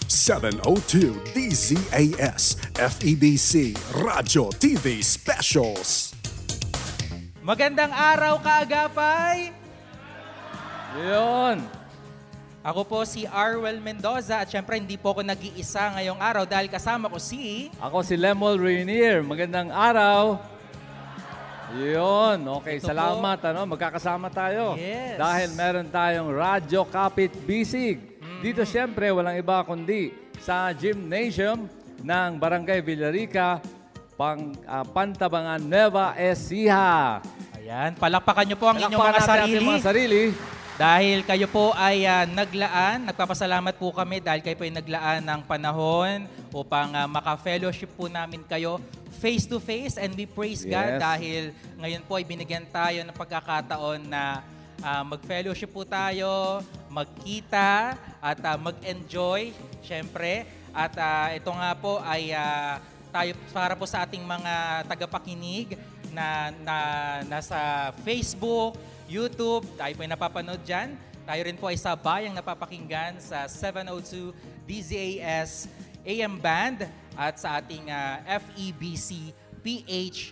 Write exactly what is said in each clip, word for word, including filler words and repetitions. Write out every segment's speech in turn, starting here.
seven oh two D Z A S F E B C Radyo T V Specials. Magandang araw, kaagapay! Yun! Ako po si Arwel Mendoza at syempre hindi po ako nag-iisa ngayong araw dahil kasama ko si... Ako si Lemol Rainier. Magandang araw! Yun, okay, Ito salamat. Ano? Magkakasama tayo. Yes. Dahil meron tayong Radyo Kapit Bisig. Mm-hmm. Dito siyempre, walang iba kundi sa gymnasium ng Barangay Villarica, pang, uh, Pantabangan, Nueva Ecija. Ayan, palakpakan niyo po ang inyong Palakpakan mga natin sarili. ating mga sarili. Dahil kayo po ay uh, naglaan, nagpapasalamat po kami dahil kayo po ay naglaan ng panahon upang uh, maka-fellowship po namin kayo face to face, and we praise Yes. God dahil ngayon po ay binigyan tayo ng pagkakataon na uh, mag-fellowship po tayo, magkita at uh, mag-enjoy syempre. At uh, ito nga po ay uh, tayo para po sa ating mga tagapakinig na, na nasa Facebook, YouTube, tayo po ay napapanood dyan. Tayo rin po ay sa bayang napapakinggan sa seven oh two D Z A S A M Band at sa ating uh, F E B C P H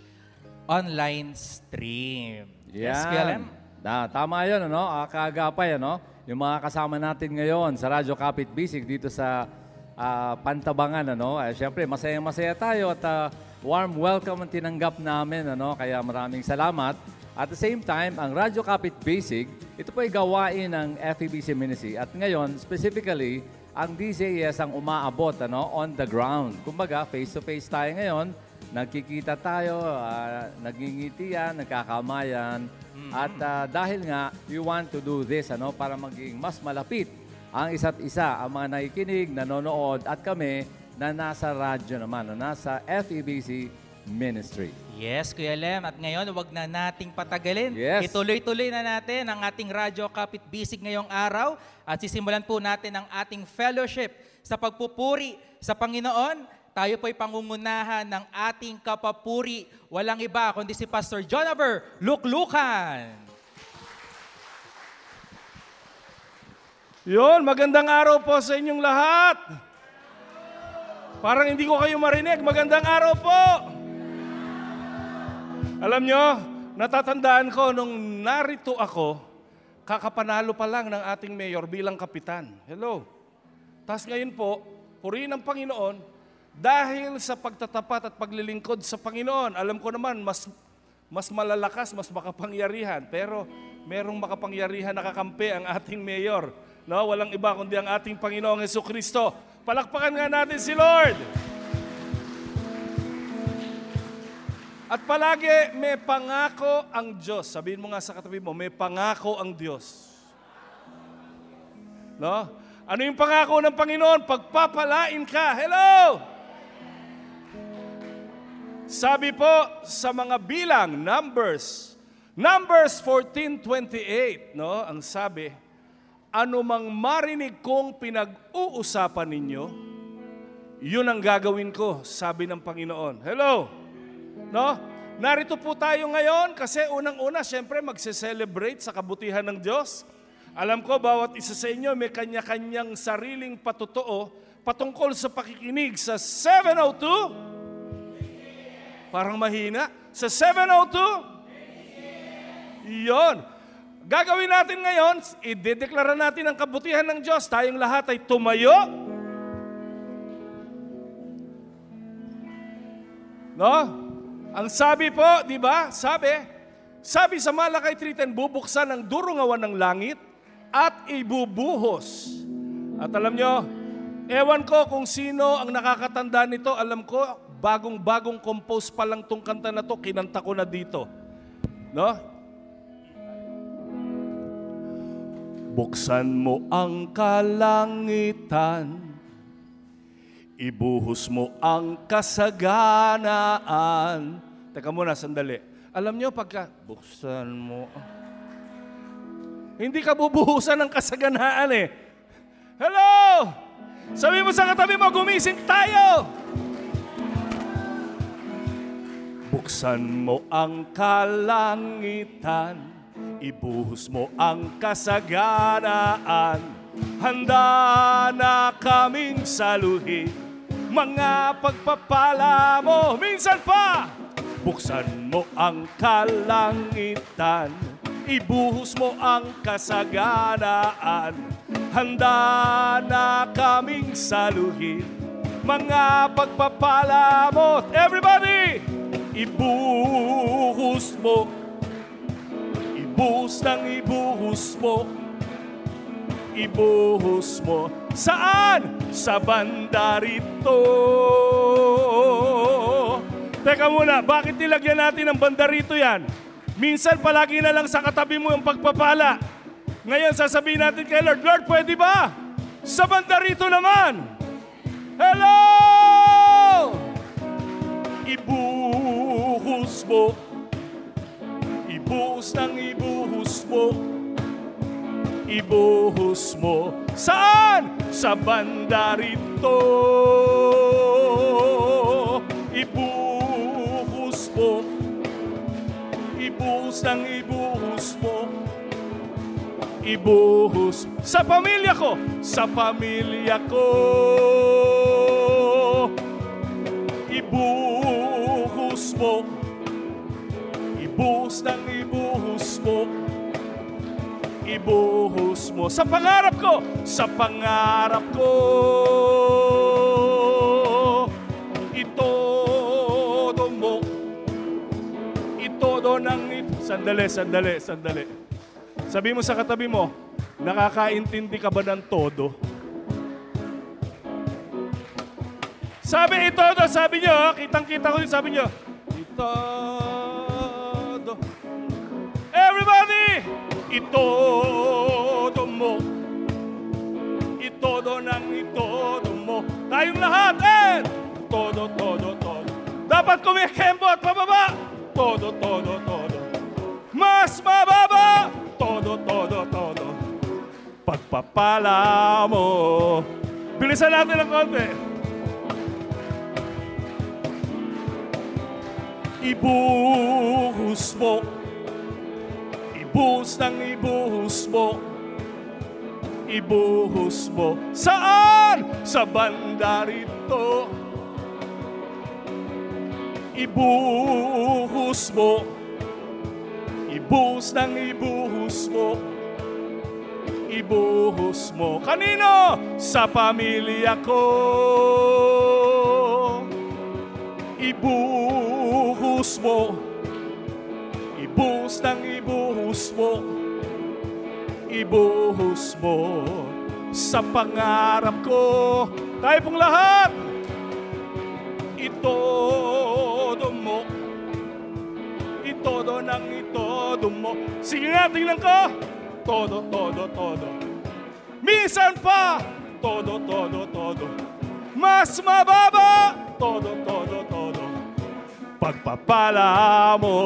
online stream. Yes, Kuya Lem? Na, tama yun, ano? Ah, kaagapay, ano? Yung mga kasama natin ngayon sa Radyo Kapit Bisig dito sa ah, Pantabangan, ano? Eh, Siyempre, masaya-masaya tayo at ah, warm welcome ang tinanggap namin, ano? Kaya maraming salamat. At the same time, ang Radyo Kapit Bisig, ito po ay gawain ng F E B C Ministry. At ngayon, specifically, ang D Z A S ang umaabot, ano, on the ground. Kumbaga, face-to-face tayo ngayon, nagkikita tayo, uh, nagingitian, nagkakamayan. Mm-hmm. At uh, dahil nga, we want to do this, ano, para maging mas malapit ang isa't isa, ang mga nakikinig, nanonood, at kami na nasa radyo naman, na nasa F E B C Ministry. Yes, Kuya Lem. At ngayon, huwag na nating patagalin. Yes. Ituloy-tuloy na natin ang ating Radyo Kapit Bisig ngayong araw at sisimulan po natin ang ating fellowship sa pagpupuri sa Panginoon. Tayo po'y pangungunahan ng ating kapapuri. Walang iba kundi si Pastor Jonaver Luklukan. Yun, magandang araw po sa inyong lahat. Parang hindi ko kayo marinig. Magandang araw po. Alam nyo, natatandaan ko nung narito ako, kakapanalo pa lang ng ating mayor bilang kapitan. Hello. Tapos ngayon po, purihin ng Panginoon, dahil sa pagtatapat at paglilingkod sa Panginoon, alam ko naman, mas, mas malalakas, mas makapangyarihan. Pero merong makapangyarihan na kakampi ang ating mayor. No, walang iba kundi ang ating Panginoong Jesucristo. Palakpakan nga natin si Lord. At palagi may pangako ang Diyos. Sabihin mo nga sa katabi mo, may pangako ang Diyos. No? Ano yung pangako ng Panginoon? Pagpapalain ka. Hello! Sabi po sa mga bilang, Numbers, Numbers fourteen twenty-eight, no? Ang sabi, anumang marinig kong pinag-uusapan ninyo, yun ang gagawin ko, sabi ng Panginoon. Hello! No? Narito po tayo ngayon kasi unang-una, siyempre, magse-celebrate sa kabutihan ng Diyos. Alam ko, bawat isa sa inyo may kanya-kanyang sariling patotoo patungkol sa pakikinig sa seven oh two. Parang mahina. Sa seven oh two. Iyon. Gagawin natin ngayon, idedeklara natin ang kabutihan ng Diyos. Tayong lahat ay tumayo. No? Ang sabi po, di ba? Sabi, sabi sa Malakay three ten, bubuksan ang durungawan ng langit at ibubuhos. At alam nyo, ewan ko kung sino ang nakakatanda nito. Alam ko, bagong-bagong compose pa lang tong kanta na to, kinanta ko na dito. No? Buksan mo ang kalangitan, ibuhos mo ang kasaganaan. Teka muna, sandali. Alam nyo, pagka, buksan mo. Hindi ka bubuhusan ng kasaganaan eh. Hello! Sabi mo sa katabi mo, gumising tayo! Buksan mo ang kalangitan, ibuhos mo ang kasaganaan. handa na kaming saluhin mga pagpapala mo. Minsan pa, buksan mo ang kalangitan, ibuhos mo ang kasaganaan. Handa na kaming saluhin mga pagpapala mo. Everybody! Ibuhos mo, ibuhos ng ibuhos mo, ibuhos mo. Saan? Sa banda rito. Teka muna, bakit nilagyan natin ng banda rito yan? Minsan palagi na lang sa katabi mo yung pagpapala. Ngayon sasabihin natin kay Lord, Lord, pwede ba? Sa banda rito naman. Hello! Ibuhos mo, ibuhos ng ibuhos mo, ibuhos mo. Saan? Sa banda rito. Ibuhos mo, ibuhos ng ibuhos mo, ibuhos sa pamilya ko, sa pamilya ko. Ibuhos mo, ibuhos ng ibuhos mo, ibuhos mo sa pangarap ko, sa pangarap ko. Itodo mo, itodo ng ito. Sandali, sandali, sandali. Sabi mo sa katabi mo, nakakaintindi ka ba ng todo? Sabi itodo, sabi nyo, kitang-kita ko yun, sabi nyo, itodo. Everybody! Itodo mo, itodo ng itodo mo. Tayong lahat, eh! Todo, todo, todo. Dapat kumikempo at pababa. Todo, todo, todo. Mas mababa. Todo, todo, todo. Pagpapala mo. Bilisan natin ng konti. Ibuhos mo, ibuhos ng ibuhos mo, ibuhos mo. Saan? Sa banda rito. Ibuhos mo, ibuhos ng ibuhos mo, ibuhos mo. Kanino? Sa pamilya ko. Ibuhos mo, ibuhos ng ibuhos mo, ibuhos mo sa pangarap ko. Tayo pong lahat, itodo mo, itodo ng itodo mo. Sige nga, tingnan ko. Todo, todo, todo. Minsan pa, todo, todo, todo. Mas mababa, todo, todo, todo. Pagpapala mo.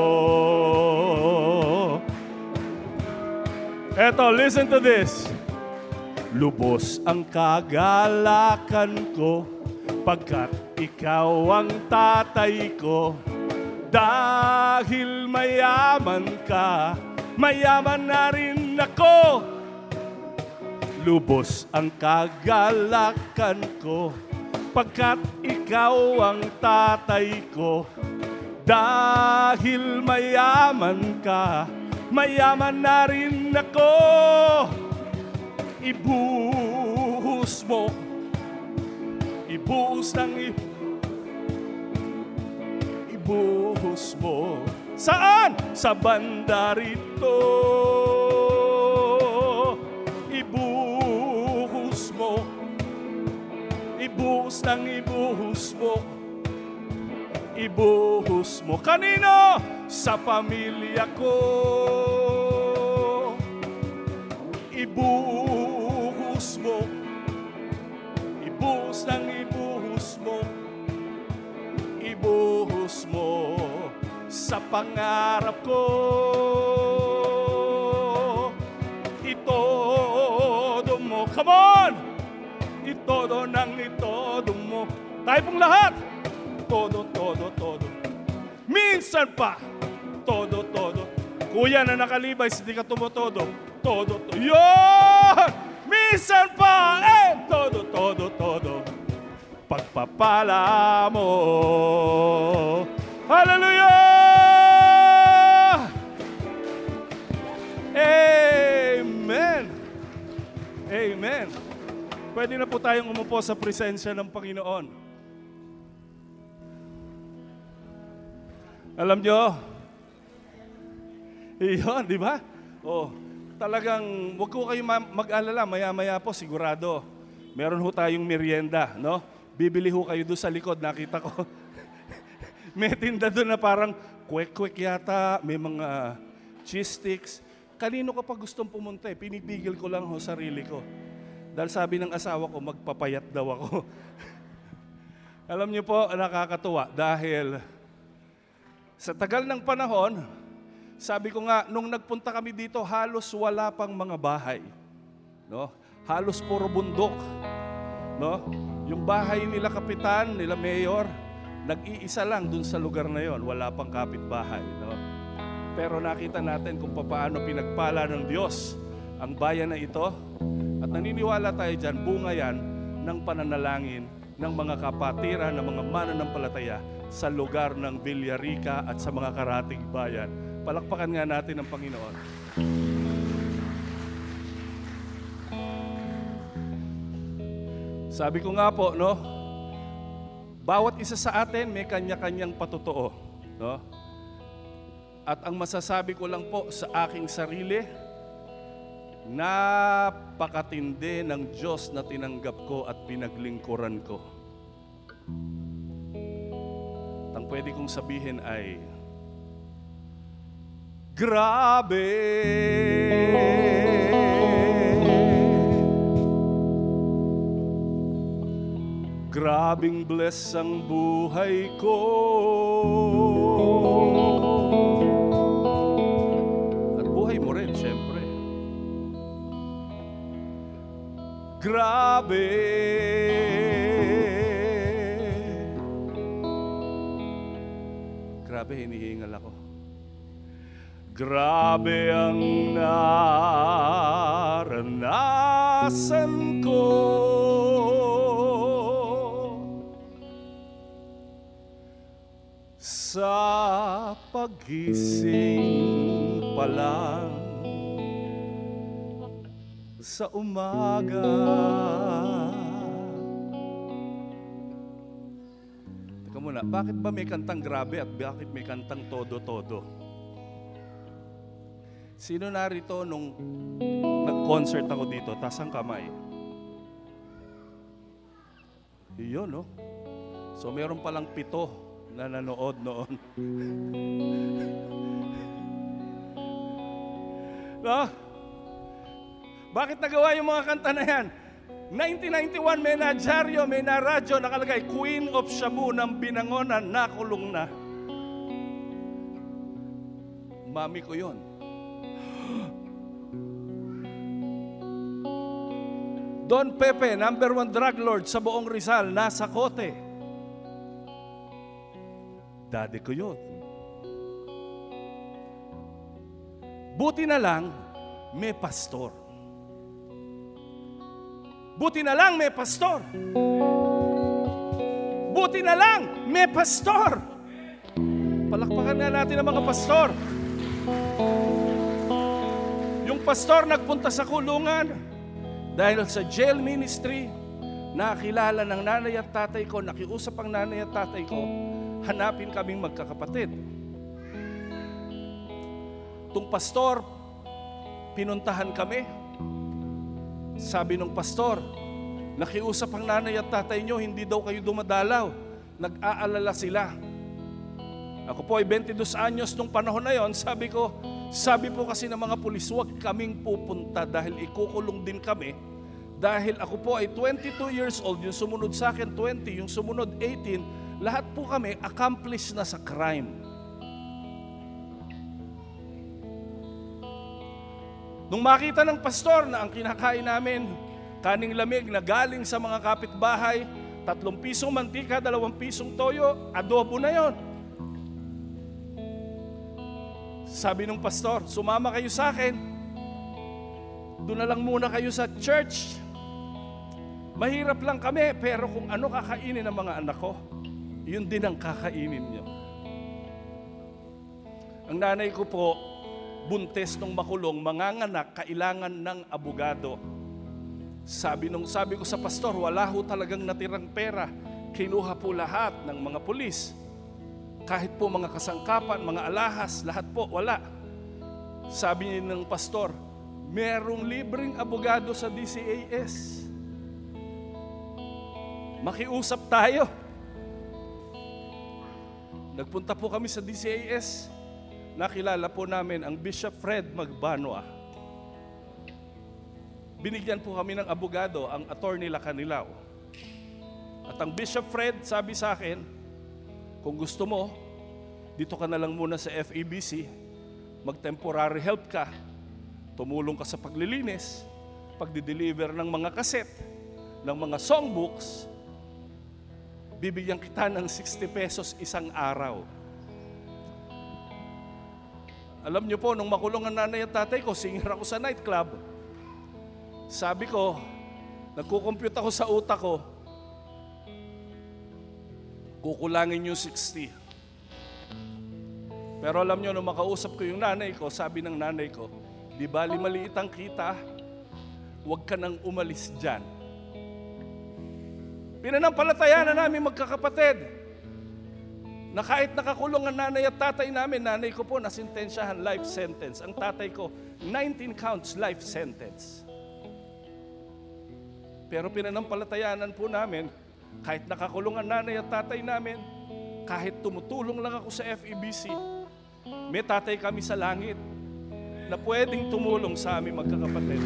Eto, listen to this. Lubos ang kagalakan ko pagkat ikaw ang tatay ko. Dahil mayaman ka, mayaman na rin ako. Lubos ang kagalakan ko pagkat ikaw ang tatay ko. Dahil mayaman ka, mayaman na rin ako. Ibuhos mo, ibuhos ng ibuhos, ibuhos mo. Saan? Sa banda rito. Ibuhos mo, ibuhos ng ibuhos mo, ibuhos mo. Kanino? Sa pamilya ko. Ibuhos mo, ibuhos ng ibuhos mo, ibuhos mo sa pangarap ko. Itodo mo. Come on! Itodo ng itodo mo. Tayo pong lahat. Todo, todo, todo. Minsan pa. Todo, todo. Kuya na nakalibay, hindi ka tumotodo. Todo, todo. Yun! minsan pa, eh, todo, todo, todo, pagpapala mo. Hallelujah! Amen! Amen! Pwede na po tayong umupo sa presensya ng Panginoon. Alam nyo, iyon, di ba? Oh, talagang, wag ko kayo mag-alala, maya-maya po, sigurado. Meron ho tayong merienda, no? Bibili ho kayo doon sa likod, nakita ko. May tinda doon na parang kwek-kwek yata, may mga cheese sticks. Kanino ka pa gustong pumunta eh? Pinipigil ko lang ho sarili ko. Dahil sabi ng asawa ko, magpapayat daw ako. Alam niyo po, nakakatuwa dahil sa tagal ng panahon, sabi ko nga, nung nagpunta kami dito, halos wala pang mga bahay. No? Halos puro bundok. No? Yung bahay nila kapitan, nila mayor, nag-iisa lang dun sa lugar na yon, wala pang kapitbahay. No? Pero nakita natin kung paano pinagpala ng Diyos ang bayan na ito. At naniniwala tayo dyan, bunga yan ng pananalangin ng mga kapatiran, ng mga mananampalataya sa lugar ng Villarica at sa mga karating bayan. Palakpakan nga natin ang Panginoon. Sabi ko nga po, no, bawat isa sa atin may kanya-kanyang patotoo. No? At ang masasabi ko lang po sa aking sarili, napakatindi ng Diyos na tinanggap ko at pinaglingkuran ko. Ang pwede kong sabihin ay, grabe! Grabing bless ang buhay ko. At buhay mo rin, siyempre. Grabe. Grabe, hinihingal ako. Grabe ang naranasan ko. Sa pagising pa lang sa umaga. Teka muna, bakit ba may kantang grabe at bakit may kantang todo-todo? Sino narito nung nag-concert ako dito? Taas ang kamay. Iyon, no? So meron palang pito na nanood noon. No? Bakit nagawa yung mga kanta na yan? nineteen ninety-one, may nadyaryo, may naradyo, nakalagay, Queen of Shamu ng Binangonan, nakulong na. Mami ko yun. Don Pepe, number one drug lord sa buong Rizal, nasa kote. Daddy ko yun. Buti na lang, may pastor. Buti na lang, may pastor. Buti na lang, may pastor. Palakpakan nga natin ang mga pastor. Yung pastor nagpunta sa kulungan dahil sa jail ministry, nakilala ng nanay at tatay ko, nakiusap ang nanay at tatay ko, hanapin kaming magkakapatid. Tung pastor, pinuntahan kami. Sabi ng pastor, nakiusap ang nanay at tatay nyo, hindi daw kayo dumadalaw. Nag-aalala sila. Ako po ay twenty-dos anyos nung panahon na yon. Sabi ko, sabi po kasi ng mga pulis, huwag kaming pupunta dahil ikukulong din kami. Dahil ako po ay twenty-two years old, yung sumunod sa akin twenty, yung sumunod eighteen, lahat po kami accomplished na sa crime. Nung makita ng pastor na ang kinakain namin, kaning lamig na galing sa mga kapitbahay, tatlong pisong mantika, dalawang pisong toyo, adobo na yon. Sabi ng pastor, sumama kayo sa akin. doon na lang muna kayo sa church. Mahirap lang kami, pero kung ano kakainin ng mga anak ko, yun din ang kakainin nyo. Ang nanay ko po, buntes nung makulong, manganganak, kailangan ng abogado. Sabi nung sabi ko sa pastor, wala ho talagang natirang pera. Kinuha po lahat ng mga pulis. Kahit po mga kasangkapan, mga alahas, lahat po, wala. Sabi niya ng pastor, merong libreng abogado sa D C A S. Makiusap tayo. Nagpunta po kami sa D C A S. Nakilala po namin ang Bishop Fred Magbanwa. Binigyan po kami ng abogado, ang attorney Lacanilao. At ang Bishop Fred sabi sa akin, kung gusto mo, dito ka na lang muna sa F E B C, mag-temporary help ka, tumulong ka sa paglilinis, pagdi-deliver ng mga kaset, ng mga songbooks, bibigyan kita ng sixty pesos isang araw. Alam niyo po, nung makulong ang nanay at tatay ko, singer ako sa nightclub. Sabi ko, nagkukompute ako sa utak ko, kukulangin yung sixty. Pero alam niyo, nung makausap ko yung nanay ko, sabi ng nanay ko, di bali maliit ang kita, huwag ka nang umalis dyan. Pinanampalataya na namin magkakapatid, na kahit nakakulong ang nanay at tatay namin, nanay ko po nasintensyahan life sentence. Ang tatay ko, nineteen counts life sentence. Pero pinanampalatayanan po namin, kahit nakakulong ang nanay at tatay namin, kahit tumutulong lang ako sa F E B C, may tatay kami sa langit na pwedeng tumulong sa aming magkakapatid.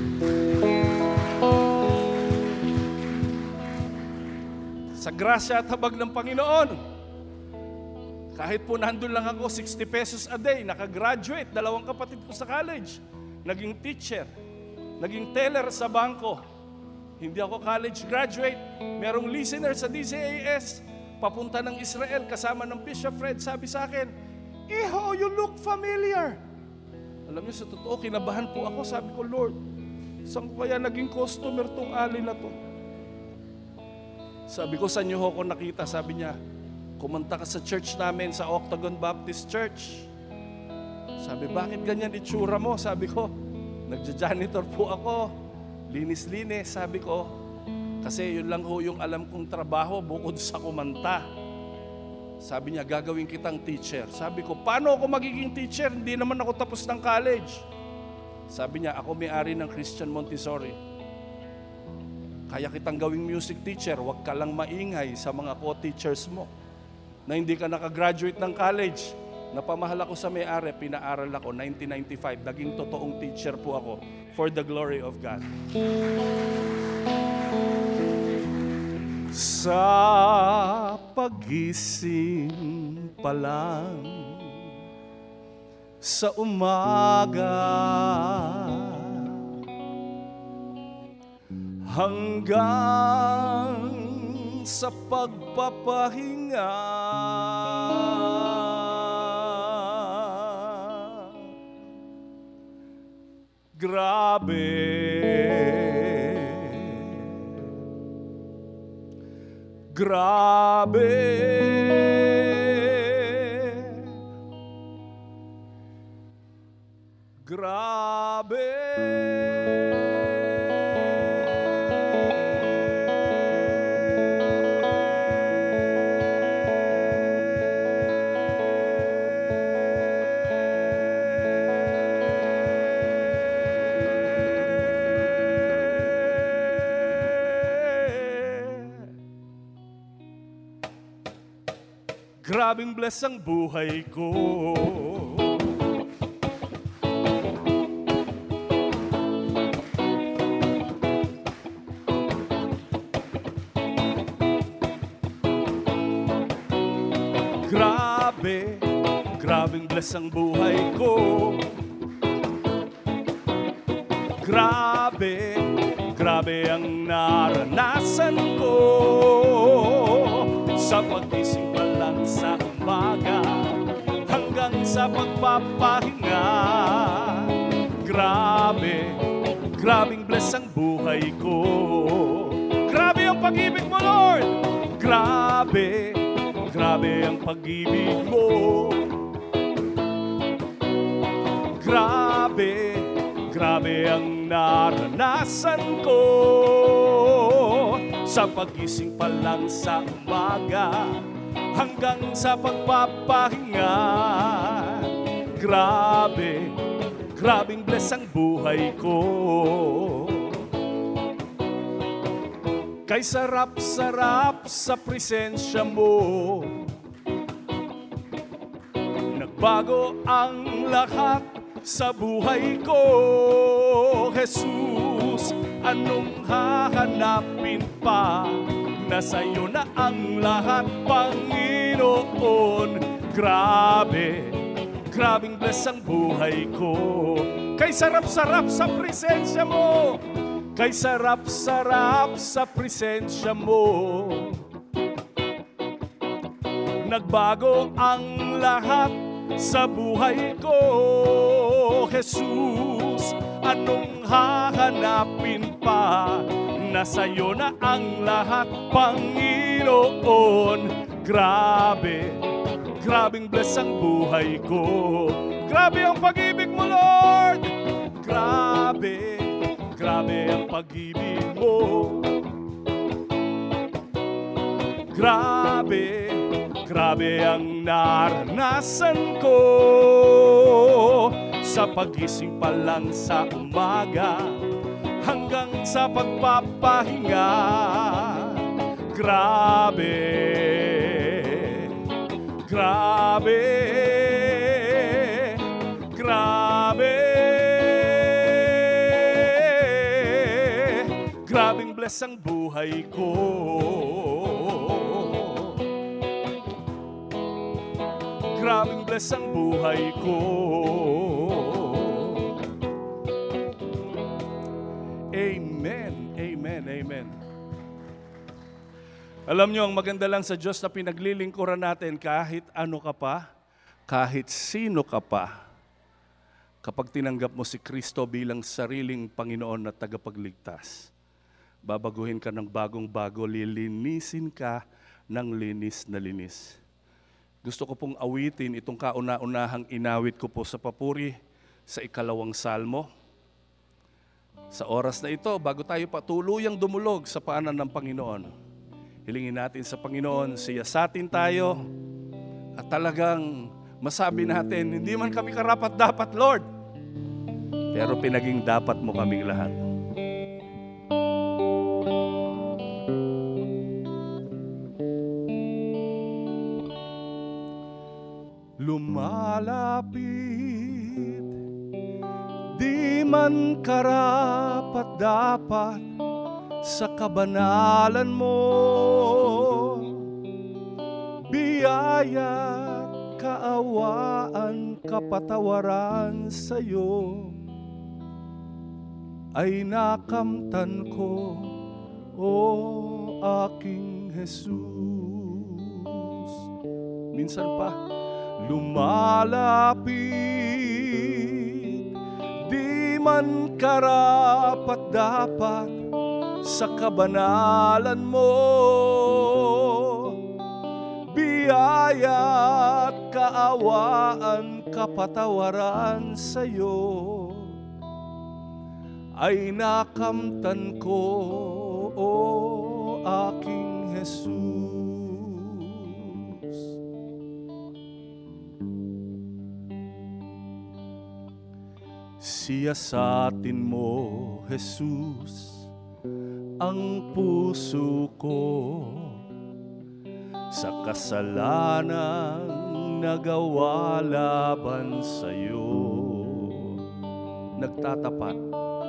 Sa grasya at habag ng Panginoon, kahit po nandun lang ako, sixty pesos a day, nakagraduate, dalawang kapatid ko sa college, naging teacher, naging teller sa bangko. Hindi ako college graduate. Merong listener sa D C A S, papunta ng Israel, kasama ng Bishop Fred, sabi sa akin, Iho, you look familiar. Alam niyo, sa totoo, kinabahan po ako. Sabi ko, Lord, saan ko kaya naging customer tong ali na to? Sabi ko, saan niyo ako nakita? Sabi niya, kumanta ka sa church namin, sa Octagon Baptist Church. Sabi, bakit ganyan itsura mo? Sabi ko, nagja-janitor po ako. Linis-linis, sabi ko. Kasi yun lang ho yung alam kong trabaho bukod sa kumanta. Sabi niya, gagawin kitang teacher. Sabi ko, paano ako magiging teacher? Hindi naman ako tapos ng college. Sabi niya, ako may-ari ng Christian Montessori. Kaya kitang gawing music teacher, huwag ka lang maingay sa mga co-teachers mo na hindi ka nakagraduate ng college. Napamahal ako sa may-ari, pinaaral ako, nineteen ninety-five. Naging totoong teacher po ako for the glory of God. Sa pagising pa lang sa umaga hanggang sa pagpapahinga, grabe, grabe, grabe. Grabing bless ang buhay ko. Grabe, grabing bless ang buhay ko. Grabe, grabe ang naranasan ko sa paggising pa lang sa umaga hanggang sa pagpapahinga. Grabe, grabe buhay ko. Grabe ang pag-ibig mo, Lord! Grabe, grabe ang pag-ibig mo. Grabe, grabe ang naranasan ko. Sa pagising pa lang sa umaga hanggang sa pagpapahinga. Grabe, grabing bless ang buhay ko. Kay sarap-sarap sa presensya mo. Nagbago ang lahat sa buhay ko. Jesus, anong hahanapin pa? Nasa'yo na ang lahat, Panginoon. Grabe, grabing bless ang buhay ko. Kay sarap-sarap sa presensya mo. Kay sarap-sarap sa presensya mo. Nagbago ang lahat sa buhay ko. Jesus, anong hahanapin pa? Nasa'yo na ang lahat, Panginoon. Grabe, grabing bless ang buhay ko. Grabe ang pag-ibig mo, Lord. Grabe, grabe ang pag-ibig mo. Grabe, grabe ang naranasan ko. Sa pagising pa lang sa umaga hanggang sa pagpapahinga. Grabe, grabe, grabe. Grabing bless ang buhay ko. Grabing bless ang buhay ko. Amen, amen, amen. Alam nyo, ang maganda lang sa Diyos na pinaglilingkuran natin, kahit ano ka pa, kahit sino ka pa, kapag tinanggap mo si Kristo bilang sariling Panginoon at tagapagligtas, babaguhin ka ng bagong-bago, lilinisin ka ng linis na linis. Gusto ko pong awitin itong kauna-unahang inawit ko po sa papuri sa ikalawang salmo. Sa oras na ito, bago tayo patuluyang dumulog sa paanan ng Panginoon, hilingin natin sa Panginoon, siyasatin tayo at talagang masabi natin, hindi man kami karapat-dapat, Lord, pero pinaging dapat mo kaming lahat. Lumalapit, di man karapat-dapat sa kabanalan mo. Biyaya't kaawaan, kapatawaran sa'yo ay nakamtan ko, o aking Jesus. Minsan pa, lumalapit, di man karapat-dapat sa kabanalan mo. Biyaya't kaawaan, kapatawaran sa'yo ay nakamtan ko, o aking Jesus. Siyasatin mo, Jesus, ang puso ko sa kasalanang nagawa laban sa'yo. Nagtatapat,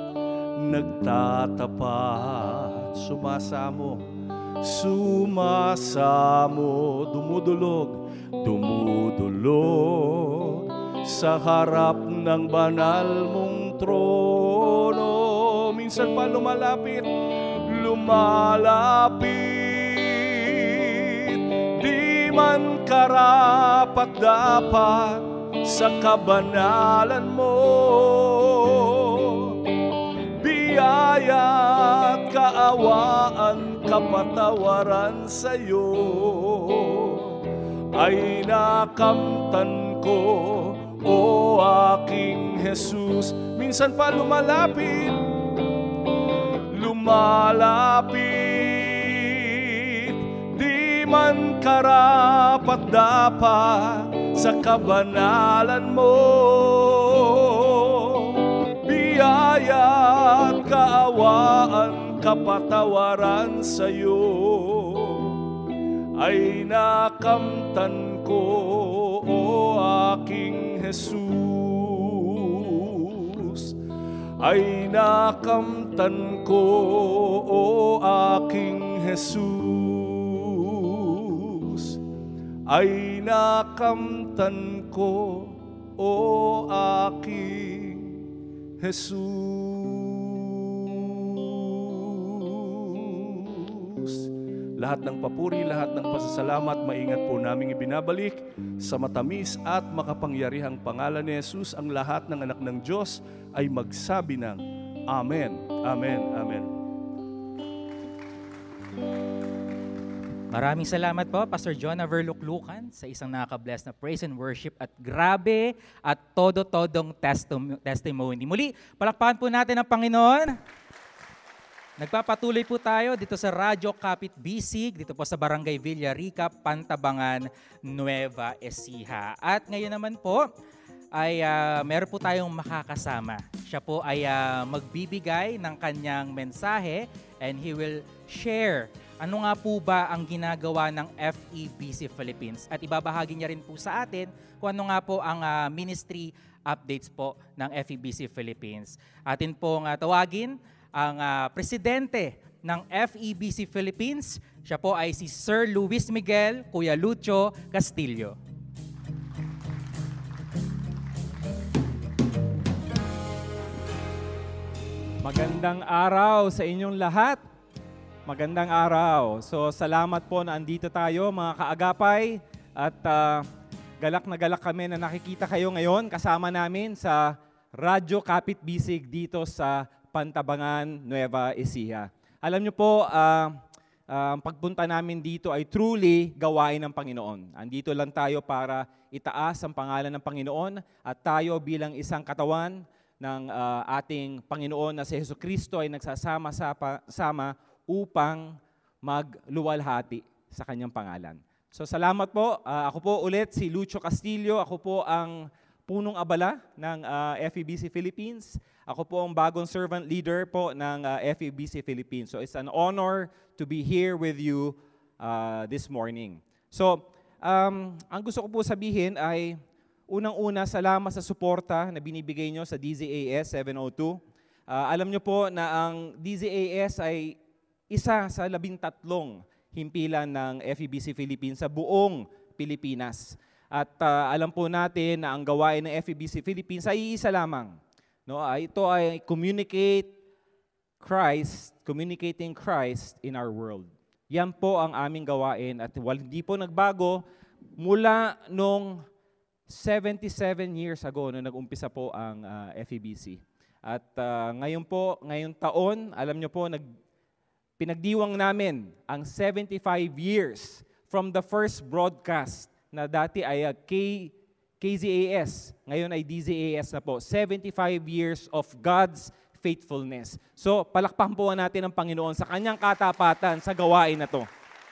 nagtatapat, sumasamo, sumasamo, dumudulog, dumudulog sa harap ng banal mong trono. Minsan pa lumalapit, lumalapit, di man karapat-dapat sa kabanalan mo. Biyaya biyaya at kaawaan, kapatawaran sa'yo ay nakamtan ko, o aking Jesus. Minsan pa lumalapit, lumalapit, di man karapat dapat sa kabanalan mo. Biyaya at kaawaan, kapatawaran sa'yo ay nakamtan ko, o aking Jesus. Ay nakamtan ko, o aking Jesus. Ay nakamtan ko, o aking Jesus. Lahat ng papuri, lahat ng pasasalamat, maingat po naming ibinabalik sa matamis at makapangyarihang pangalan ni Jesus. Ang lahat ng anak ng Diyos ay magsabi ng Amen, Amen, Amen. Maraming salamat po, Pastor John Averluklukan, sa isang nakaka-bless na praise and worship at grabe at todo-todong testim- testimony. Muli, palakpakan po natin ang Panginoon. Nagpapatuloy po tayo dito sa Radyo Kapit Bisig, dito po sa Barangay Villarica, Pantabangan, Nueva Ecija. At ngayon naman po, ay uh, meron po tayong makakasama. Siya po ay uh, magbibigay ng kanyang mensahe and he will share ano nga po ba ang ginagawa ng F E B C Philippines. At ibabahagi niya rin po sa atin kung ano nga po ang uh, ministry updates po ng F E B C Philippines. Atin pong uh, tawagin ang uh, presidente ng F E B C Philippines. Siya po ay si Sir Luis Miguel Kuya Lucho Castillo. Magandang araw sa inyong lahat. Magandang araw. So salamat po na andito tayo mga kaagapay at uh, galak na galak kami na nakikita kayo ngayon kasama namin sa Radyo Kapit Bisig dito sa Pantabangan, Nueva Ecija. Alam niyo po, uh, uh, ang pagpunta namin dito ay truly gawain ng Panginoon. Andito lang tayo para itaas ang pangalan ng Panginoon at tayo bilang isang katawan ng uh, ating Panginoon na si Jesucristo ay nagsasama-sama upang magluwalhati sa kanyang pangalan. So salamat po. Uh, ako po ulit si Lucho Castillo. Ako po ang punong abala ng uh, F E B C Philippines. Ako po ang bagong servant leader po ng uh, F E B C Philippines. So it's an honor to be here with you uh, this morning. So um, ang gusto ko po sabihin ay unang-una, salamat sa suporta na binibigay nyo sa D Z A S seven oh two. Uh, alam nyo po na ang D Z A S ay isa sa labintatlong himpilan ng F E B C Philippines sa buong Pilipinas. At uh, alam po natin na ang gawain ng F E B C Philippines ay iisa lamang. No, ito ay communicate Christ, communicating Christ in our world. Yan po ang aming gawain at hindi po nagbago mula nung seventy-seven years ago nung nag-umpisa po ang uh, F E B C. At uh, ngayon po, ngayong taon, alam nyo po, nag, pinagdiwang namin ang seventy-five years from the first broadcast na dati ay uh, K, K Z A S, ngayon ay D Z A S na po. seventy-five years of God's faithfulness. So, palakpakan po natin ang Panginoon sa kanyang katapatan sa gawain na to.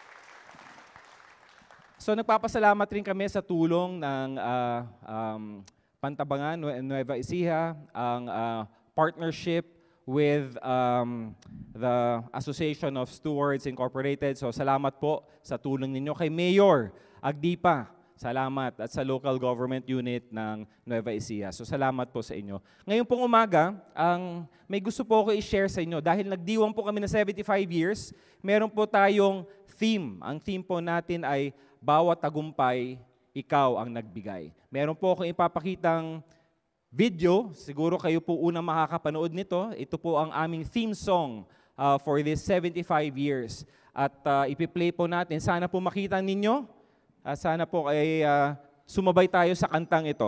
So, nagpapasalamat rin kami sa tulong ng uh, um, Pantabangan, Nueva Ecija, ang uh, partnership with um, the Association of Stewards Incorporated. So, salamat po sa tulong ninyo kay Mayor Agdipa. Salamat at sa local government unit ng Nueva Ecija. So salamat po sa inyo. Ngayon pong umaga, ang may gusto po ako i-share sa inyo. Dahil nagdiwang po kami na seventy-five years, meron po tayong theme. Ang theme po natin ay bawat tagumpay, ikaw ang nagbigay. Meron po akong ipapakitang video. Siguro kayo po unang makakapanood nito. Ito po ang aming theme song uh, for this seventy-five years. At uh, ipi-play po natin. Sana po makita ninyo. Uh, sana po ay uh, sumabay tayo sa kantang ito.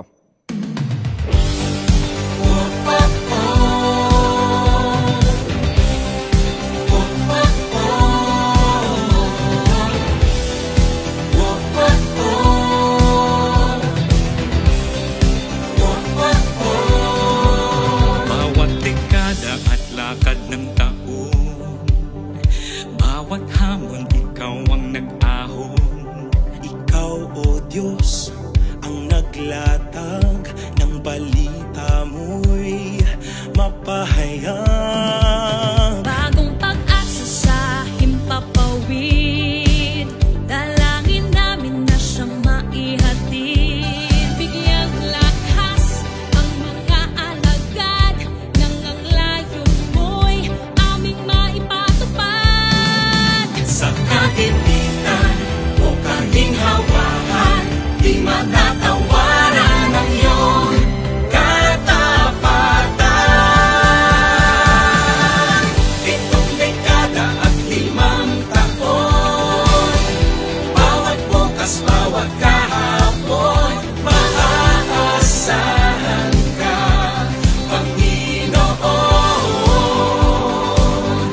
bawat hamon, ikaw ang nag-ahon. Ikaw, O Diyos, ang naglatag ng balita mo'y mapahayag. Bagong pag-asa sa himpapawid, dalangin namin na siyang maihatid. Bigyang lakas ang mga alagad, nang ang layo mo'y aming maipatupad. Sa kagipitan o kaginhawahan, di matatawaran ang iyong katapatan. Itong dekada at limang taon, bawat bukas, bawat kahapon, maaasahan ka, Panginoon.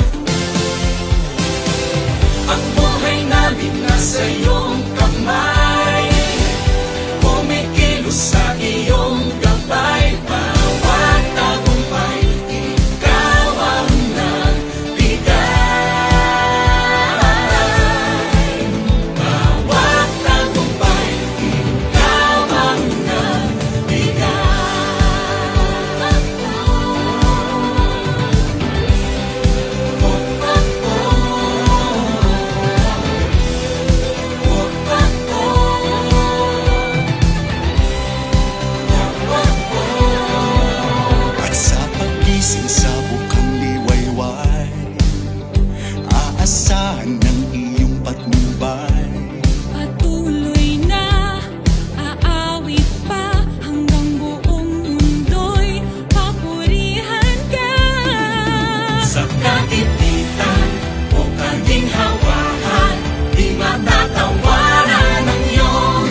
Ang buhay namin nasa iyong kamay, kumikilos sa iyong gabay. Bawat tagumpay, ikaw ang nagbigay. Bawat tagumpay, ikaw ang nagbigay. At sa pagising sa bukang liwayway, aasahan ng iyong patnubay. Patuloy na aawit pa hanggang buong mundo'y papurihan ka. Sa kagipitan o kaginhawahan, di matatawaran ang iyong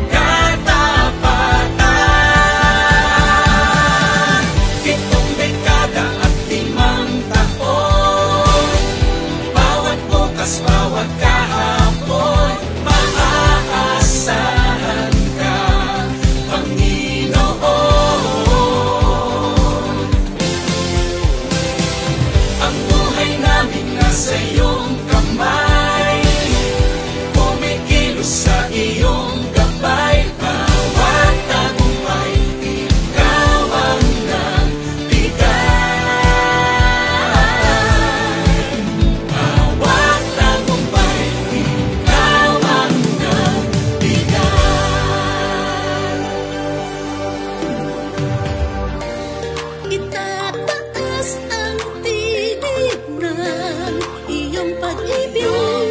katapatan. Pitong dekada at limang taon, bawat bukas, bawat kahapon, maaasahan ka, Panginoon. Ang buhay namin nasa iyong kamay, kumikilos sa iyong gabay. Bawat tagumpay, ikaw ang nagbigay. Bawat tagumpay, ikaw ang nagbigay. Itataas ang tinig ng iyong pag-ibig.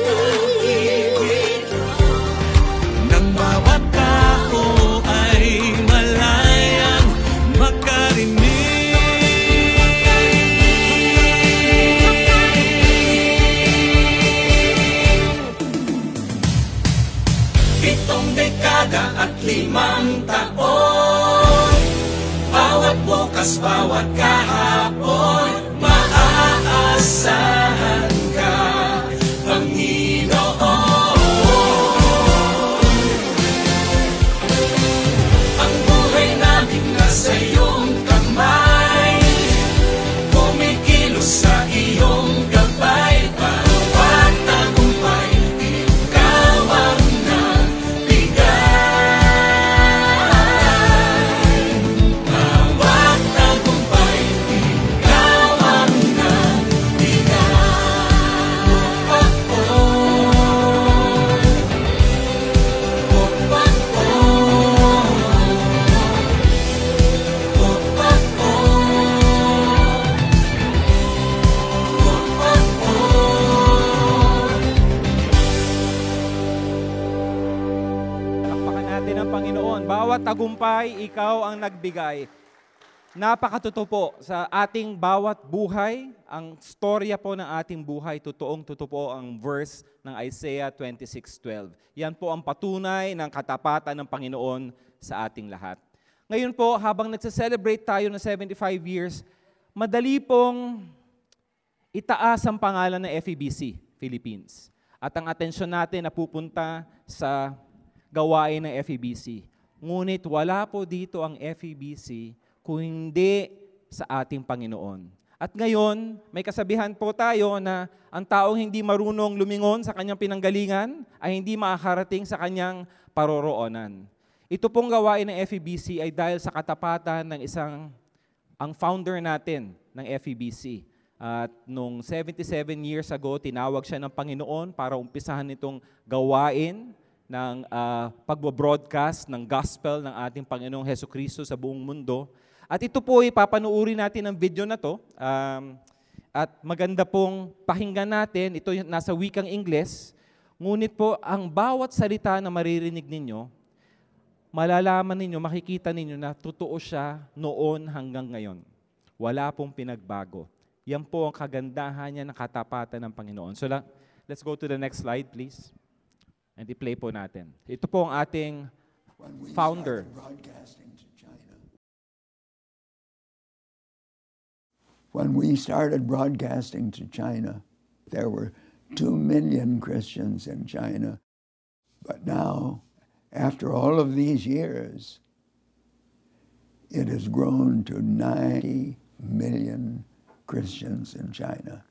Nang bawat tao ay malayang makarinig. Pitong dekada at limang taon, bawat bukas, bawat kahapon, maaasahan ka, Panginoon. Ang buhay namin nasa iyong kamay, kumikilos sa iyong gabay. Bawat tagumpay, ikaw ang nagbigay. Bawat tagumpay, ikaw ang Palakpakan natin ang Panginoon. Bawat tagumpay, ikaw ang nagbigay. Napakatotoo po sa ating bawat buhay, ang storya po ng ating buhay, totoong totoo po ang verse ng Isaiah twenty-six twelve. Yan po ang patunay ng katapatan ng Panginoon sa ating lahat. Ngayon po, habang nagse-celebrate tayo ng seventy-five years, madali pong itaas ang pangalan ng F E B C Philippines. At ang atensyon natin napupunta sa gawain ng F E B C. Ngunit wala po dito ang F E B C kung hindi sa ating Panginoon. At ngayon, may kasabihan po tayo na ang taong hindi marunong lumingon sa kanyang pinanggalingan ay hindi makakarating sa kanyang paroroonan. Ito pong gawain ng F E B C ay dahil sa katapatan ng isang, ang founder natin ng F E B C. At nung seventy-seven years ago, tinawag siya ng Panginoon para umpisahan itong gawain ng uh, pagbo-broadcast ng gospel ng ating Panginoong Hesukristo sa buong mundo. At ito po, ipapanuuri natin ang video na to. Um, at maganda pong pakinggan natin. Ito nasa wikang Ingles. Ngunit po, ang bawat salita na maririnig ninyo, malalaman ninyo, makikita ninyo na totoo siya noon hanggang ngayon. Wala pong pinagbago. Yan po ang kagandahan niya ng katapatan ng Panginoon. So let's go to the next slide, please. And i-play po natin. Ito po ang ating founder. When we started broadcasting to China, there were two million Christians in China. But now, after all of these years, it has grown to ninety million Christians in China.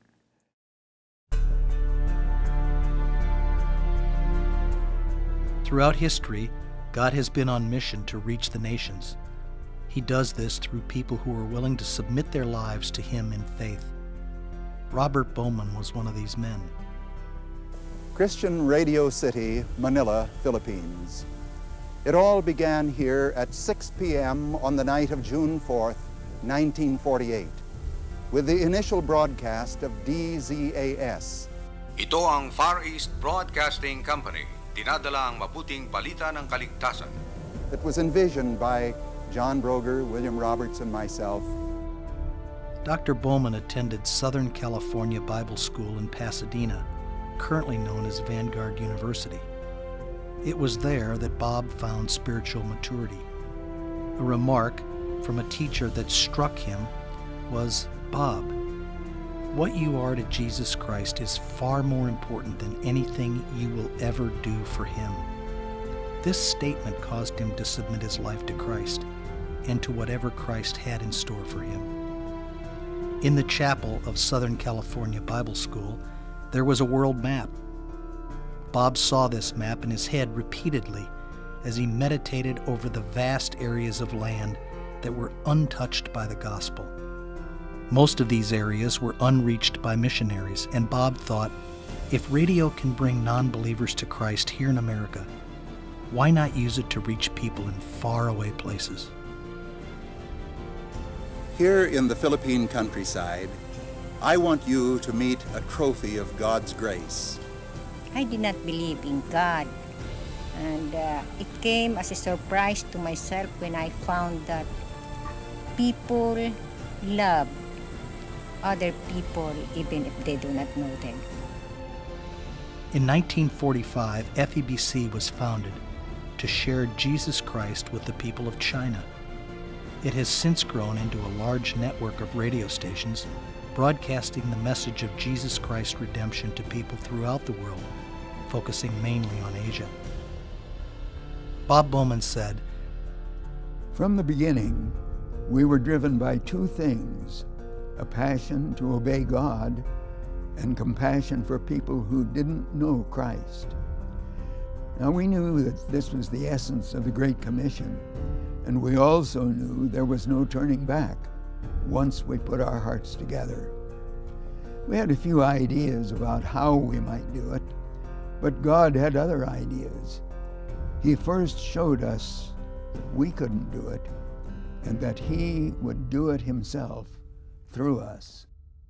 Throughout history, God has been on mission to reach the nations. He does this through people who are willing to submit their lives to Him in faith. Robert Bowman was one of these men. Christian Radio City, Manila, Philippines. It all began here at six p m on the night of June fourth, nineteen forty-eight, with the initial broadcast of D Z A S. Ito ang Far East Broadcasting Company, dinadala ang mabuting balita ng kaligtasan. It was envisioned by John Broger, William Roberts, and myself. Doctor Bowman attended Southern California Bible School in Pasadena, currently known as Vanguard University. It was there that Bob found spiritual maturity. A remark from a teacher that struck him was, "Bob, what you are to Jesus Christ is far more important than anything you will ever do for Him." This statement caused him to submit his life to Christ and to whatever Christ had in store for him. In the chapel of Southern California Bible School, there was a world map. Bob saw this map in his head repeatedly as he meditated over the vast areas of land that were untouched by the gospel. Most of these areas were unreached by missionaries, and Bob thought, if radio can bring non-believers to Christ here in America, why not use it to reach people in faraway places? Here in the Philippine countryside, I want you to meet a trophy of God's grace. I did not believe in God, and uh, it came as a surprise to myself when I found that people love other people even if they do not know them. In nineteen forty-five, F E B C was founded to share Jesus Christ with the people of China. It has since grown into a large network of radio stations broadcasting the message of Jesus Christ's redemption to people throughout the world, focusing mainly on Asia. Bob Bowman said, "From the beginning, we were driven by two things, a passion to obey God and compassion for people who didn't know Christ. Now we knew that this was the essence of the Great Commission, and we also knew there was no turning back once we put our hearts together. We had a few ideas about how we might do it, but God had other ideas. He first showed us that we couldn't do it, and that He would do it Himself through us."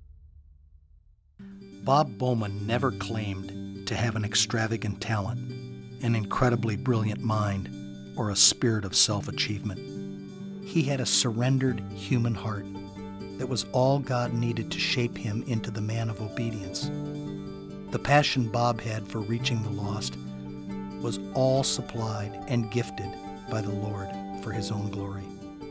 Bob Bowman never claimed to have an extravagant talent, an incredibly brilliant mind, or a spirit of self-achievement. He had a surrendered human heart that was all God needed to shape him into the man of obedience. The passion Bob had for reaching the lost was all supplied and gifted by the Lord for His own glory.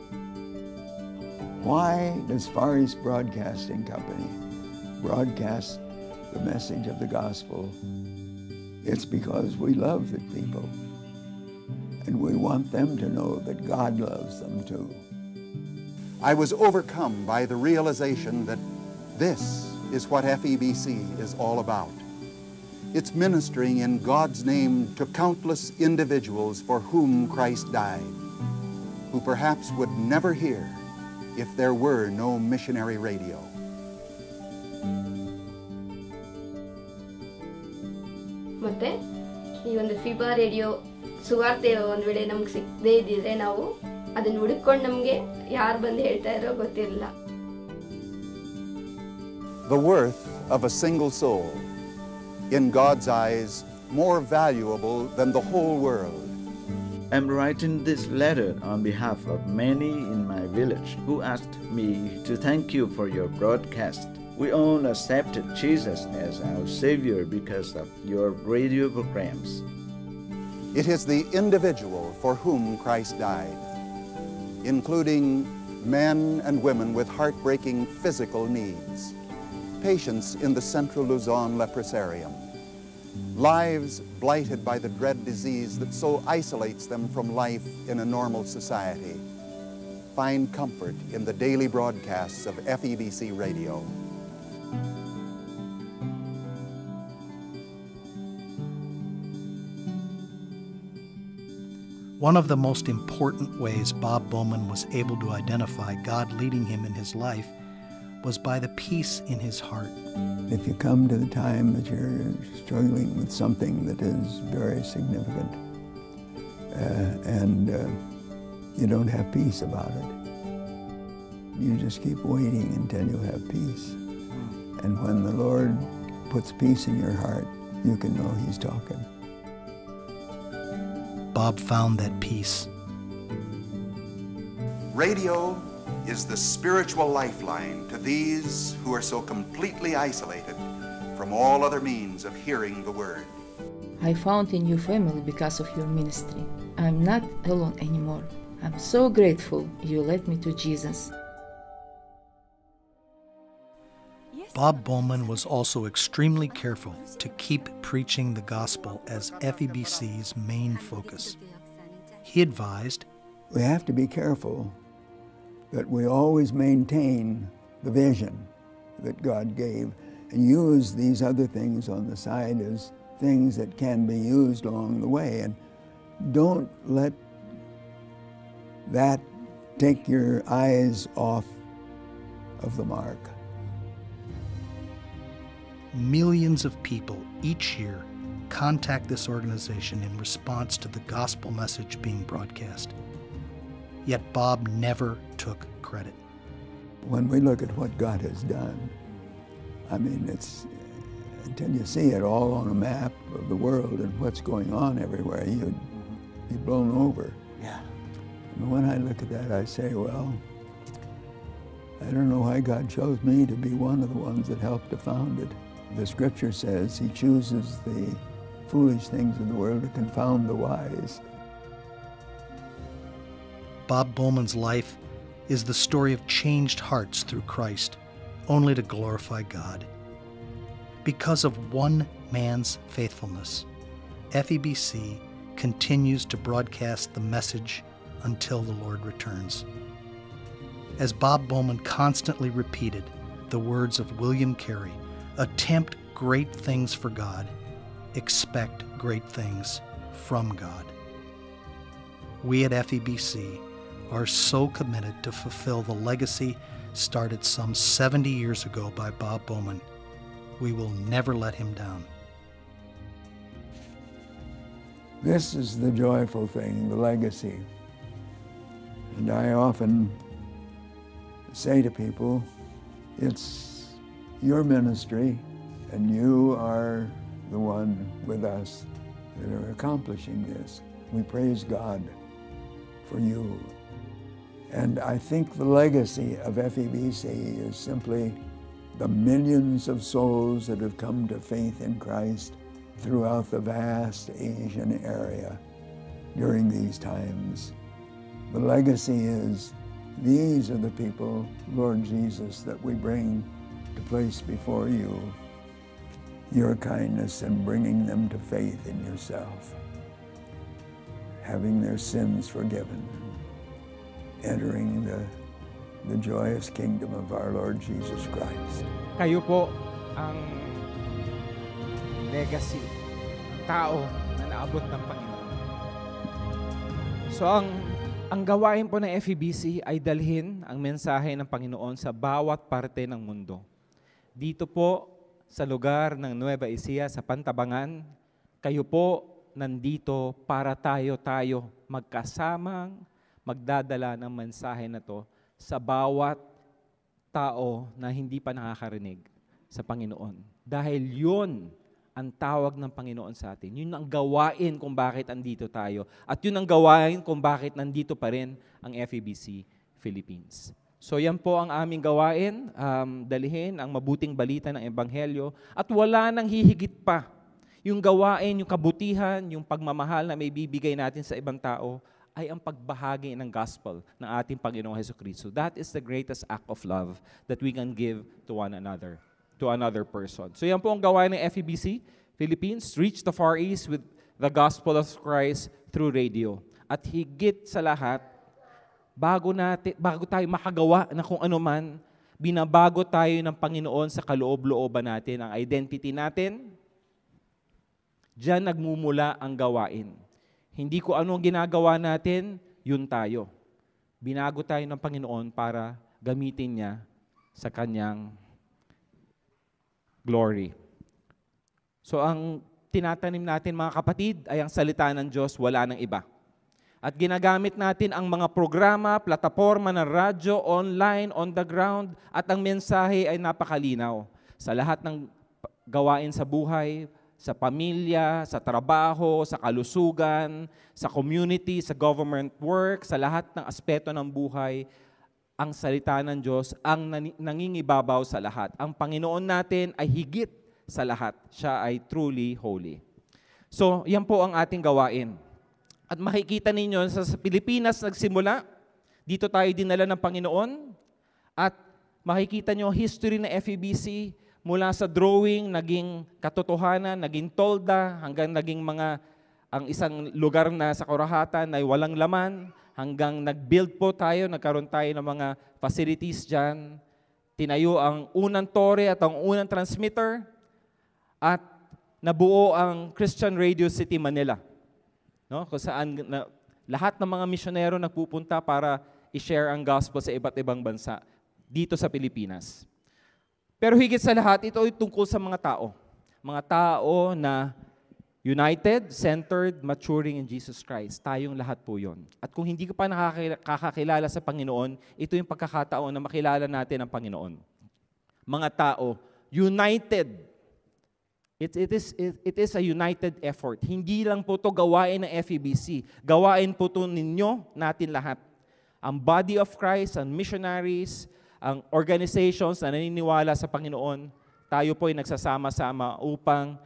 Why does Far East Broadcasting Company broadcast the message of the gospel? It's because we love the people, and we want them to know that God loves them too. I was overcome by the realization that This is what F E B C is all about. It's ministering in God's name to countless individuals for whom Christ died, who perhaps would never hear if there were no missionary radio. ಮತ್ತೆ ಈ ಒಂದು FIBA radio ಸುವಾರ್ತೆ ಒಂದು ವೇಳೆ ನಮ್ಗೆ ಸಿಕ್ಕದೇ ಇದ್ದಿದ್ರೆ ನಾವು ಅದನ್ನ ಹುಡುಕೊಂಡು ನಮಗೆ ಯಾರು ಬಂದು ಹೇಳ್ತಾ ಇರೋ ಗೊತ್ತಿರಲಿಲ್ಲ. The worth of a single soul, in God's eyes, more valuable than the whole world. I'm writing this letter on behalf of many in my village who asked me to thank you for your broadcast. We all accepted Jesus as our Savior because of your radio programs. It is the individual for whom Christ died, including men and women with heartbreaking physical needs, patients in the Central Luzon Leprosarium, lives blighted by the dread disease that so isolates them from life in a normal society. Find comfort in the daily broadcasts of F E B C Radio. One of the most important ways Bob Bowman was able to identify God leading him in his life was by the peace in his heart. If you come to the time that you're struggling with something that is very significant uh, and uh, you don't have peace about it, you just keep waiting until you have peace. And when the Lord puts peace in your heart, you can know He's talking. Bob found that peace. Radio is the spiritual lifeline to these who are so completely isolated from all other means of hearing the Word. I found a new family because of your ministry. I'm not alone anymore. I'm so grateful you led me to Jesus. Bob Bowman was also extremely careful to keep preaching the gospel as F E B C's main focus. He advised, we have to be careful that we always maintain the vision that God gave and use these other things on the side as things that can be used along the way. And don't let that take your eyes off of the mark. Millions of people each year contact this organization in response to the gospel message being broadcast. Yet Bob never took credit. When we look at what God has done, I mean, it's until you see it all on a map of the world and what's going on everywhere, you'd be blown over. Yeah. And when I look at that, I say, well, I don't know why God chose me to be one of the ones that helped to found it. The scripture says He chooses the foolish things of the world to confound the wise. Bob Bowman's life is the story of changed hearts through Christ, only to glorify God. Because of one man's faithfulness, F E B C continues to broadcast the message until the Lord returns. As Bob Bowman constantly repeated the words of William Carey, attempt great things for God, expect great things from God. We at F E B C are so committed to fulfill the legacy started some seventy years ago by Bob Bowman. We will never let him down. This is the joyful thing, the legacy. And I often say to people, it's your ministry, and you are the one with us that are accomplishing this. We praise God for you. And I think the legacy of F E B C is simply the millions of souls that have come to faith in Christ throughout the vast Asian area during these times. The legacy is, these are the people, Lord Jesus, that we bring to place before you your kindness in bringing them to faith in yourself, having their sins forgiven, entering the, the joyous kingdom of our Lord Jesus Christ. kayo po ang legacy, tao na naabot ng Panginoon. So ang ang gawain po ng F E B C ay dalhin ang mensahe ng Panginoon sa bawat parte ng mundo. Dito po sa lugar ng Nueva Ecija sa Pantabangan, kayo po nandito para tayo-tayo magkasamang magdadala ng mensahe na to sa bawat tao na hindi pa nakakarinig sa Panginoon. Dahil yun ang tawag ng Panginoon sa atin. Yun ang gawain kung bakit andito tayo. At yun ang gawain kung bakit nandito pa rin ang F E B C Philippines. So yan po ang aming gawain, um, dalhin ang mabuting balita ng Ebanghelyo. At wala nang hihigit pa. Yung gawain, yung kabutihan, yung pagmamahal na may bibigay natin sa ibang tao ay ang pagbahagi ng gospel ng ating Panginoong Jesucristo. That is the greatest act of love that we can give to one another. to another person. So yan po ang gawain ng F E B C Philippines, reach the Far East with the gospel of Christ through radio. At higit sa lahat, bago natin, bago tayo makagawa na kung ano man, binabago tayo ng Panginoon sa kaloob-looban natin, ang identity natin. Diyan nagmumula ang gawain. Hindi ko ano ang ginagawa natin, yun tayo. Binago tayo ng Panginoon para gamitin niya sa kanyang glory. So ang tinatanim natin mga kapatid ay ang salita ng Diyos, wala ng iba. At ginagamit natin ang mga programa, plataforma ng radyo, online, on the ground, at ang mensahe ay napakalinaw. Sa lahat ng gawain sa buhay, sa pamilya, sa trabaho, sa kalusugan, sa community, sa government work, sa lahat ng aspeto ng buhay, ang salita ng Diyos ang nangingibabaw sa lahat. Ang Panginoon natin ay higit sa lahat. Siya ay truly holy. So, yan po ang ating gawain. At makikita ninyo, sa Pilipinas nagsimula, dito tayo dinala ng Panginoon, at makikita nyo history ng F E B C mula sa drawing, naging katotohanan, naging tolda, hanggang naging mga, ang isang lugar na sa Korahatan ay walang laman, hanggang nag-build po tayo, nagkaroon tayo ng mga facilities dyan. Tinayo ang unang tore at ang unang transmitter. At nabuo ang Christian Radio City Manila. No? Kung saan na, lahat ng mga misyonero nagpupunta para i-share ang gospel sa iba't ibang bansa dito sa Pilipinas. Pero higit sa lahat, ito ay tungkol sa mga tao. Mga tao na united, centered, maturing in Jesus Christ. Tayong lahat po yun. At kung hindi ka pa nakakakilala sa Panginoon, ito yung pagkakataon na makilala natin ang Panginoon. Mga tao, united. It, it, is, it, it is a united effort. Hindi lang po ito gawain ng F E B C. Gawain po ito ninyo, natin lahat. Ang body of Christ, ang missionaries, ang organizations na naniniwala sa Panginoon, tayo po ay nagsasama-sama upang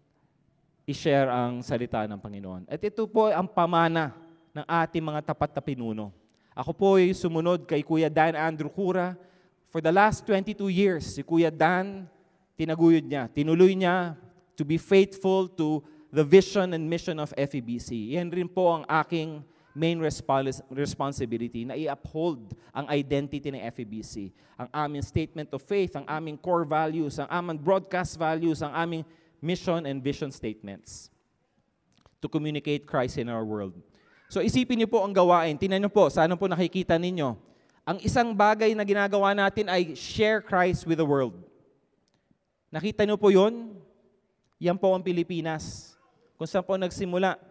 i-share ang salita ng Panginoon. At ito po ang pamana ng ating mga tapat na pinuno. Ako po ay sumunod kay Kuya Dan Andrew Cura. For the last twenty-two years, si Kuya Dan, tinaguyod niya, tinuloy niya to be faithful to the vision and mission of F E B C. Yan rin po ang aking main responsibility na i-uphold ang identity ng F E B C. Ang aming statement of faith, ang aming core values, ang aming broadcast values, ang aming mission and vision statements to communicate Christ in our world. So isipin niyo po ang gawain. Tingnan niyo po, sana po nakikita ninyo. Ang isang bagay na ginagawa natin ay share Christ with the world. Nakita niyo po yun? Yan po ang Pilipinas. Kung saan po nagsimula.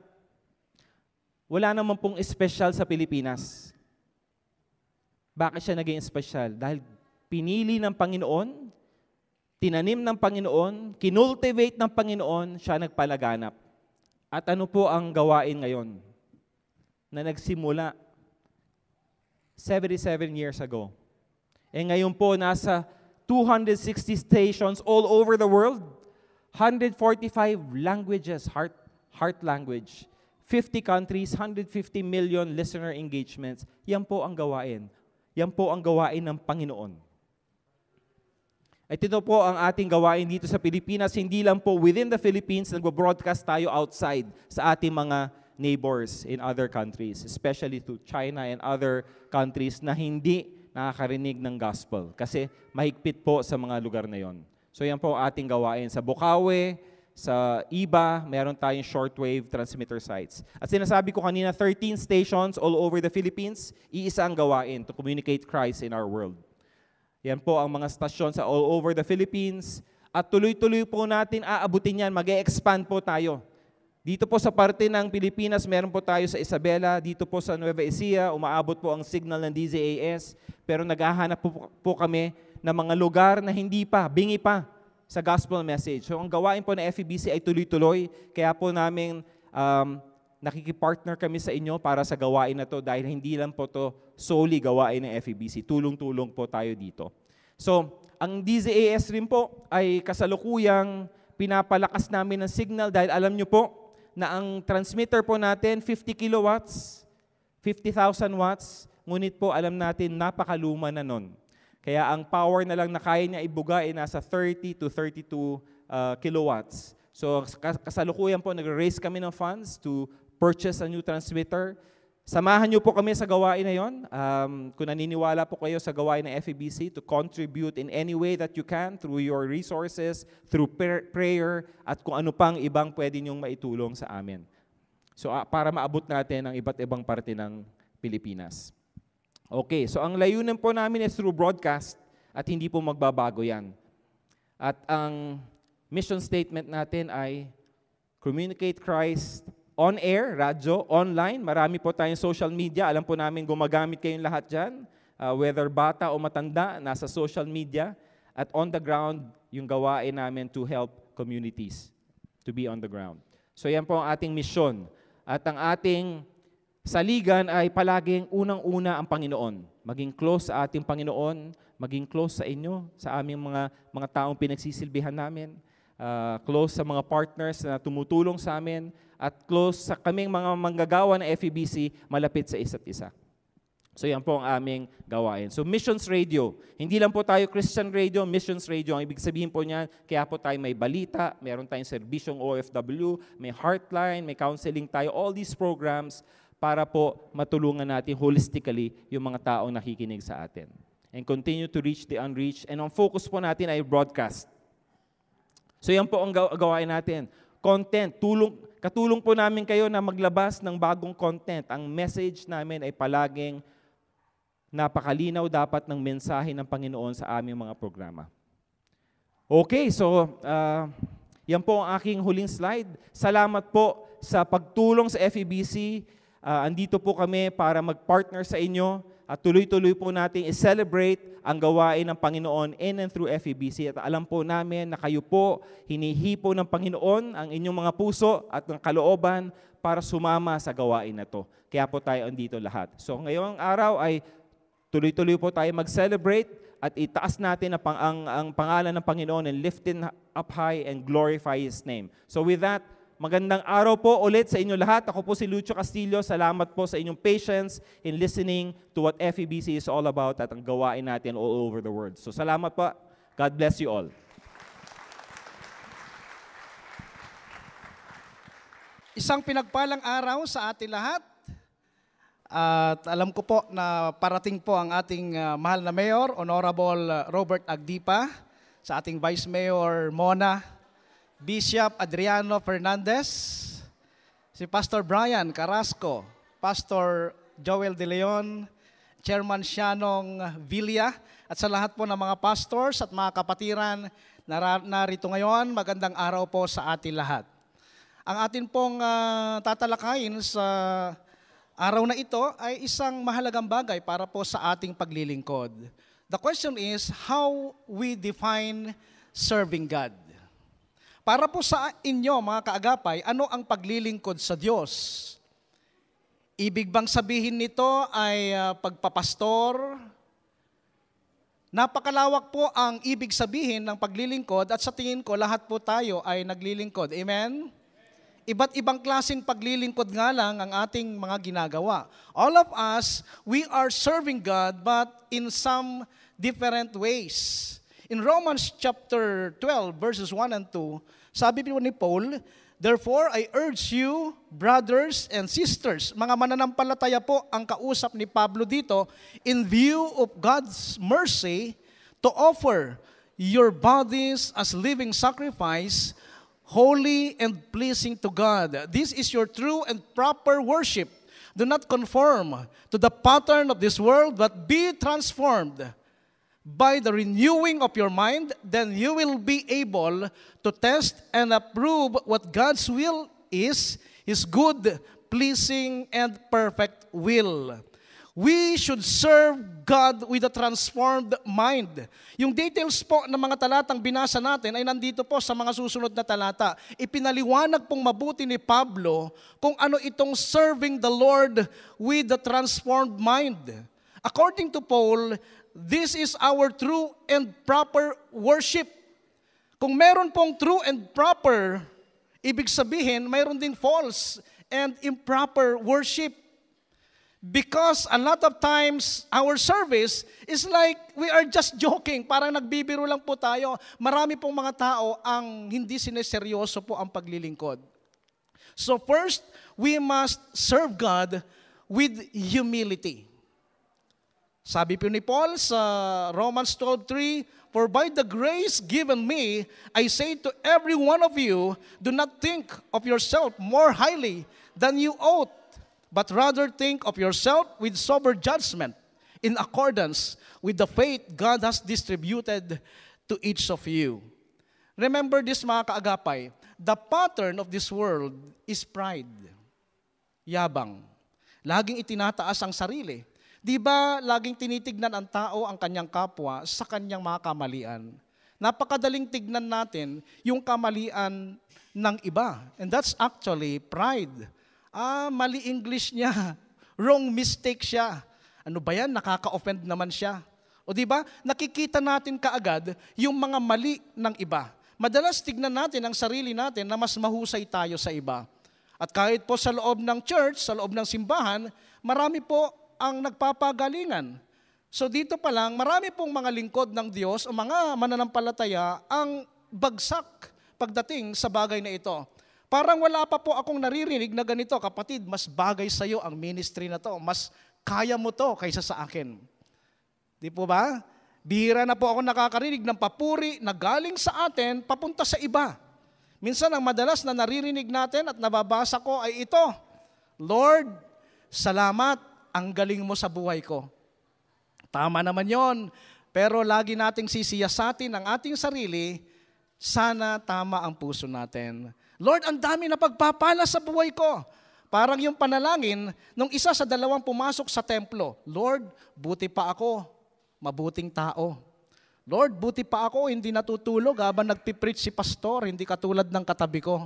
Wala naman pong espesyal sa Pilipinas. Bakit siya naging espesyal? Dahil pinili ng Panginoon, tinanim ng Panginoon, kinultivate ng Panginoon, siya nagpalaganap. At ano po ang gawain ngayon? Na nagsimula seventy-seven years ago. Eh ngayon po, nasa two hundred sixty stations all over the world, one hundred forty-five languages, heart, heart language, fifty countries, one hundred fifty million listener engagements. Yan po ang gawain. Yan po ang gawain ng Panginoon. At ito po ang ating gawain dito sa Pilipinas. Hindi lang po within the Philippines, nagbo-broadcast tayo outside sa ating mga neighbors in other countries, especially to China and other countries na hindi nakakarinig ng gospel. Kasi mahigpit po sa mga lugar na yon. So yan po ang ating gawain. Sa Bukawi, sa Iba, meron tayong shortwave transmitter sites. At sinasabi ko kanina, thirteen stations all over the Philippines, iisa ang gawain to communicate Christ in our world. Yan po ang mga stasyon sa all over the Philippines. At tuloy-tuloy po natin aabutin yan, mag-e-expand po tayo. Dito po sa parte ng Pilipinas, meron po tayo sa Isabela. Dito po sa Nueva Ecija, umaabot po ang signal ng D Z A S. Pero naghahanap po, po kami ng mga lugar na hindi pa, bingi pa sa gospel message. So ang gawain po ng F E B C ay tuloy-tuloy. Kaya po namin um, nakikipartner kami sa inyo para sa gawain na to dahil hindi lang po to solely gawain ng F E B C. Tulong-tulong po tayo dito. So ang D Z A S rin po ay kasalukuyang pinapalakas namin ng signal dahil alam nyo po na ang transmitter po natin fifty kilowatts, fifty thousand watts, ngunit po alam natin napakaluma na nun. Kaya ang power na lang na kaya niya ibuga ay nasa thirty to thirty-two uh, kilowatts. So kasalukuyan po, nag-raise kami ng funds to purchase a new transmitter. Samahan niyo po kami sa gawain na yon. Um, kung naniniwala po kayo sa gawain ng F E B C, to contribute in any way that you can through your resources, through prayer, at kung ano pang ibang pwede niyong maitulong sa amin. So uh, para maabot natin ang iba't ibang parte ng Pilipinas. Okay, so ang layunin po namin is through broadcast at hindi po magbabago yan. At ang mission statement natin ay communicate Christ on air, radyo, online. Marami po tayong social media. Alam po namin gumagamit kayong lahat dyan. Uh, whether bata o matanda, nasa social media. At on the ground, yung gawain namin to help communities to be on the ground. So yan po ang ating mission. At ang ating saligan ay palaging unang-una ang Panginoon. Maging close sa ating Panginoon, maging close sa inyo, sa aming mga, mga taong pinagsisilbihan namin, uh, close sa mga partners na tumutulong sa amin, at close sa kaming mga manggagawa ng F E B C, malapit sa isa't isa. So yan po ang aming gawain. So Missions Radio, hindi lang po tayo Christian Radio, Missions Radio. Ang ibig sabihin po niyan, kaya po tayo may balita, meron tayong serbisyong O F W, may heartline, may counseling tayo, all these programs para po matulungan natin holistically yung mga taong nakikinig sa atin. And continue to reach the unreached. And ang focus po natin ay broadcast. So yan po ang gawain natin. Content, tulong, katulong po namin kayo na maglabas ng bagong content. Ang message namin ay palaging napakalinaw dapat ng mensahe ng Panginoon sa aming mga programa. Okay, so uh, yan po ang aking huling slide. Salamat po sa pagtulong sa F E B C. Uh, andito po kami para mag-partner sa inyo at tuloy-tuloy po natin i-celebrate ang gawain ng Panginoon in and through F E B C. At alam po namin na kayo po, hinihipo ng Panginoon ang inyong mga puso at ng kalooban para sumama sa gawain na to. Kaya po tayo andito lahat. So ngayong araw ay tuloy-tuloy po tayo mag-celebrate at itaas natin ang, ang, ang pangalan ng Panginoon and lift him up high and glorify His name. So with that, magandang araw po ulit sa inyo lahat. Ako po si Lucio Castillo. Salamat po sa inyong patience in listening to what F E B C is all about at ang gawain natin all over the world. So salamat po. God bless you all. Isang pinagpalang araw sa ating lahat. At alam ko po na parating po ang ating uh, mahal na Mayor, Honorable Robert Agdipa, sa ating Vice Mayor Mona, Bishop Adriano Fernandez, si Pastor Brian Carrasco, Pastor Joel De Leon, Chairman Shanong Villa, at sa lahat po ng mga pastors at mga kapatiran na narito ngayon, magandang araw po sa atin lahat. Ang atin pong uh, tatalakayin sa araw na ito ay isang mahalagang bagay para po sa ating paglilingkod. The question is, how we define serving God? Para po sa inyo, mga kaagapay, ano ang paglilingkod sa Diyos? Ibig bang sabihin nito ay uh, pagpapastor? Napakalawak po ang ibig sabihin ng paglilingkod at sa tingin ko lahat po tayo ay naglilingkod. Amen? Iba't ibang klaseng paglilingkod nga lang ang ating mga ginagawa. All of us, we are serving God but in some different ways. In Romans chapter twelve, verses one and two, sabi po ni Paul, Therefore, I urge you, brothers and sisters, mga mananampalataya po ang kausap ni Pablo dito, in view of God's mercy, to offer your bodies as living sacrifice, holy and pleasing to God. This is your true and proper worship. Do not conform to the pattern of this world, but be transformed by the renewing of your mind. Then you will be able to test and approve what God's will is, His good, pleasing, and perfect will. We should serve God with a transformed mind. Yung details po ng mga talatang binasa natin ay nandito po sa mga susunod na talata. Ipinaliwanag pong mabuti ni Pablo kung ano itong serving the Lord with a transformed mind. According to Paul, this is our true and proper worship. Kung meron pong true and proper, ibig sabihin, mayroon ding false and improper worship. Because a lot of times, our service is like we are just joking, parang nagbibiro lang po tayo. Marami pong mga tao ang hindi sineseryoso po ang paglilingkod. So first, we must serve God with humility. Sabi po ni Paul sa Romans twelve three, for by the grace given me, I say to every one of you, do not think of yourself more highly than you ought, but rather think of yourself with sober judgment in accordance with the faith God has distributed to each of you. Remember this, mga kaagapay, the pattern of this world is pride, yabang. Laging itinataas ang sarili. Di ba laging tinitignan ang tao ang kanyang kapwa sa kanyang mga kamalian? Napakadaling tignan natin yung kamalian ng iba. And that's actually pride. Ah, mali English niya. Wrong mistake siya. Ano ba yan? Nakaka-offend naman siya. O di ba? Nakikita natin kaagad yung mga mali ng iba. Madalas tignan natin ang sarili natin na mas mahusay tayo sa iba. At kahit po sa loob ng church, sa loob ng simbahan, marami po ang nagpapagalingan. So dito pa lang, marami pong mga lingkod ng Diyos o mga mananampalataya ang bagsak pagdating sa bagay na ito. Parang wala pa po akong naririnig na ganito, kapatid, mas bagay sa iyo ang ministry na to, mas kaya mo to kaysa sa akin. Di po ba? Bihira na po ako nakakarinig ng papuri na galing sa atin papunta sa iba. Minsan ang madalas na naririnig natin at nababasa ko ay ito, Lord, salamat, ang galing mo sa buhay ko. Tama naman yon, pero lagi nating sisiyasatin ang ating sarili, sana tama ang puso natin. Lord, ang dami na pagpapala sa buhay ko. Parang yung panalangin, nung isa sa dalawang pumasok sa templo, Lord, buti pa ako, mabuting tao. Lord, buti pa ako, hindi natutulog habang nagpipreach si pastor, hindi katulad ng katabi ko.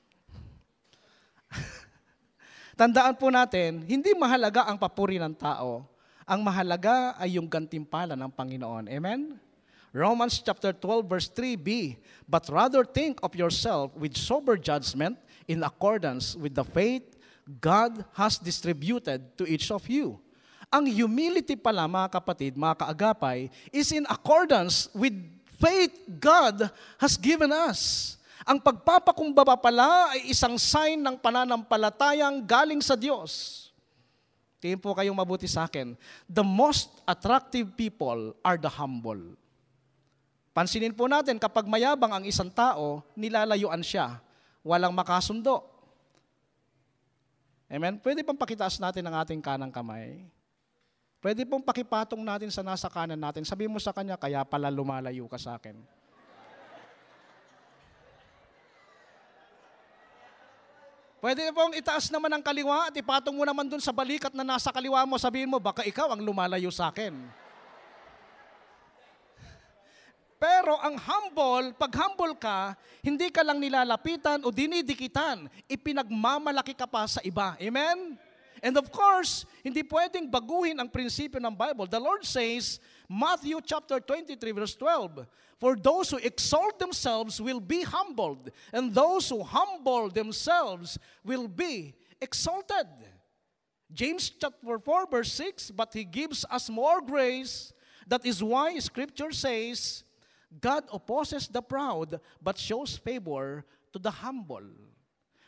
Tandaan po natin, hindi mahalaga ang papuri ng tao. Ang mahalaga ay yung gantimpala ng Panginoon. Amen? Romans chapter twelve verse three b, but rather think of yourself with sober judgment in accordance with the faith God has distributed to each of you. Ang humility pala, mga kapatid, mga kaagapay, is in accordance with faith God has given us. Ang pagpapakumbaba pala ay isang sign ng pananampalatayang galing sa Diyos. Tingin po kayong mabuti sa akin. The most attractive people are the humble. Pansinin po natin, kapag mayabang ang isang tao, nilalayuan siya. Walang makasundo. Amen? Pwede pang pakitaas natin ang ating kanang kamay. Pwede pong pakipatong natin sa nasa kanan natin. Sabi mo sa kanya, kaya pala lumalayo ka sa akin. Pwede pong itaas naman ang kaliwa at ipatong mo naman dun sa balikat na nasa kaliwa mo. Sabihin mo, baka ikaw ang lumalayo sa akin. Pero ang humble, pag humble ka, hindi ka lang nilalapitan o dinidikitan, ipinagmamalaki ka pa sa iba. Amen? And of course, hindi pwedeng baguhin ang prinsipyo ng Bible. The Lord says, Matthew chapter twenty-three verse twelve, for those who exalt themselves will be humbled, and those who humble themselves will be exalted. James chapter four verse six, but He gives us more grace. That is why Scripture says, God opposes the proud, but shows favor to the humble.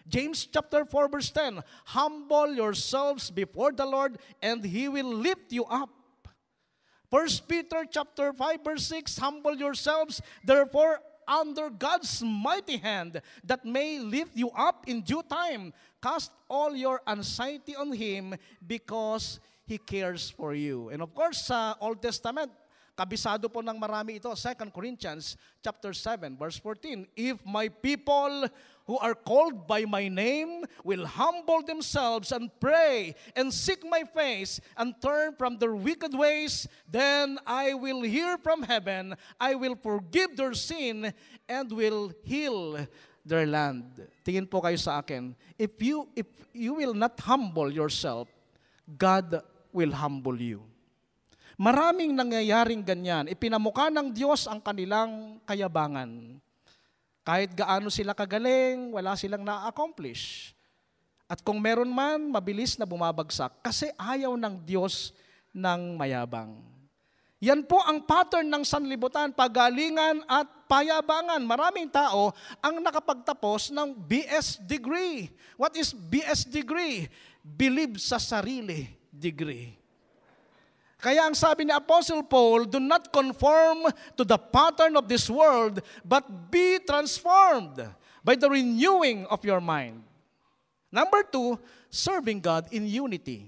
James chapter four verse ten, humble yourselves before the Lord and He will lift you up. First Peter chapter five verse six, humble yourselves therefore under God's mighty hand that may lift you up in due time. Cast all your anxiety on Him because He cares for you. And of course, sa Old Testament, kabisado po ng marami ito, Second Corinthians chapter seven verse fourteen, if my people who are called by my name will humble themselves and pray and seek my face and turn from their wicked ways, then I will hear from heaven, I will forgive their sin and will heal their land. Tingin po kayo sa akin, if you if you will not humble yourself, God will humble you. Maraming nangyayaring ganyan. Ipinamukha ng Diyos ang kanilang kayabangan. Kahit gaano sila kagaling, wala silang na-accomplish. At kung meron man, mabilis na bumabagsak kasi ayaw ng Diyos ng mayabang. Yan po ang pattern ng sanlibutan, pagalingan at payabangan. Maraming tao ang nakapagtapos ng B S degree. What is B S degree? Believe sa sarili degree. Kaya ang sabi ni Apostle Paul, do not conform to the pattern of this world, but be transformed by the renewing of your mind. Number two, serving God in unity.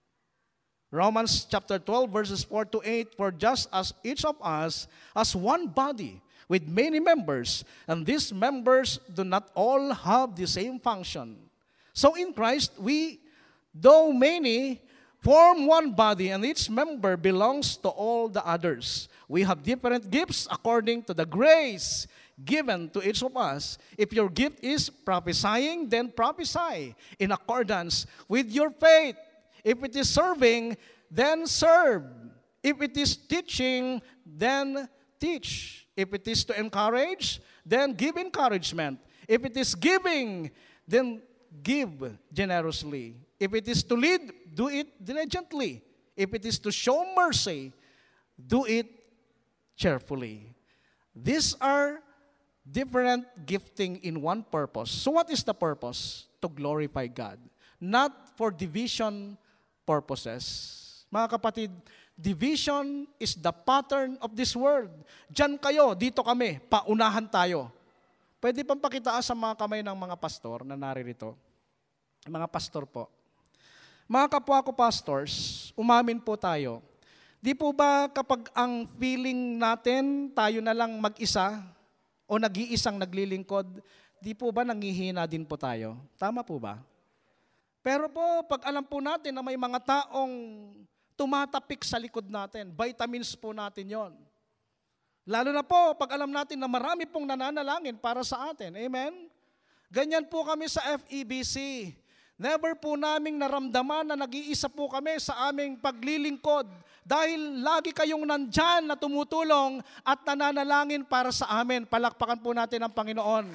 Romans chapter twelve verses four to eight, for just as each of us has one body with many members, and these members do not all have the same function. So in Christ, we, though many, form one body, and each member belongs to all the others. We have different gifts according to the grace given to each of us. If your gift is prophesying, then prophesy in accordance with your faith. If it is serving, then serve. If it is teaching, then teach. If it is to encourage, then give encouragement. If it is giving, then give generously. If it is to lead, do it diligently. If it is to show mercy, do it cheerfully. These are different gifting in one purpose. So what is the purpose? To glorify God. Not for division purposes. Mga kapatid, division is the pattern of this world. Diyan kayo, dito kami, paunahan tayo. Pwede pang pakitaas sa mga kamay ng mga pastor na naririto. Mga pastor po. Mga kapwa ko pastors, umamin po tayo. Di po ba kapag ang feeling natin, tayo na lang mag-isa o nag-iisang naglilingkod, di po ba nangihina din po tayo? Tama po ba? Pero po, pag alam po natin na may mga taong tumatapik sa likod natin, vitamins po natin yon. Lalo na po, pag alam natin na marami pong nananalangin para sa atin. Amen? Ganyan po kami sa F E B C. Never po naming naramdaman na nag-iisa po kami sa aming paglilingkod dahil lagi kayong nandyan na tumutulong at nananalangin para sa amin. Palakpakan po natin ang Panginoon.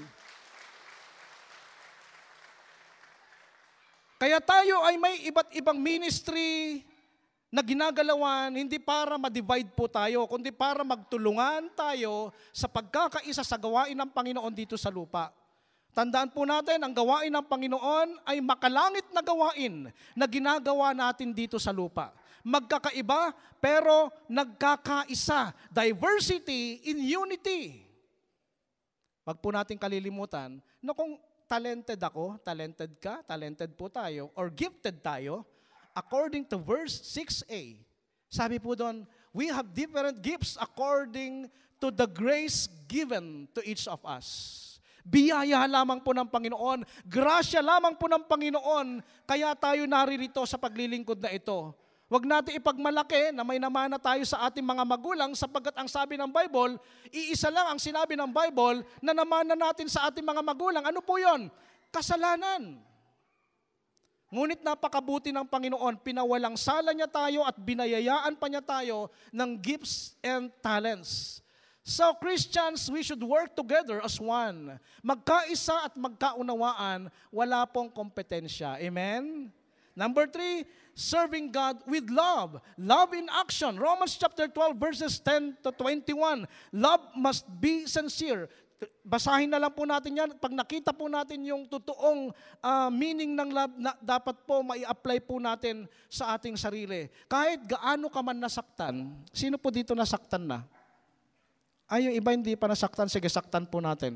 Kaya tayo ay may iba't ibang ministry na ginagalawan, hindi para ma-divide po tayo, kundi para magtulungan tayo sa pagkakaisa sa gawain ng Panginoon dito sa lupa. Tandaan po natin, ang gawain ng Panginoon ay makalangit na gawain na ginagawa natin dito sa lupa. Magkakaiba, pero nagkakaisa. Diversity in unity. Wag po natin kalilimutan na kung talented ako, talented ka, talented po tayo, or gifted tayo, according to verse six a, sabi po doon, we have different gifts according to the grace given to each of us. Biyaya lamang po ng Panginoon, grasya lamang po ng Panginoon, kaya tayo naririto sa paglilingkod na ito. Huwag natin ipagmalaki na may namana tayo sa ating mga magulang sapagkat ang sabi ng Bible, iisa lang ang sinabi ng Bible na namana natin sa ating mga magulang. Ano po yon? Kasalanan. Ngunit napakabuti ng Panginoon, pinawalang sala niya tayo at binayayaan pa niya tayo ng gifts and talents. So Christians, we should work together as one. Magkaisa at magkaunawaan, wala pong kompetensya. Amen? Number three, serving God with love. Love in action. Romans chapter twelve verses ten to twenty-one. Love must be sincere. Basahin na lang po natin yan. Pag nakita po natin yung totoong uh, meaning ng love, na dapat po mai-apply po natin sa ating sarili. Kahit gaano ka man nasaktan, sino po dito nasaktan na? Ay, yung iba hindi pa nasaktan, sige, saktan po natin.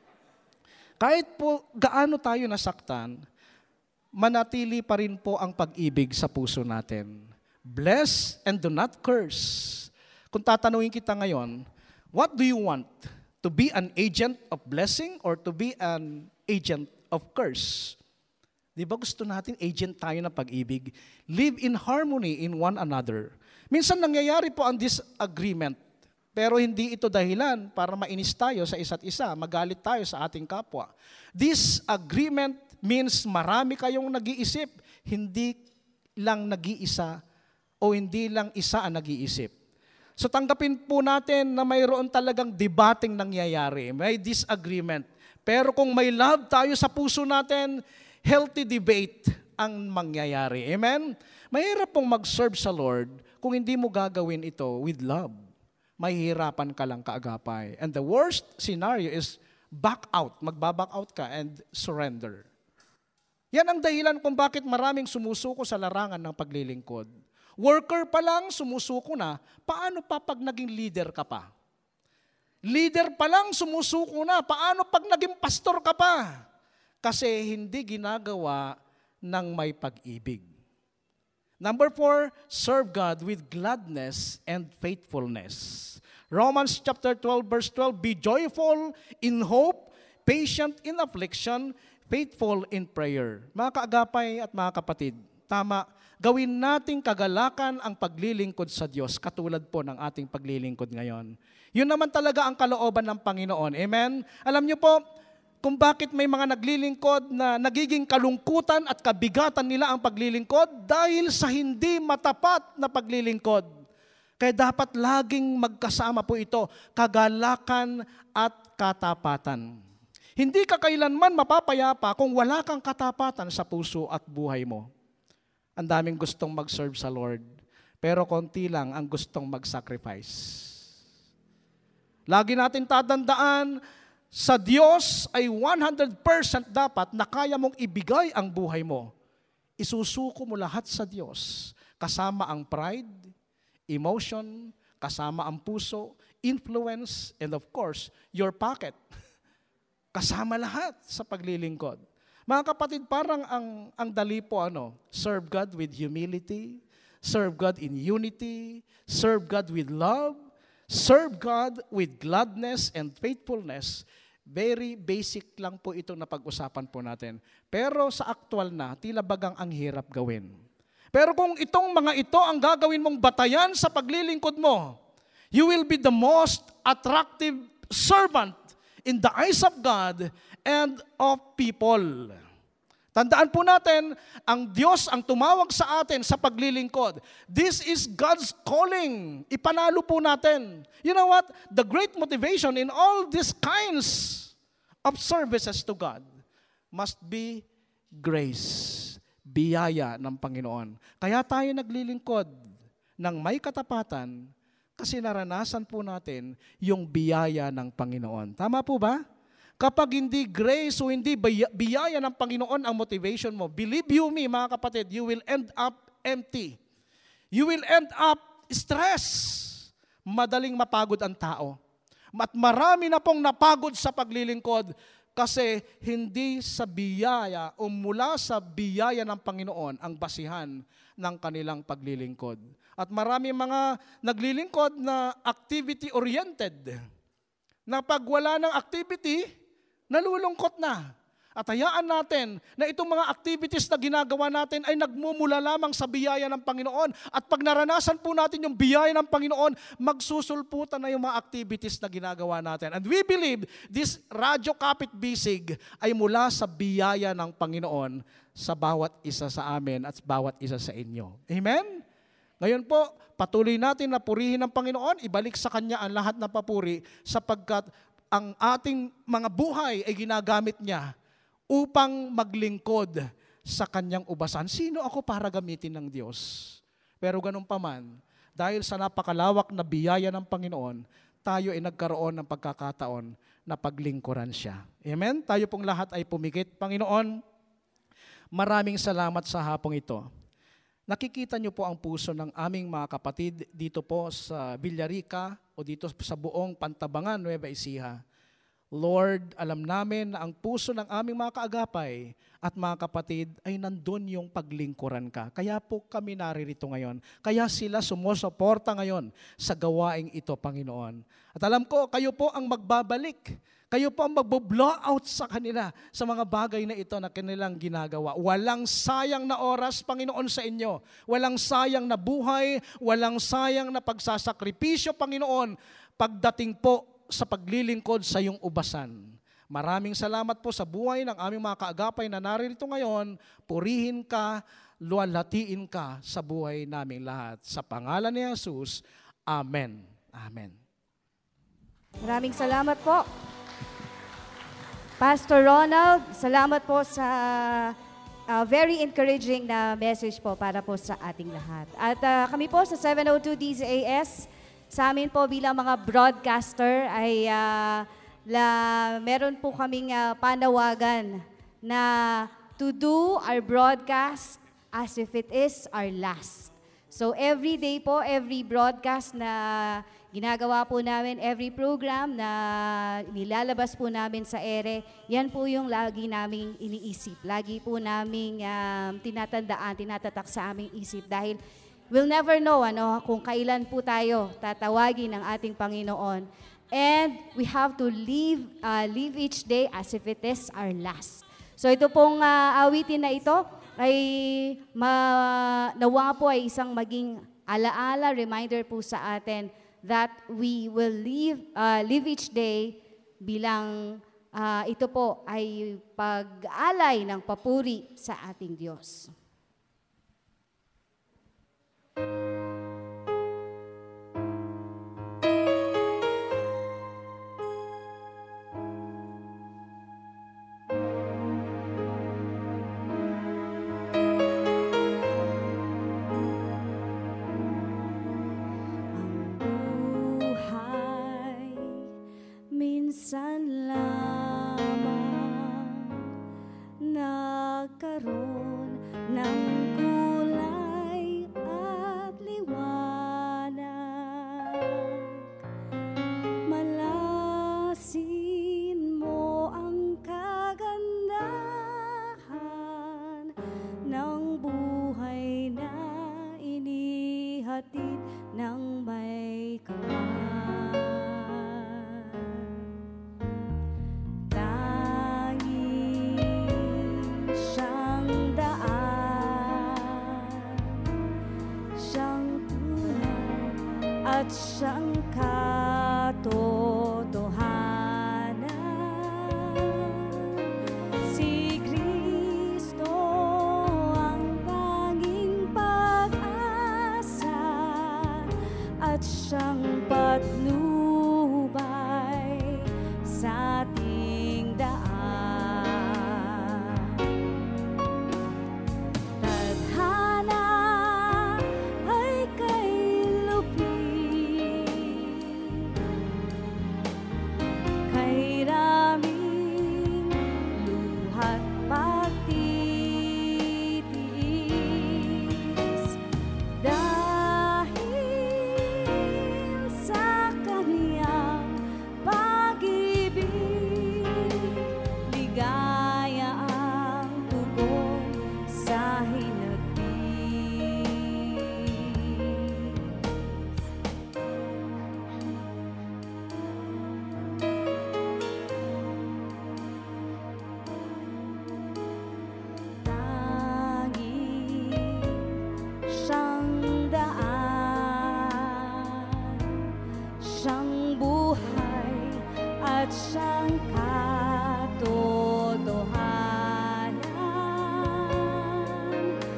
Kahit po gaano tayo nasaktan, manatili pa rin po ang pag-ibig sa puso natin. Bless and do not curse. Kung tatanungin kita ngayon, what do you want? To be an agent of blessing or to be an agent of curse? Di ba gusto natin agent tayo ng pag-ibig? Live in harmony in one another. Minsan nangyayari po ang disagreement, pero hindi ito dahilan para mainis tayo sa isa't isa, magalit tayo sa ating kapwa. Disagreement means marami kayong nag-iisip, hindi lang nag-iisa o hindi lang isa ang nag-iisip. So tanggapin po natin na mayroon talagang debating nangyayari, may disagreement. Pero kung may love tayo sa puso natin, healthy debate ang mangyayari. Amen? Mahirap pong mag-serve sa Lord kung hindi mo gagawin ito with love. Mahihirapan ka lang kaagapay. And the worst scenario is back out. Magbaback out ka and surrender. Yan ang dahilan kung bakit maraming sumusuko sa larangan ng paglilingkod. Worker pa lang, sumusuko na, paano pa pag naging leader ka pa? Leader pa lang, sumusuko na, paano pag naging pastor ka pa? Kasi hindi ginagawa ng may pag-ibig. Number four, serve God with gladness and faithfulness. Romans chapter twelve, verse twelve, be joyful in hope, patient in affliction, faithful in prayer. Mga kaagapay at mga kapatid, tama, gawin nating kagalakan ang paglilingkod sa Diyos, katulad po ng ating paglilingkod ngayon. Yun naman talaga ang kalooban ng Panginoon. Amen? Alam niyo po, kung bakit may mga naglilingkod na nagiging kalungkutan at kabigatan nila ang paglilingkod? Dahil sa hindi matapat na paglilingkod. Kaya dapat laging magkasama po ito, kagalakan at katapatan. Hindi ka kailanman mapapayapa kung wala kang katapatan sa puso at buhay mo. Ang daming gustong mag-serve sa Lord, pero konti lang ang gustong mag-sacrifice. Lagi natin tatandaan, sa Diyos ay one hundred percent dapat na kaya mong ibigay ang buhay mo. Isusuko mo lahat sa Diyos, kasama ang pride, emotion, kasama ang puso, influence, and of course, your pocket. Kasama lahat sa paglilingkod. Mga kapatid, parang ang, ang dali po ano, serve God with humility, serve God in unity, serve God with love, serve God with gladness and faithfulness. Very basic lang po ito na pag-usapan po natin. Pero sa actual na, tila bagang ang hirap gawin. Pero kung itong mga ito ang gagawin mong batayan sa paglilingkod mo, you will be the most attractive servant in the eyes of God and of people. Tandaan po natin, ang Diyos ang tumawag sa atin sa paglilingkod. This is God's calling. Ipanalo po natin. You know what? The great motivation in all these kinds of services to God must be grace, biyaya ng Panginoon. Kaya tayo naglilingkod ng may katapatan kasi naranasan po natin yung biyaya ng Panginoon. Tama po ba? Kapag hindi grace o hindi biyaya ng Panginoon ang motivation mo, believe you me, mga kapatid, you will end up empty. You will end up stressed. Madaling mapagod ang tao. At marami na pong napagod sa paglilingkod kasi hindi sa biyaya o mula sa biyaya ng Panginoon ang basihan ng kanilang paglilingkod. At marami mga naglilingkod na activity-oriented. Na pag wala ng activity, nalulungkot na. At hayaan natin na itong mga activities na ginagawa natin ay nagmumula lamang sa biyaya ng Panginoon. At pag naranasan po natin yung biyaya ng Panginoon, magsusulputan na yung mga activities na ginagawa natin. And we believe this Radyo Kapit Bisig ay mula sa biyaya ng Panginoon sa bawat isa sa amin at bawat isa sa inyo. Amen? Ngayon po, patuloy natin na purihin ng Panginoon, ibalik sa Kanya ang lahat ng papuri sapagkat ang ating mga buhay ay ginagamit niya upang maglingkod sa Kanyang ubasan. Sino ako para gamitin ng Diyos? Pero ganun pa man, dahil sa napakalawak na biyaya ng Panginoon, tayo ay nagkaroon ng pagkakataon na paglingkuran siya. Amen? Tayo pong lahat ay pumikit. Panginoon, maraming salamat sa hapong ito. Nakikita niyo po ang puso ng aming mga kapatid dito po sa Villarica o dito sa buong Pantabangan, Nueva Ecija. Lord, alam namin na ang puso ng aming mga kaagapay at mga kapatid ay nandun yung paglingkuran ka. Kaya po kami naririto ngayon. Kaya sila sumusuporta ngayon sa gawaing ito, Panginoon. At alam ko, kayo po ang magbabalik. Kayo po ang magbo-blow out sa kanila sa mga bagay na ito na kanilang ginagawa. Walang sayang na oras, Panginoon, sa inyo. Walang sayang na buhay, walang sayang na pagsasakripisyo, Panginoon, pagdating po sa paglilingkod sa iyong ubasan. Maraming salamat po sa buhay ng aming mga kaagapay na naririto ngayon. Purihin ka, luwalhatiin ka sa buhay naming lahat. Sa pangalan ni Jesus, Amen. Amen. Maraming salamat po. Pastor Ronald, salamat po sa uh, very encouraging na message po para po sa ating lahat. At uh, kami po sa seven oh two D Z A S, sa amin po bilang mga broadcaster ay uh, la, meron po kaming uh, panawagan na to do our broadcast as if it is our last. So every day po, every broadcast na ginagawa po namin, every program na nilalabas po namin sa ere, yan po yung lagi naming iniisip. Lagi po naming um, tinatandaan, tinatatak sa aming isip dahil we'll never know ano, kung kailan po tayo tatawagin ng ating Panginoon. And we have to live, uh, live each day as if it is our last. So ito pong uh, awitin na ito ay ma, nawa po ay isang maging alaala, reminder po sa atin that we will live, uh, live each day bilang uh, ito po ay pag-alay ng papuri sa ating Diyos. Minsan lamang nagkaroon ng kulay at liwanag. Malasin mo ang kagandahan ng buhay na inihatid ng may kawan. At siyang katotohanan, si Kristo ang tanging pag-asa at siyang patnubay sa ating daan. Tadhana ay kay kay raming luhat pagtitiis dahil sa kaniyang pag-ibig, ligaya ang tugon sa hinagpis. Siyang daan, siyang buhay at siyang katotohanan.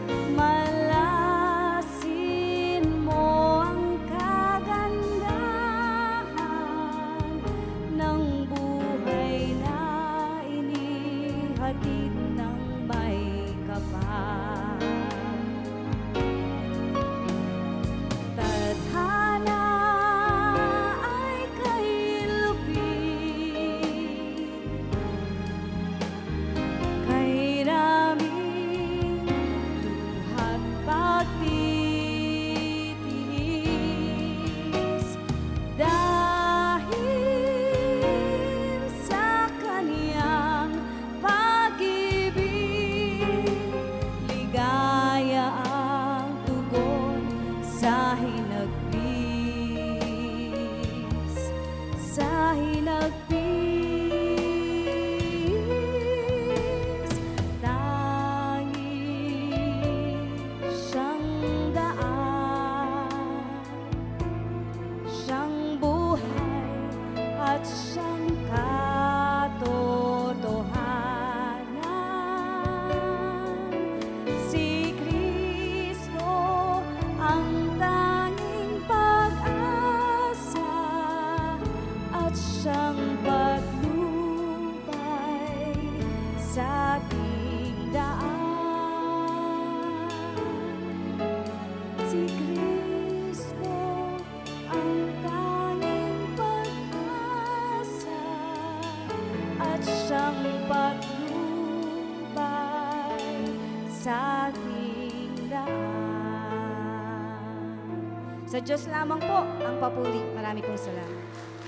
sa ating lahat. Sa Diyos lamang po ang papuri. Marami pong salamat.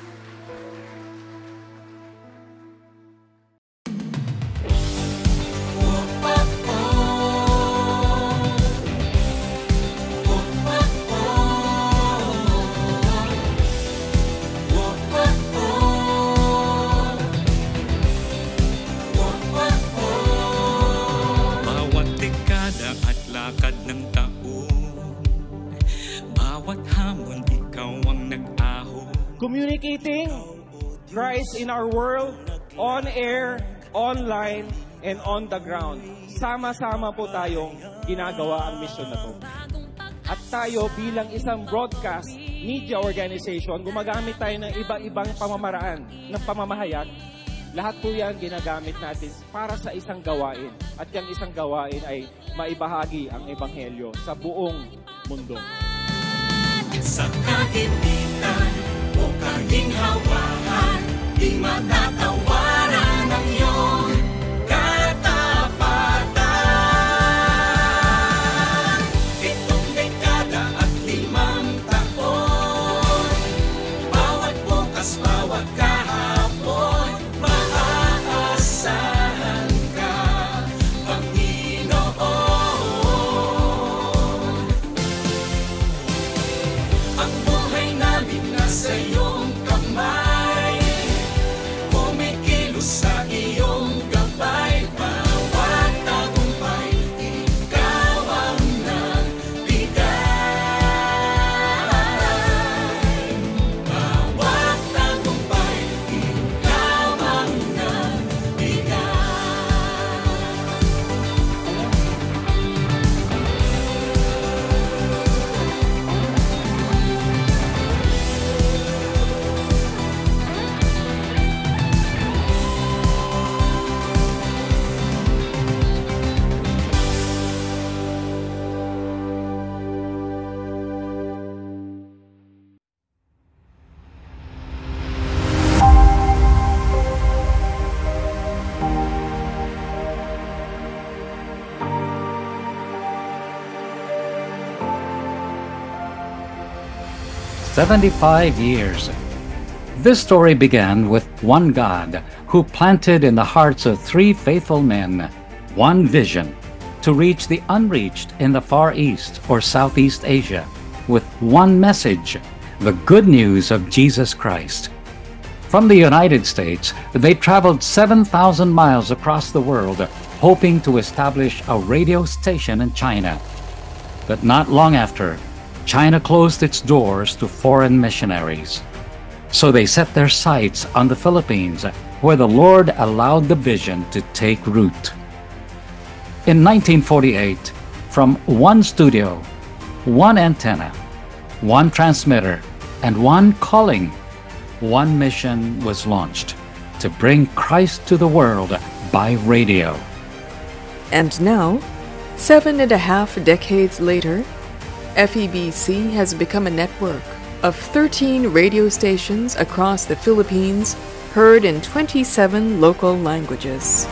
Communicating Christ in our world, on air, online, and on the ground. Sama-sama po tayong ginagawa ang mission na to. At tayo bilang isang broadcast media organization, gumagamit tayo ng iba-ibang pamamaraan ng pamamahayag. Lahat po yan ginagamit natin para sa isang gawain. At yung isang gawain ay maibahagi ang ebanghelyo sa buong mundo. Sa kagipitan o kaginhawahan, di matatawaran ang iyong katapatan. Itong dekada at limang taon, bawat bukas, bawat kahapon, maaasahan ka, Panginoon. Ang buhay namin nasa iyong kamay, kumikilos sa iyong gabay, bawat tagumpay, ikaw ang nagbigay. Bawat tagumpay, ikaw ang nagbigay. seventy-five years. This story began with one God who planted in the hearts of three faithful men one vision: to reach the unreached in the Far East or Southeast Asia with one message: the good news of Jesus Christ. From the United States, they traveled seven thousand miles across the world, hoping to establish a radio station in China. But not long after, China closed its doors to foreign missionaries. So they set their sights on the Philippines, where the Lord allowed the vision to take root. In nineteen forty-eight, from one studio, one antenna, one transmitter, and one calling, one mission was launched: to bring Christ to the world by radio. And now, seven and a half decades later, F E B C has become a network of thirteen radio stations across the Philippines, heard in twenty-seven local languages.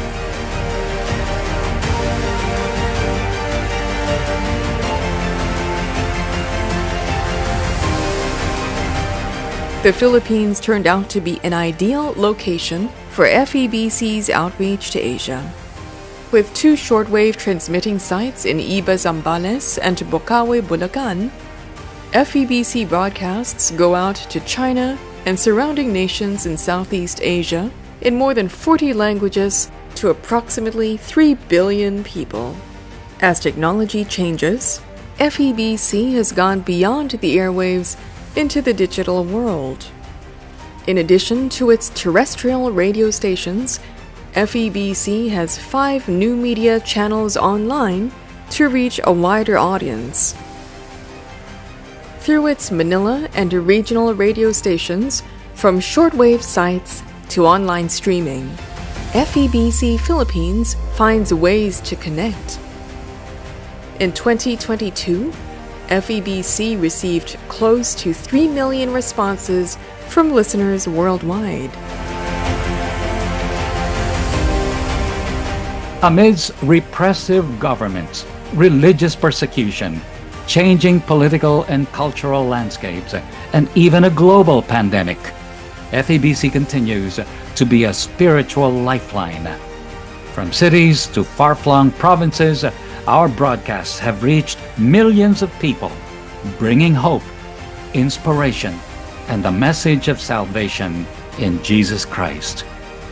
The Philippines turned out to be an ideal location for F E B C's outreach to Asia. With two shortwave transmitting sites in Iba, Zambales and Bocaue, Bulacan, F E B C broadcasts go out to China and surrounding nations in Southeast Asia in more than forty languages to approximately three billion people. As technology changes, F E B C has gone beyond the airwaves into the digital world. In addition to its terrestrial radio stations, F E B C has five new media channels online to reach a wider audience. Through its Manila and regional radio stations, from shortwave sites to online streaming, F E B C Philippines finds ways to connect. In twenty twenty-two, F E B C received close to three million responses from listeners worldwide. Amidst repressive governments, religious persecution, changing political and cultural landscapes, and even a global pandemic, F E B C continues to be a spiritual lifeline. From cities to far-flung provinces, our broadcasts have reached millions of people, bringing hope, inspiration, and the message of salvation in Jesus Christ.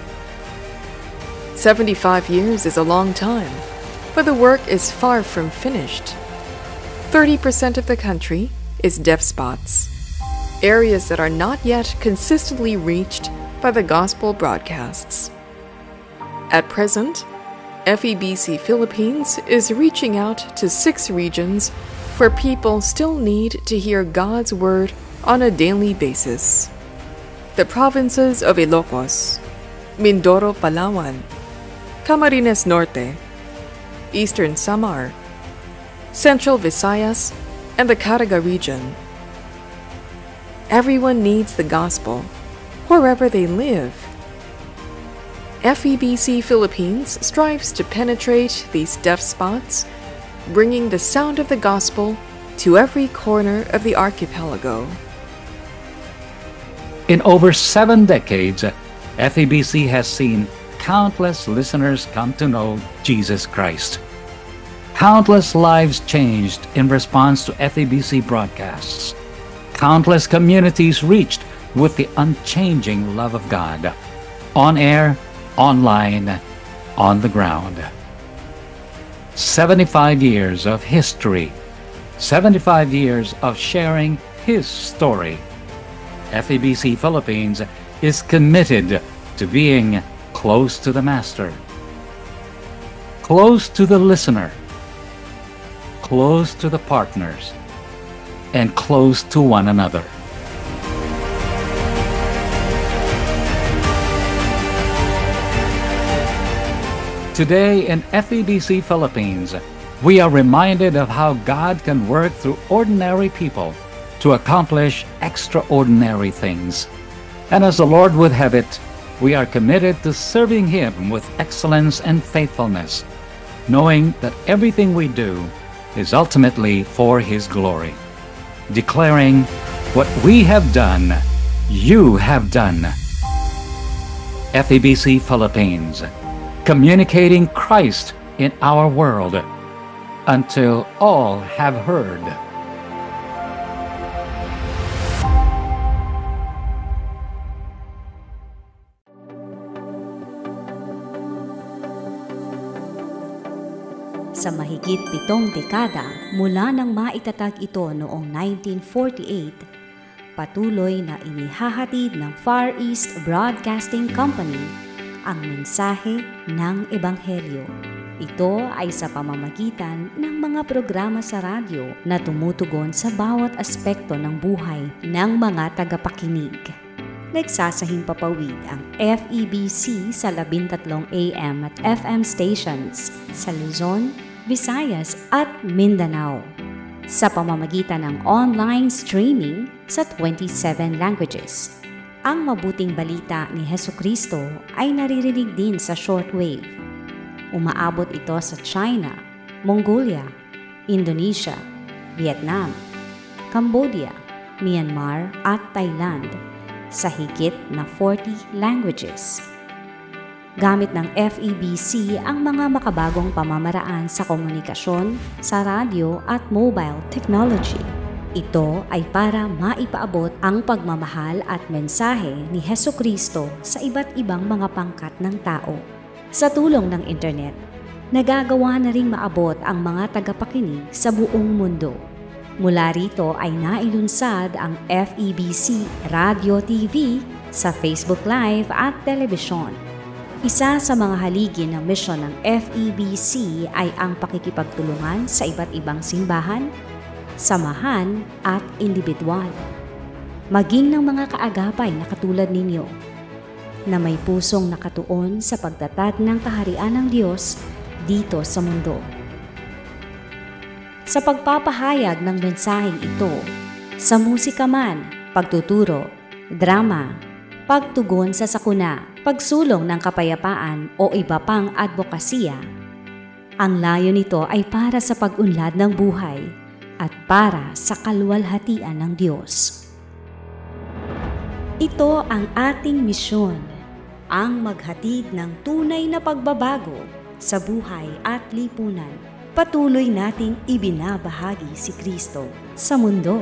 seventy-five years is a long time, but the work is far from finished. thirty percent of the country is deaf spots, areas that are not yet consistently reached by the gospel broadcasts. At present, F E B C Philippines is reaching out to six regions where people still need to hear God's word on a daily basis. The provinces of Ilocos, Mindoro, Palawan, Camarines Norte, Eastern Samar, Central Visayas, and the Caraga region. Everyone needs the gospel, wherever they live. F E B C Philippines strives to penetrate these deaf spots, bringing the sound of the gospel to every corner of the archipelago. In over seven decades, F E B C has seen countless listeners come to know Jesus Christ. Countless lives changed in response to F E B C broadcasts. Countless communities reached with the unchanging love of God, on air, online, on the ground. seventy-five years of history, seventy-five years of sharing His story. F E B C Philippines is committed to being close to the Master, close to the listener, close to the partners, and close to one another. Today in F E B C Philippines, we are reminded of how God can work through ordinary people to accomplish extraordinary things. And as the Lord would have it, we are committed to serving Him with excellence and faithfulness, knowing that everything we do is ultimately for His glory, declaring, "What we have done, you have done." F E B C Philippines, communicating Christ in our world until all have heard. Sa mahigit pitong dekada mula nang maitatag ito noong nineteen forty-eight, patuloy na inihahatid ng Far East Broadcasting Company ang mensahe ng Ebanghelyo. Ito ay sa pamamagitan ng mga programa sa radyo na tumutugon sa bawat aspekto ng buhay ng mga tagapakinig. Nagsasahing papawid ang F E B C sa labintatlong A M at F M stations sa Luzon, Visayas at Mindanao. Sa pamamagitan ng online streaming sa twenty-seven languages. Ang mabuting balita ni Hesukristo ay naririnig din sa shortwave. Umaabot ito sa China, Mongolia, Indonesia, Vietnam, Cambodia, Myanmar at Thailand sa higit na forty languages. Gamit ng F E B C ang mga makabagong pamamaraan sa komunikasyon, sa radyo at mobile technology. Ito ay para maipaabot ang pagmamahal at mensahe ni Hesukristo sa iba't ibang mga pangkat ng tao. Sa tulong ng internet, nagagawa na ring maabot ang mga tagapakinig sa buong mundo. Mula rito ay nailunsad ang F E B C Radio T V sa Facebook Live at telebisyon. Isa sa mga haligi ng misyon ng F E B C ay ang pakikipagtulungan sa iba't ibang simbahan, samahan at individual. Maging ng mga kaagapay na katulad ninyo na may pusong nakatuon sa pagtatag ng kaharian ng Diyos dito sa mundo. Sa pagpapahayag ng mensaheng ito, sa musika man, pagtuturo, drama, pagtugon sa sakuna, pagsulong ng kapayapaan o iba pang advokasya, Ang layo nito ay para sa pag-unlad ng buhay at para sa kaluwalhatian ng Diyos. Ito ang ating misyon, ang maghatid ng tunay na pagbabago sa buhay at lipunan. Patuloy nating ibinabahagi si Kristo sa mundo.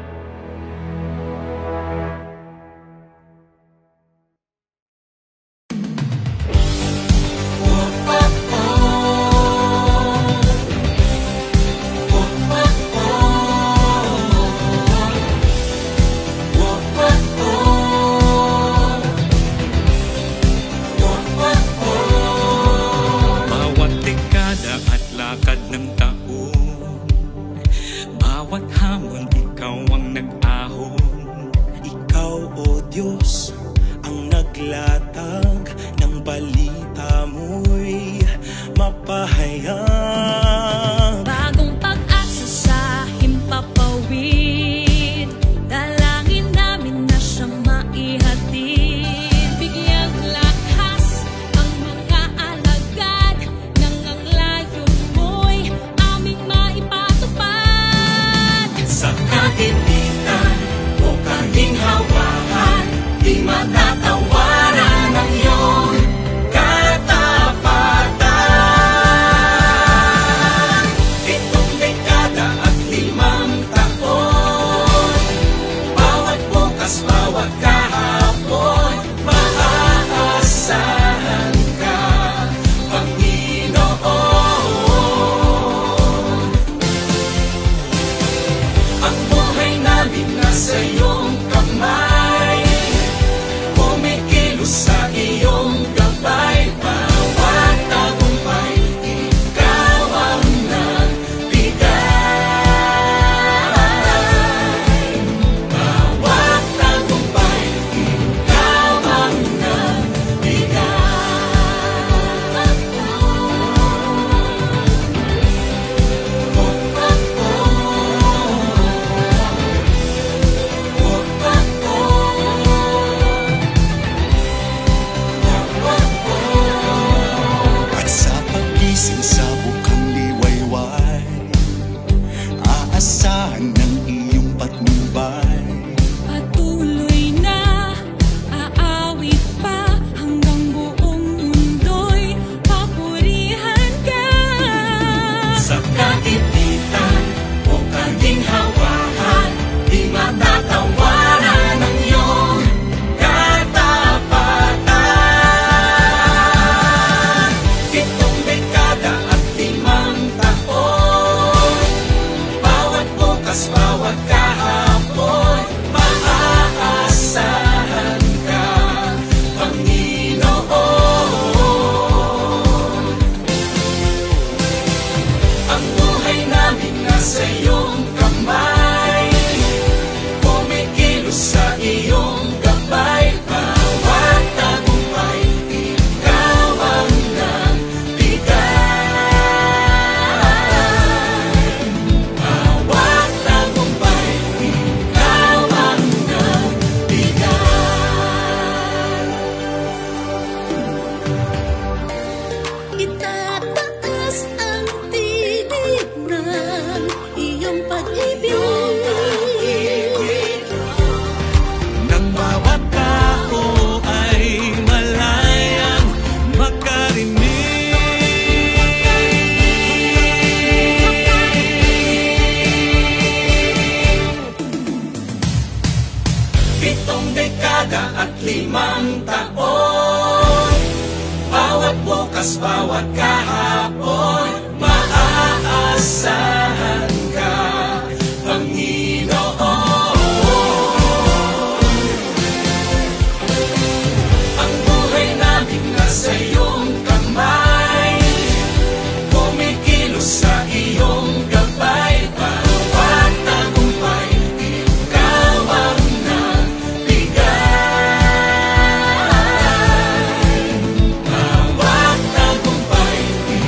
limang taon. Bawat bukas, bawat kahapon, maaasahan ka, Panginoon. Ang buhay namin nasa iyong kamay, kumikilos sa iyong gabay. Bawat tagumpay, ikaw ang nagbigay. Bawat tagumpay,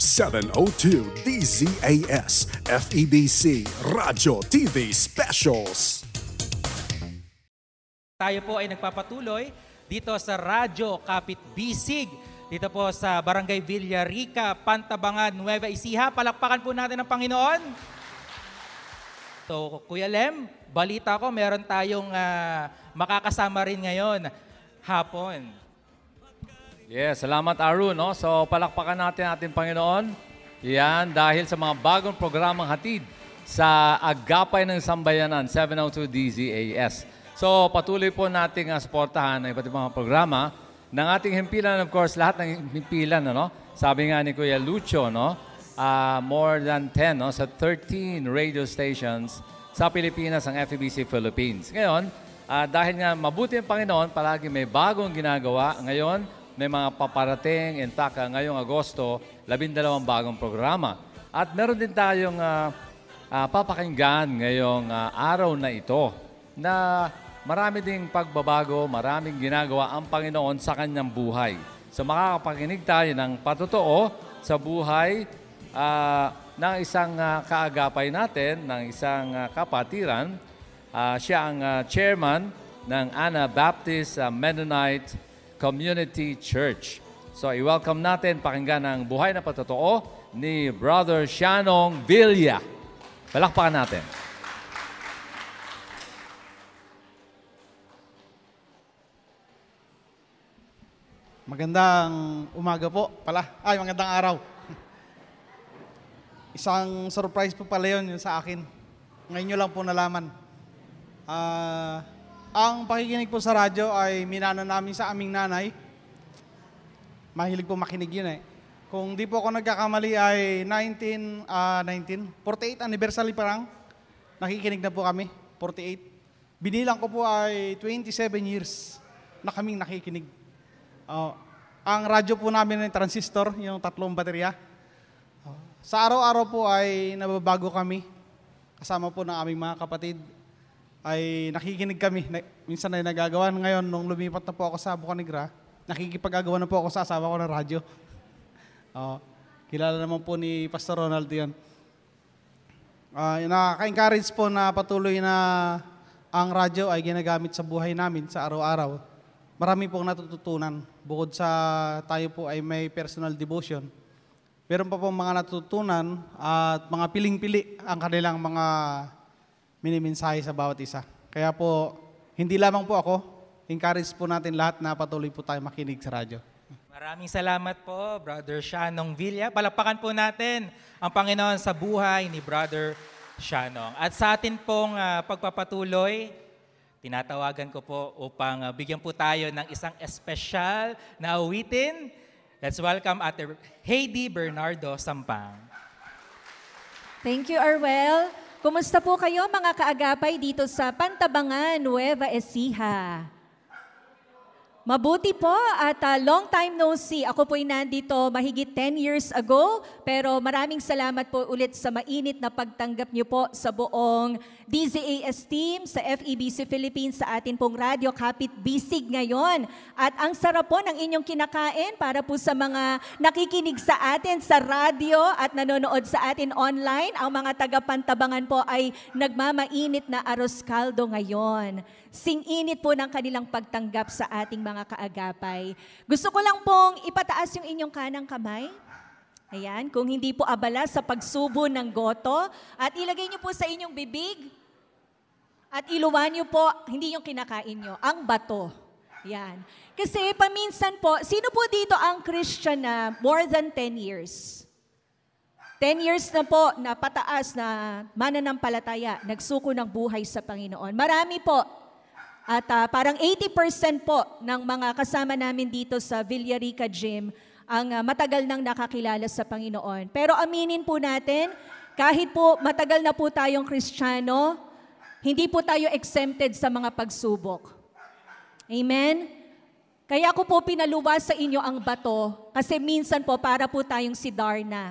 seven oh two D Z A S F E B C Radyo T V Specials. Tayo po ay nagpapatuloy dito sa Radyo Kapit Bisig, dito po sa Barangay Villarica, Pantabangan, Nueva Ecija. Palakpakan po natin ang Panginoon. So, Kuya Lem, balita ko meron tayong uh, makakasama rin ngayon hapon. Yes, salamat Arun. No? So palakpakan natin ating Panginoon. Yan, dahil sa mga bagong programang hatid sa Agapay ng Sambayanan, seven oh two D Z A S. So patuloy po nating uh, suportahan ang iba't ibang mga programa ng ating himpilan. Of course, lahat ng himpilan, no? Sabi nga ni Kuya Lucio, no? Uh, more than ten, no? Sa thirteen radio stations sa Pilipinas ang F E B C Philippines. Ngayon, uh, dahil nga mabuti ang Panginoon, palagi may bagong ginagawa. Ngayon, may mga paparating. In fact, uh, ngayong Agosto, labindalawang bagong programa. At meron din tayong uh, uh, papakinggan ngayong uh, araw na ito na marami ding pagbabago, maraming ginagawa ang Panginoon sa kanyang buhay. So makakapakinig tayo ng patotoo sa buhay uh, ng isang uh, kaagapay natin, ng isang uh, kapatiran. Uh, siya ang uh, chairman ng Anabaptist uh, Mennonite Community Church. So i-welcome natin, pakinggan ang buhay na patotoo ni Brother Shanong Villa. Palakpakan natin. Magandang umaga po pala. Ay, magandang araw. Isang surprise po pala yun, yun sa akin. Ngayon nyo lang po nalaman. Uh, ang pakikinig po sa radyo ay minana namin sa aming nanay. Mahilig po makinig yun eh. Kung di po ako nagkakamali ay nineteen, uh, nineteen, forty-eight anniversary parang. Nakikinig na po kami, forty-eight. Binilang ko po ay twenty-seven years na kaming nakikinig. Uh, ang radyo po namin ay transistor, yung tatlong baterya. Uh, sa araw-araw po ay nababago kami. Kasama po ng aming mga kapatid ay nakikinig kami. Na, minsan ay nagagawa. Ngayon, nung lumipat na po ako sa Bucanigra, nakikipag-agawa na po ako sa asawa ko ng radyo. Uh, kilala naman po ni Pastor Ronald yan. Uh, nakaka-encourage po na patuloy na ang radyo ay ginagamit sa buhay namin sa araw-araw. Marami pong natututunan. Bukod sa tayo po ay may personal devotion, meron pa pong mga natutunan at mga piling-pili ang kanilang mga minimensahe sa bawat isa. Kaya po, hindi lamang po ako, encourage po natin lahat na patuloy po tayo makinig sa radyo. Maraming salamat po, Brother Shanong Villa. Palakpakan po natin ang Panginoon sa buhay ni Brother Shanong. At sa atin pong uh, pagpapatuloy, tinatawagan ko po upang uh, bigyan po tayo ng isang espesyal na awitin. Let's welcome Ate Heidi Bernardo Sampang. Thank you, Arwel. Kumusta po kayo mga kaagapay dito sa Pantabangan, Nueva Ecija? Mabuti po at uh, long time no see. Ako po'y nandito mahigit ten years ago, pero maraming salamat po ulit sa mainit na pagtanggap niyo po sa buong D Z A S team, sa F E B C Philippines, sa atin pong Radyo Kapit Bisig ngayon. At ang sarap po ng inyong kinakain para po sa mga nakikinig sa atin sa radyo at nanonood sa atin online. Ang mga taga-Pantabangan po ay nagmamainit na arroz caldo ngayon. Sing-init po ng kanilang pagtanggap sa ating mga kaagapay. Gusto ko lang pong ipataas yung inyong kanang kamay. Ayan, kung hindi po abala sa pagsubo ng goto, at ilagay niyo po sa inyong bibig, at iluwan niyo po, hindi yung kinakain niyo, ang bato. Yan. Kasi paminsan po, sino po dito ang Christian na more than ten years? ten years na po na pataas na mananampalataya, nagsuko ng buhay sa Panginoon. Marami po. At uh, parang eighty percent po ng mga kasama namin dito sa Villarica Gym ang uh, matagal nang nakakilala sa Panginoon. Pero aminin po natin, kahit po matagal na po tayong Kristiyano, hindi po tayo exempted sa mga pagsubok. Amen? Kaya ko po pinaluwas sa inyo ang bato kasi minsan po para po tayong si Darna.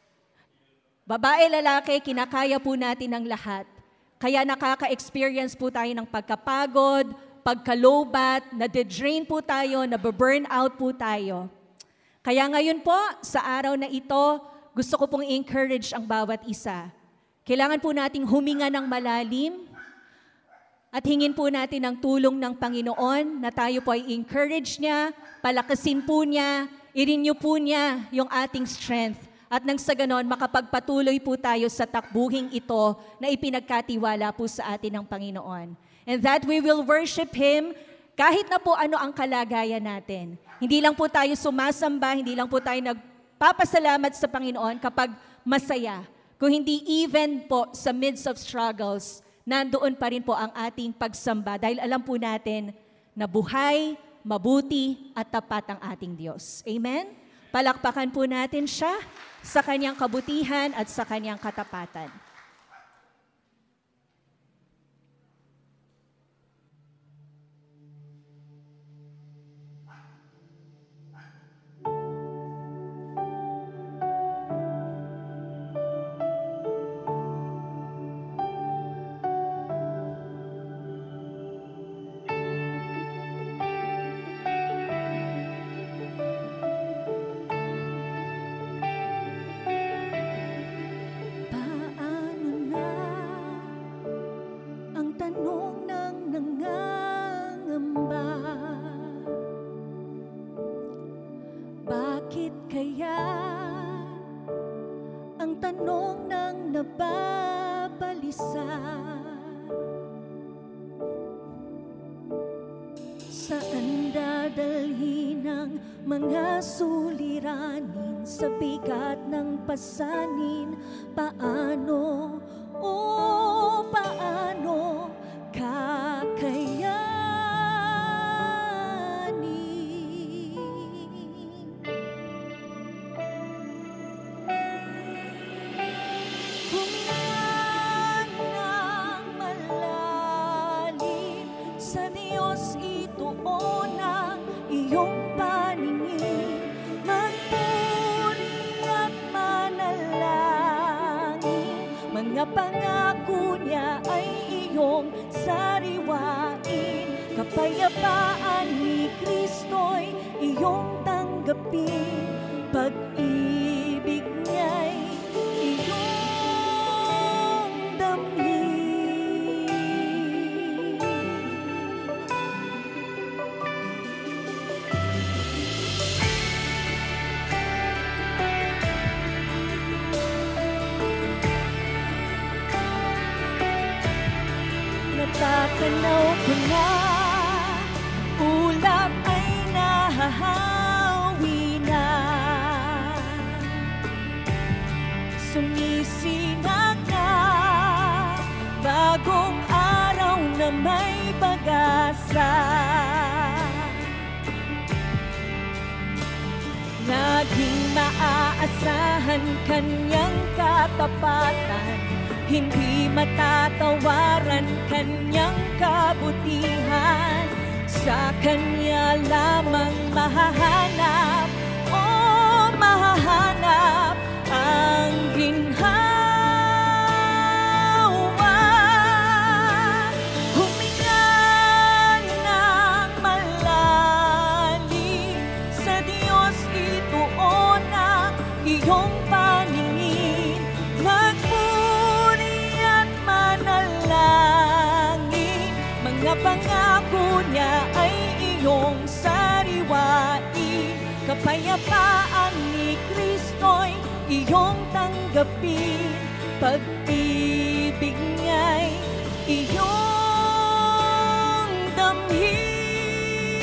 Babae, lalaki, kinakaya po natin ang lahat. Kaya nakaka-experience po tayo ng pagkapagod, pagkalobat, na-drain po tayo, na-burn out po tayo. Kaya ngayon po, sa araw na ito, gusto ko pong i-encourage ang bawat isa. Kailangan po nating huminga ng malalim at hingin po natin ang tulong ng Panginoon na tayo po ay encourage niya, palakasin po niya, i-renew po niya yung ating strength. At nang sa ganon, makapagpatuloy po tayo sa takbuhing ito na ipinagkatiwala po sa atin ng Panginoon. And that we will worship Him kahit na po ano ang kalagayan natin. Hindi lang po tayo sumasamba, hindi lang po tayo nagpapasalamat sa Panginoon kapag masaya. Kung hindi even po sa midst of struggles, nandoon pa rin po ang ating pagsamba dahil alam po natin na buhay, mabuti at tapat ang ating Diyos. Amen? Palakpakan po natin siya sa kanyang kabutihan at sa kanyang katapatan. Sa bigat ng pasanin, paano, oh, paano kakayanin? Humingan ng malalim, sa Diyos ituon ang iyong paningin. Mga pangako niya ay iyong sariwain. Kapayapaan ni Kristo'y iyong tanggapin. Pag-ibig niya'y iyong damhin. Natatanaw ko na, ulap ay nahahawi na. Sumisinag na, bagong araw na may pag-asa. Laging maaasahan kanyang katapatan, hindi matatawaran kanyang kabutihan. Sa kanya lamang mahahanap, oh mahahanap ang ginhawa. Huminga ng malalim, sa Diyos ituon ang iyong paningin. Mga pangako niya ay iyong sariwain. Kapayapaan ni Kristo'y iyong tanggapin. Pag-ibig niya'y iyong damhin.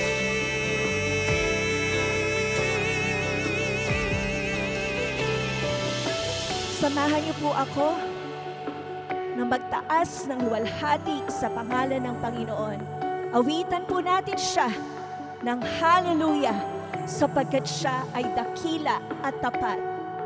Samahan niyo po ako na magtaas ng luwalhati sa pangalan ng Panginoon. Awitan po natin siya ng hallelujah sapagkat siya ay dakila at tapat.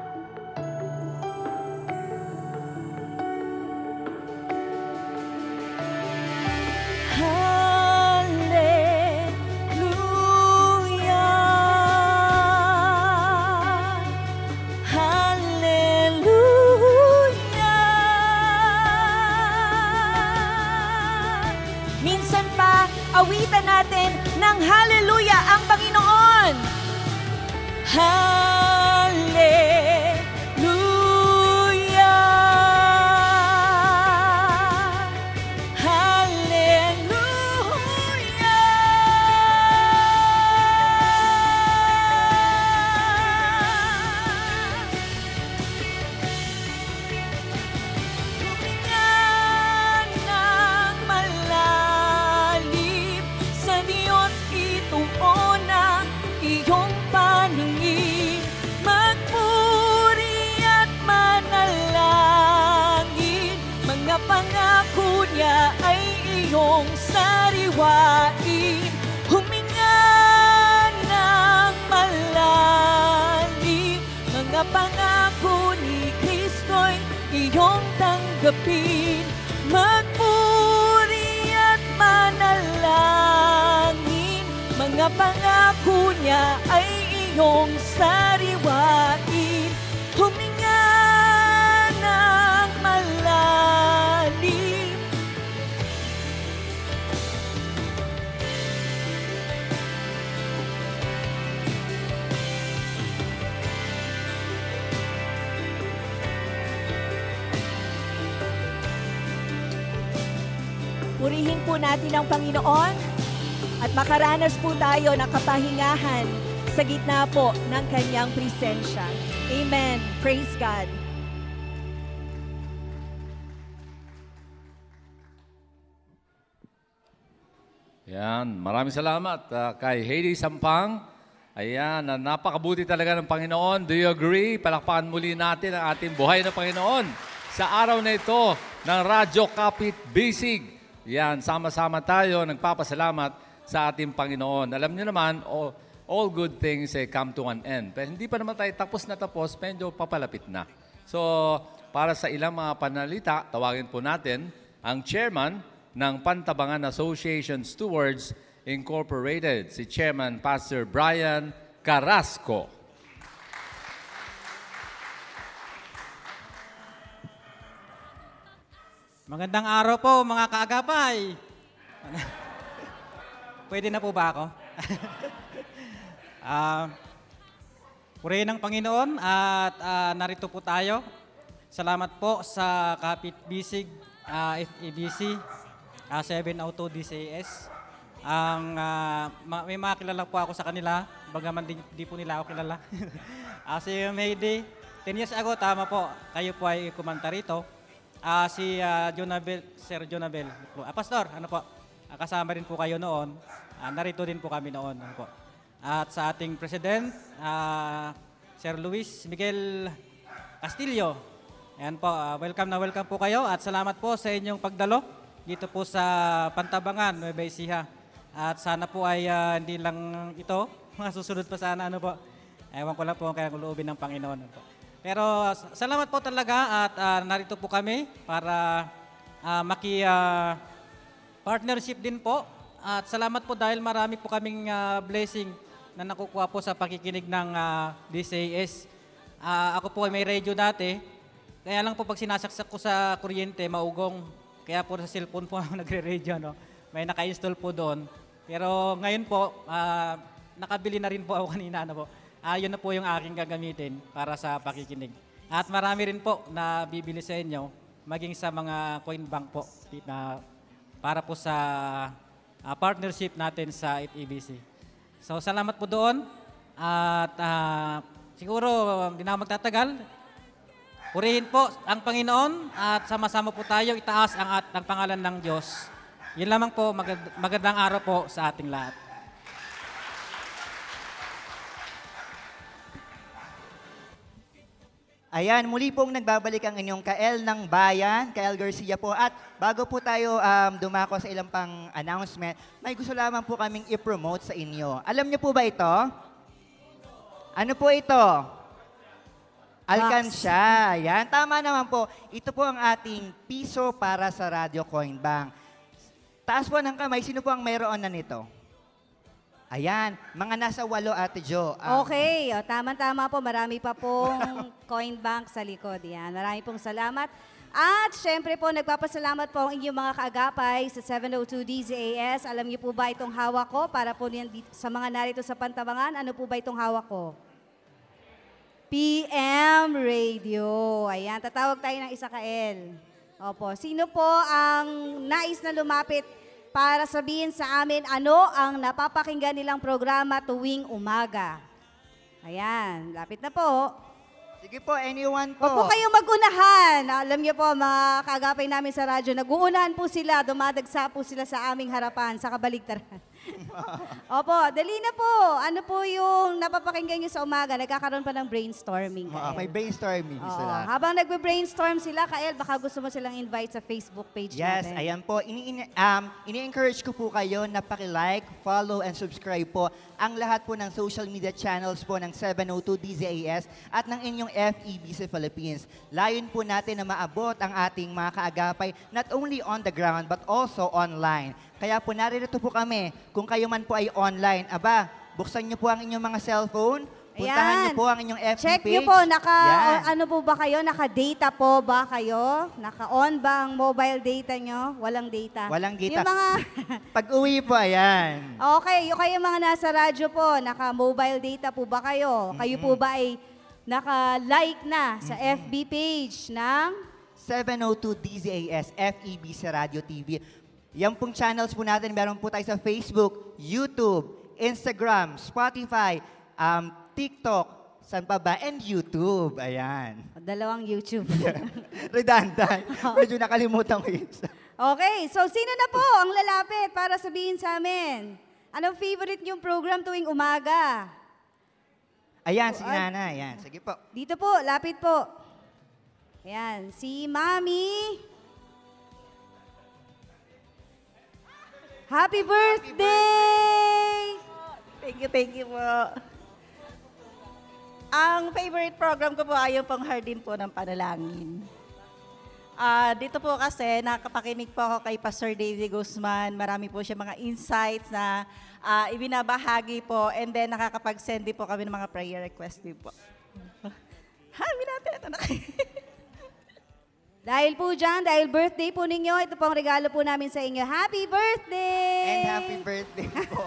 Awitan natin ng hallelujah ang Panginoon. Hallelujah. iyong sariwain. Huminga ng malalim, mga pangako ni Kristo'y iyong tanggapin. Magpuri at manalangin, mga pangako niya ay iyong sariwain. Huminga ng malalim. Purihin po natin ang Panginoon at makaranas po tayo ng kapahingahan sa gitna po ng kanyang presensya. Amen. Praise God. Yan, maraming salamat uh, kay Heidi Sampang. Ayan, uh, napakabuti talaga ng Panginoon. Do you agree? Palakpakan muli natin ang ating buhay na Panginoon sa araw na ito ng Radyo Kapit Bisig. Yan, sama-sama tayo nagpapasalamat sa ating Panginoon. Alam niyo naman, all, all good things eh, come to an end. Pero hindi pa naman tayo tapos na tapos, medyo papalapit na. So, para sa ilang mga panalita, tawagin po natin ang chairman ng Pantabangan Association Stewards Incorporated, si Chairman Pastor Brian Carrasco. Magandang araw po mga kaagapay. Pwede na po ba ako? uh, Purihin ng Panginoon at uh, narito po tayo. Salamat po sa Kapit Bisig uh, F E B C uh, seven oh two D C A S. Ang uh, may mga kilala po ako sa kanila, bagaman di, di po nila ako kilala. uh, si Mayday, ten years ago, tama po, kayo po ay kumanta rito. Uh, si uh, Jonabel, Sir Jonabel. Uh, Pastor, ano po? Uh, kasama rin po kayo noon. Uh, narito din po kami noon. Ano po? At sa ating President, uh, Sir Luis Miguel Castillo. Ayan po, uh, welcome na welcome po kayo at salamat po sa inyong pagdalo dito po sa Pantabangan, Nueva Ecija. At sana po ay uh, hindi lang ito, masusunod pa sana ano po. Ewan ko lang po kaya loobin ng Panginoon. Ano po. Pero salamat po talaga at uh, narito po kami para uh, maki-partnership uh, din po. At salamat po dahil marami po kaming uh, blessing na nakukuha po sa pakikinig ng uh, D C A S. Uh, ako po ay may radio dati. Kaya lang po pag sinasaksak ko sa kuryente, maugong. Kaya po sa cellphone po ako nagre-radio. No? May naka-install po doon. Pero ngayon po, uh, nakabili na rin po ako kanina. Ano po. Uh, yun na po yung aking gagamitin para sa pakikinig. At marami rin po na bibili sa inyo, maging sa mga coin bank po, na para po sa uh, partnership natin sa F E B C. So salamat po doon. At uh, siguro hindi na magtatagal. Purihin po ang Panginoon at sama-sama po tayo itaas ang, at, ang pangalan ng Diyos. Yun lamang po, magand magandang araw po sa ating lahat. Ayan, muli pong nagbabalik ang inyong Kael ng Bayan, Kael Garcia po. At bago po tayo um, dumako sa ilang pang announcement, may gusto lamang po kaming i-promote sa inyo. Alam niyo po ba ito? Ano po ito? Alkansya. Yan, tama naman po. Ito po ang ating piso para sa Radio Coin Bank. Taas po ng kamay, sino po ang mayroon na nito? Ayan, mga nasa walo, Ate Jo. Um, Okay, o, tama-tama po. Marami pa pong coin bank sa likod. Yan. Marami pong salamat. At syempre po, nagpapasalamat po ang inyong mga kaagapay sa seven oh two D Z A S. Alam niyo po ba itong hawak ko? Para po niyan dito, sa mga narito sa Pantabangan, ano po ba itong hawak ko? P M Radio. Ayan, tatawag tayo ng isa Kael. Opo, sino po ang nais na lumapit para sabihin sa amin ano ang napapakinggan nilang programa tuwing umaga? Ayan, lapit na po. Sige po, anyone po. Huwag po kayong mag-unahan. Alam niyo po, mga kaagapay namin sa radyo, nag-uunahan po sila, dumadagsa po sila sa aming harapan, sa kabaligtaran. Opo, dali na po. Ano po yung napapakinggan nyo sa umaga? Nagkakaroon pa ng brainstorming. Ah, may brainstorming Oo. sila. Habang nagbe-brainstorm sila, Kael, baka gusto mo silang invite sa Facebook page Yes, natin. ayan po. Ini, ini, um, ini-encourage ko po kayo na paki-like, follow, and subscribe po ang lahat po ng social media channels po ng seven oh two D Z A S at ng inyong F E B C Philippines. Layon po natin na maabot ang ating mga kaagapay not only on the ground but also online. Kaya po narito po kami. Kung kayo man po ay online, aba, buksan niyo po ang inyong mga cellphone, puntahan niyo Ayan. po ang inyong F B Check page. nyo po, naka, Yan. ano po ba kayo? Naka-data po ba kayo? Naka-on ba ang mobile data nyo? Walang data? Walang data. Yung mga, Pag-uwi po, ayan. okay, yung kayo mga nasa radyo po, naka-mobile data po ba kayo? Kayo po ba ay naka-like na sa F B page ng seven oh two D Z A S F E B sa Radio T V. Yan pong channels po natin, meron po tayo sa Facebook, YouTube, Instagram, Spotify, um, TikTok, saan pa ba? And YouTube. Ayan. Dalawang YouTube. Redundant. Medyo nakalimutan ko yun. Okay, so sino na po ang lalapit para sabihin sa amin? Anong favorite niyong program tuwing umaga? Ayan, si Nana. Ayan. Sige po. Dito po, lapit po. Ayan, si Mami. Happy birthday! Thank you, thank you po. Ang favorite program ko po ay yung panghardin po ng panalangin. Ah, dito po kasi nakapakinig po ako kay Pastor David Guzman. Marami po siya mga insights na ah, ibinabahagi po and then nakakapag-send din po kami ng mga prayer request din po. Happy natin ito na kayo. Dahil po dyan, dahil birthday po ninyo, ito pong regalo po namin sa inyo. Happy birthday! And happy birthday po.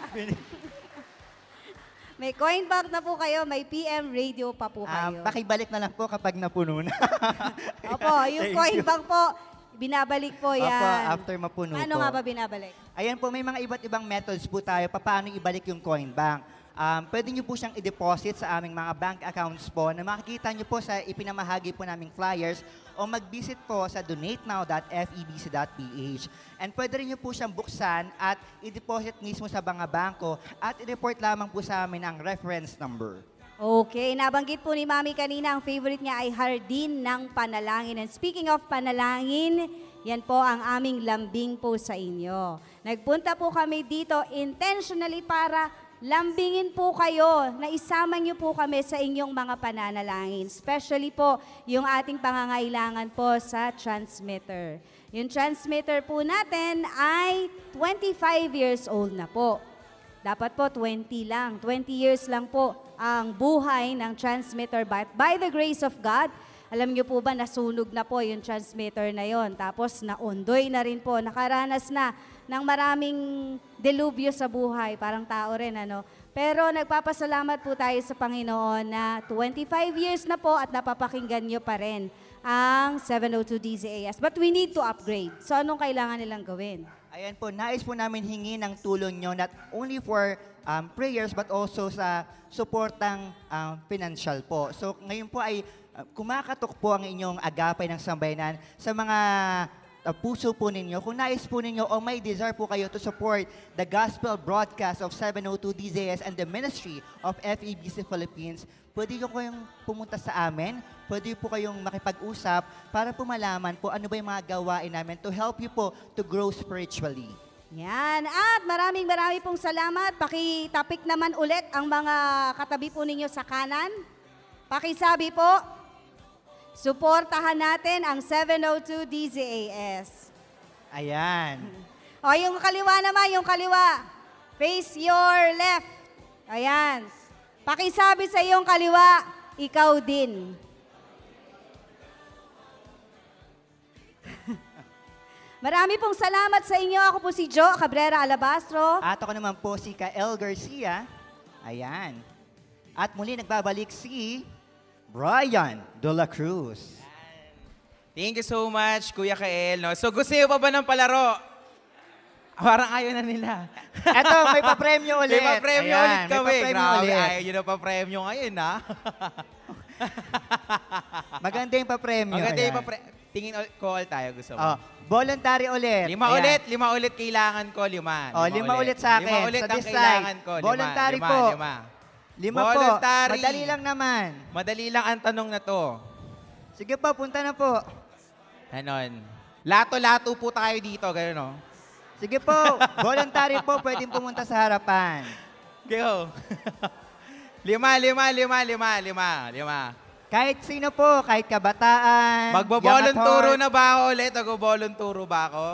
May coin bank na po kayo, may P M radio pa po Um, kayo. pakibalik na lang po kapag napuno na. Opo, yung Thank coin you. bank po, binabalik po yan. Opo, after mapuno Ano po. nga ba binabalik? Ayan po, may mga iba't ibang methods po tayo pa paano ibalik yung coin bank. Um, pwede nyo po siyang i-deposit sa aming mga bank accounts po na makikita nyo po sa ipinamahagi po naming flyers o mag-visit po sa donate now dot f e b c dot p h. And pwede rin nyo po siyang buksan at i-deposit mismo sa mga bangko at i-report lamang po sa amin ang reference number. Okay, nabanggit po ni Mami kanina, ang favorite niya ay Hardin ng Panalangin. And speaking of panalangin, yan po ang aming lambing po sa inyo. Nagpunta po kami dito intentionally para lambingin po kayo, na isama niyo po kami sa inyong mga pananalangin. Especially po yung ating pangangailangan po sa transmitter. Yung transmitter po natin ay twenty-five years old na po. Dapat po twenty lang. twenty years lang po ang buhay ng transmitter. But by the grace of God, alam niyo po ba, nasunog na po yung transmitter na yon. Tapos naundoy na rin po, nakaranas na ng maraming delubyo sa buhay, parang tao rin, ano. Pero nagpapasalamat po tayo sa Panginoon na twenty-five years na po at napapakinggan nyo pa rin ang seven oh two D Z A S. But we need to upgrade. So anong kailangan nilang gawin? Ayan po, nais po namin hingi ng tulong nyo not only for um, prayers but also sa suportang um, financial po. So ngayon po ay uh, kumakatok po ang inyong agapay ng sambayanan sa mga uh, puso po ninyo. Kung nais po ninyo o may desire po kayo to support the gospel broadcast of seven oh two D Z A S and the ministry of F E B C Philippines, pwede ko kayong pumunta sa amin, pwede po kayong makipag-usap para po malaman po ano ba yung mga gawain namin to help you po to grow spiritually. Yan. At maraming maraming pong salamat. Pakitapik naman ulit ang mga katabi po ninyo sa kanan. Pakisabi po, suportahan natin ang seven oh two D Z A S. Ayan. O, yung kaliwa naman, yung kaliwa. Face your left. Ayan. Pakisabi sa iyong kaliwa, ikaw din. Marami pong salamat sa inyo. Ako po si Jo Cabrera Alabastro. At ako naman po si Kael Garcia. Ayan. At muli nagbabalik si Brian De La Cruz. Thank you so much, Kuya Kael. No? So gusto niyo pa ba ng palaro? Parang ayaw na nila. Eto, may pa-premyo ulit. May pa-premyo Ayan, ulit kami. may pa-premyo Grabe, ulit. ayaw nyo na pa-premyo ngayon, ha? Maganda yung pa-premyo. Maganda yung Ayan. pa-premyo. tingin ul- ko all tayo gusto mo. Oh, voluntary ulit. Lima Ayan. ulit, lima ulit kailangan ko, lima. Oh, lima ulit sa akin. Lima ulit So ang this kailangan side, ko. Lima, voluntary lima, po. Lima, Lima po. Voluntary. Madali lang naman. Madali lang ang tanong na to. Sige po, punta na po. Ganon. Lato-lato po tayo dito, gano'n, no? Sige po, voluntary po, pwedeng pumunta sa harapan. Go. lima, lima, lima, lima, lima, lima. Kahit sino po, kahit kabataan, Magbo-volunturo young at na ba ako ulit? Magbo-volunturo ba ako?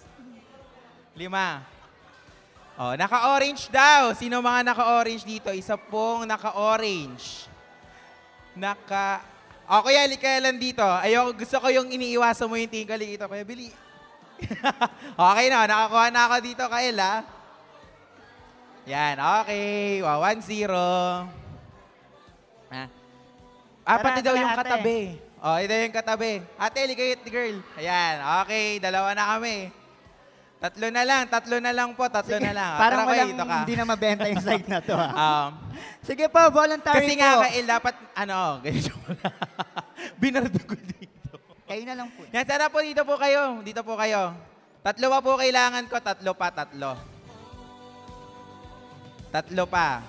Lima. Oh, naka-orange daw. Sino mga naka-orange dito? Isa pong naka-orange. Naka... O, Kuya, likaya lang dito. Ayoko, gusto ko yung iniiwasan mo yung tingin dito. Kuya, Bili. Okay na, nakakuha na ako dito, Kael, ha? Yan, okay. Wow, one zero. Ha? Ah, Tara, pati daw tara, yung ate. katabi. Oh, ito yung katabi. Ate, likayit girl. Ayan, okay. Dalawa na kami. Tatlo na lang, tatlo na lang po, tatlo Sige, na lang. parang Tara, walang Kuya, dito ka. hindi na mabenta yung side na to. Ha? Um, Sige po, voluntary kasi po. nga, Kael, dapat, ano, ganyan mo na. Binardo ko dito. Kayo na lang po. Yan, sana po, dito po kayo. Dito po kayo. Tatlo pa po kailangan ko, tatlo pa, tatlo. Tatlo pa.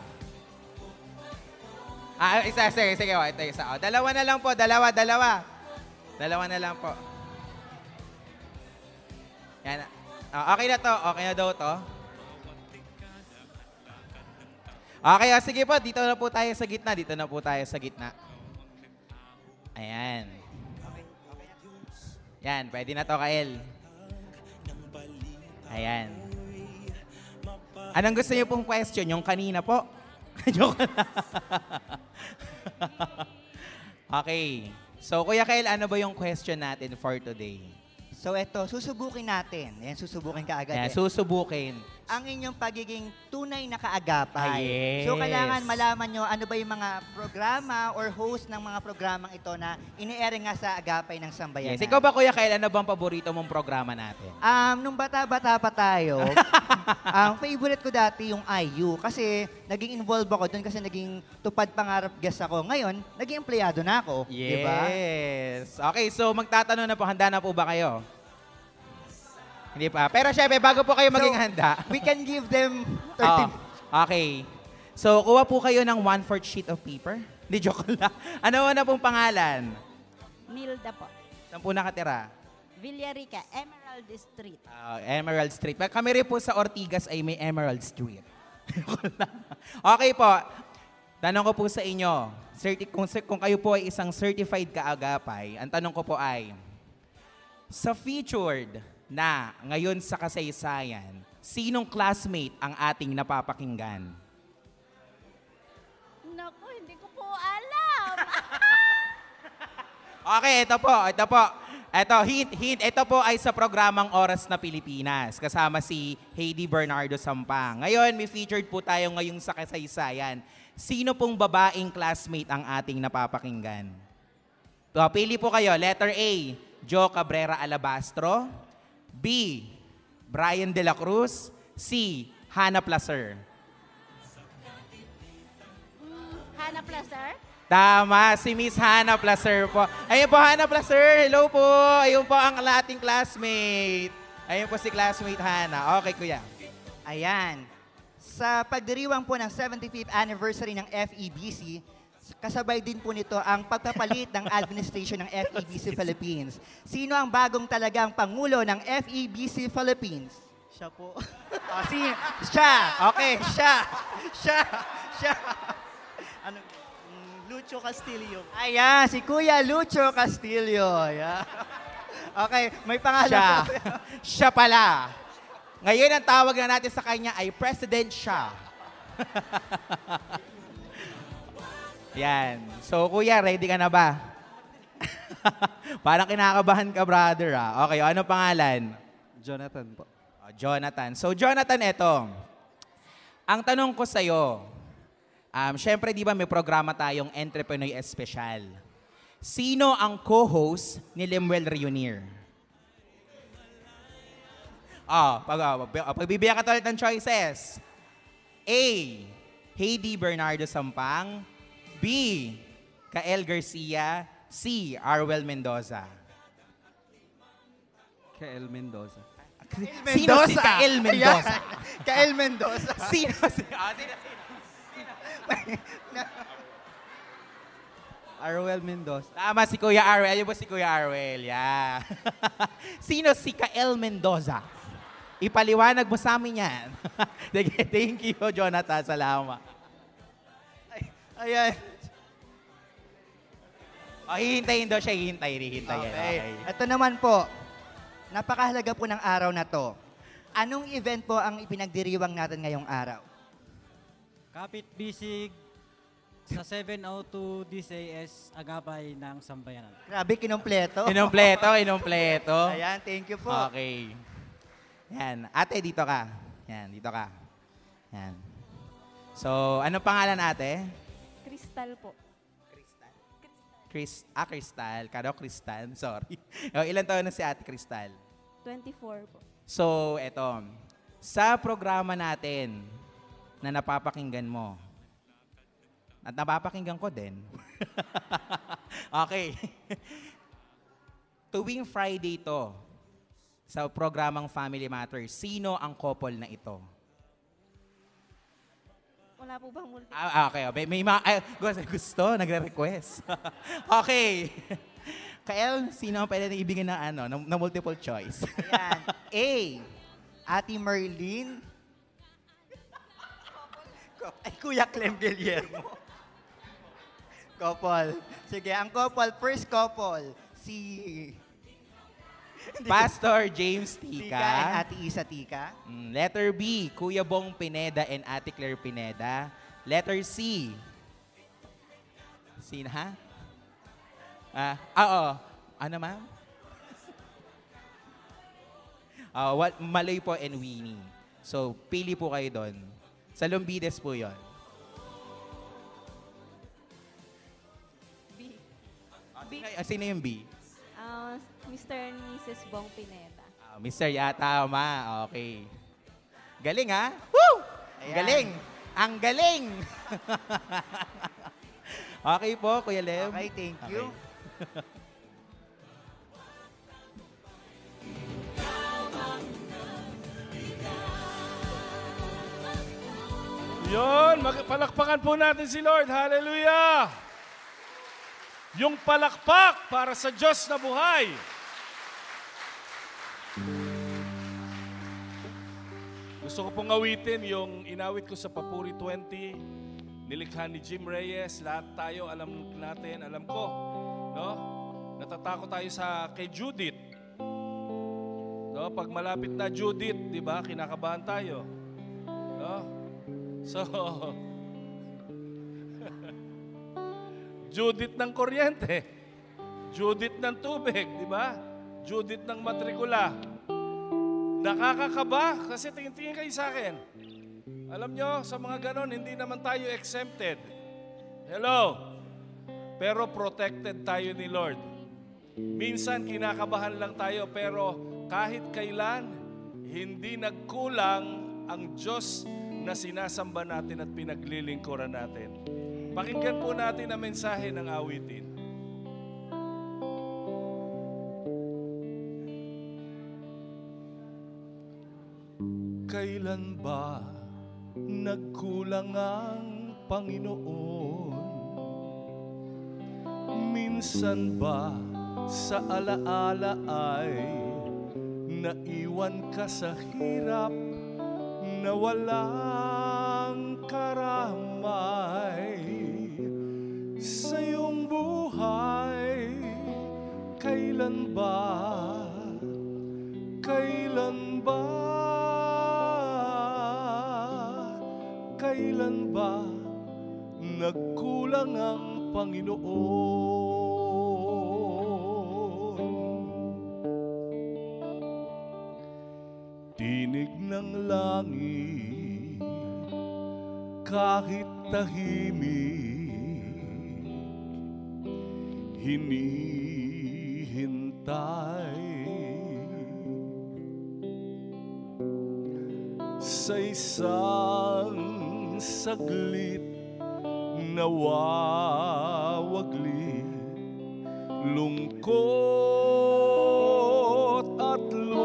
Ah, isa, sige, sige, oh, ito isa. Oh, dalawa na lang po, dalawa, dalawa. Dalawa na lang po. Yan. Ah, okay na to, okay na daw to. Okay, oh, sige po, dito na po tayo sa gitna, dito na po tayo sa gitna. Ayan. Yan, pwede na to, Kael. Ayan. Anong gusto niyo pong question? Yung kanina po? Joke lang. Okay. So, Kuya Kael, ano ba yung question natin for today? So eto, susubukin natin. Ayan, susubukin ka agad. Ayan, eh. susubukin. Ang inyong pagiging tunay na kaagapay. Ah, yes. So kailangan malaman nyo ano ba yung mga programa or host ng mga programang ito na ini-air nga sa agapay ng sambayanan. Yes. Ikaw ba, Kuya Kael, ano bang paborito mong programa natin? Um, nung bata-bata pa tayo, ang favorite ko dati yung I U kasi naging involved ako doon kasi naging tupad pangarap guest ako. Ngayon, naging empleyado na ako. Yes. Diba? Okay, so magtatanong na po, handa na po ba kayo? Hindi pa. Pero syempre, bago po kayo maging So, handa. We can give them thirty Oh, okay. So, kuha po kayo ng one-fourth sheet of paper. Hindi, joke lang. Ano na pong pangalan? Nilda po. Saan po nakatira? Villarica, Emerald Street. Uh, Emerald Street. Kami rin po sa Ortigas ay may Emerald Street. Okay po. Tanong ko po sa inyo, certi- kung, kung kayo po ay isang certified kaagapay, ang tanong ko po ay, sa featured na ngayon sa kasaysayan, sinong classmate ang ating napapakinggan? Naku, hindi ko po alam. Okay, ito po, ito po. Ito, hint, hint. Ito po ay sa programang Oras na Pilipinas. Kasama si Heidi Bernardo Sampang. Ngayon, may featured po tayo ngayong sa kasaysayan. Sino pong babaeng classmate ang ating napapakinggan? So, pili po kayo. Letter A, Jo Cabrera Alabastro. B, Brian De La Cruz. C, Hannah Placer. Hannah Placer? Tama, si Miss Hannah Placer po. Ayun po, Hannah Placer. Hello po. Ayun po ang ating classmate. Ayun po si classmate Hannah. Okay, kuya. Ayan. Sa pagdiriwang po ng seventy-fifth anniversary ng F E B C, kasabay din po nito ang pagpapalit ng administration ng F E B C Philippines. Sino ang bagong talagang pangulo ng F E B C Philippines? Siya po. Oh, si, siya. Okay, siya. Siya. Siya. Ano? Mm, Lucho Castillo. Ayan, si Kuya Lucho Castillo. Ayan. Okay, may pangalan Siya. po. Siya pala. Ngayon ang tawag na natin sa kanya ay President siya. Yan. So, kuya, ready ka na ba? Parang kinakabahan ka, brother, ah. Okay, ano pangalan? Jonathan po. Oh, Jonathan. So, Jonathan, eto. Ang tanong ko sa'yo, um, syempre, di ba may programa tayong Entrepreneur Special? Sino ang co-host ni Lemuel Reunier? Oh, pag, oh, pagbibigyan ka ulit ng choices. A, Heidi Bernardo Sampang. B, Kael Garcia. C, Arwel Mendoza. Kael Mendoza. Sino si Kael Mendoza? Ayan. Kael Mendoza. Sino si... Ah, sino, sino? Arwel Mendoza. Tama si Kuya Arwel. Ayun ba si Kuya Arwel? Yeah. Sino si Kael Mendoza? Ipaliwanag mo sa amin yan. Thank you, Jonathan. Salamat. Ayan. Oh, hihintayin daw siya. Hihintayin. Hihintayin. Okay. Okay. Ito naman po, napakahalaga po ng araw na to. Anong event po ang ipinagdiriwang natin ngayong araw? Kapit Bisig sa seven oh two D C A S Agapay ng Sambayanan. Grabe, kinumpleto. Kinumpleto, kinumpleto. Ayan, thank you po. Okay. Yan. Ate, dito ka. Yan, dito ka. Yan. So, anong pangalan ate? Crystal po. Chris, ah, Crystal. Kano Crystal? Sorry. O, ilan taon na si ate Crystal? twenty-four po. So, eto. Sa programa natin na napapakinggan mo, at napapakinggan ko din. Okay. Tuwing Friday to, sa programang Family Matters, sino ang couple na ito? Wala po bang multi? Ah, okay. May, may mga, ay, gusto, nagre-request. Okay. Kael, sino ang pwede na ibigay na, ano, na, na multiple choice? Ayan. A, Ate Merlin. Ay, Kuya Clem Guillermo. Couple. Sige, ang couple, first couple, si... Pastor James Tika. Tika and Ate Isa Tika. Mm, letter B, Kuya Bong Pineda and Ate Claire Pineda. Letter C. Sino, ha? Ah, ah, oo. Ano, ma'am? Uh, what, Maloy po and Winnie. So, pili po kayo doon. Sa Lumbides po yon. B. Ah, sino, ah, sino yung B? Uh, Mister and Missus Bong Pineda. Ah, Mister Ya, tama. Okay. Galing, ha? Woo! Ayan. Galing! Ang galing! Okay po, Kuya Lem. Okay, thank you. Yun, palakpakan po natin si Lord. Hallelujah! Yung palakpak para sa Diyos na buhay. Gusto ko pong awitin yung inawit ko sa Papuri twenty. Nilikha ni Jim Reyes. Lahat tayo, alam natin, alam ko. No? Natatakot tayo sa kay Judith. No? Pag malapit na Judith, di ba, kinakabahan tayo. No? So, Judith ng kuryente, Judith ng tubig, di ba? Judith ng matrikula. Nakakakaba kasi tingin-tingin kayo sa akin. Alam nyo, sa mga ganon, hindi naman tayo exempted. Hello? Pero protected tayo ni Lord. Minsan kinakabahan lang tayo, pero kahit kailan, hindi nagkulang ang Diyos na sinasamba natin at pinaglilingkuran natin. Pakinggan po natin ang mensahe ng awitin. Kailan ba nagkulang ang Panginoon? Minsan ba sa alaala ay naiwan ka sa hirap na walang karamay sa iyong buhay? Kailan ba, kailan ba, kailan ba nagkulang ang Panginoon? Tinig ng langit, kahit tahimik, hinihintay sa isang saglit na wawaglit, lungkot at luha.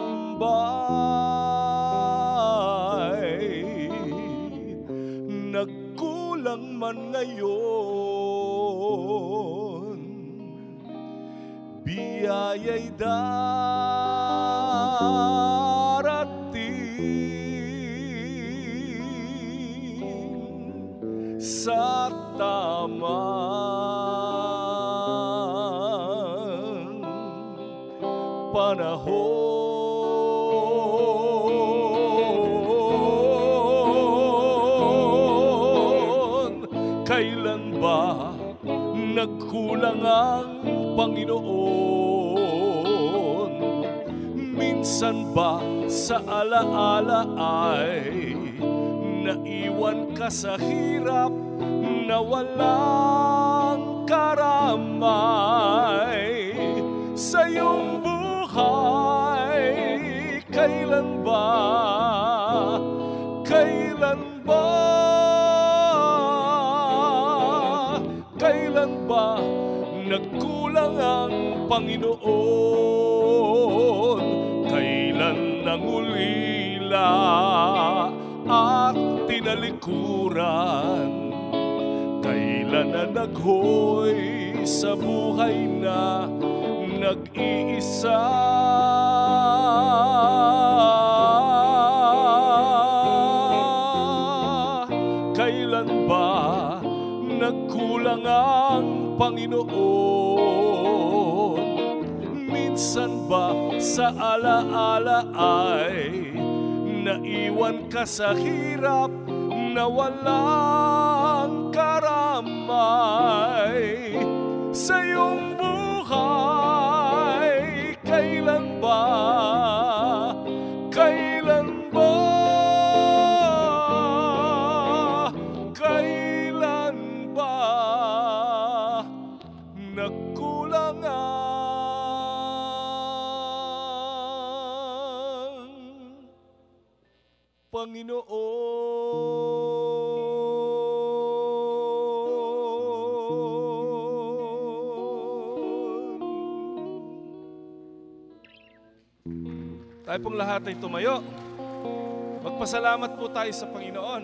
man ngayon, biyaya'y darating sa tamang panahon. Kailan ba nagkulang ang Panginoon? Minsan ba sa alaala ay naiwan ka sa hirap na walang karamay sa iyong buhay? Kailan ba? Kailan ba? Kailan ba nagkulang ang Panginoon? Kailan nangulila at tinalikuran? Kailan na naghoy sa buhay na nag-iisa? Kailan ba nagkulang ang Panginoon? Minsan ba sa alaala ay naiwan ka sa hirap na walang karamay sa iyong buhay? Kailan ba? Kailan ba? Kailan ba nagkulang ang Panginoon? Tayo pong lahat ay tumayo. Magpasalamat po tayo sa Panginoon.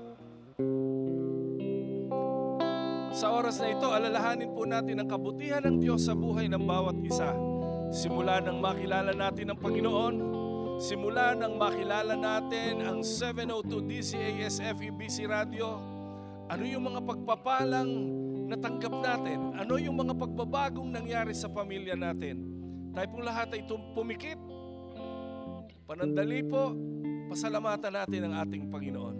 Sa oras na ito, alalahanin po natin ang kabutihan ng Diyos sa buhay ng bawat isa. Simula nang makilala natin ang Panginoon, simula nang makilala natin ang seven oh two D C A S F E B C Radio, ano yung mga pagpapalang natanggap natin? Ano yung mga pagbabagong nangyari sa pamilya natin? Tayo pong lahat ay pumikit. Panandali po, pasalamatan natin ang ating Panginoon.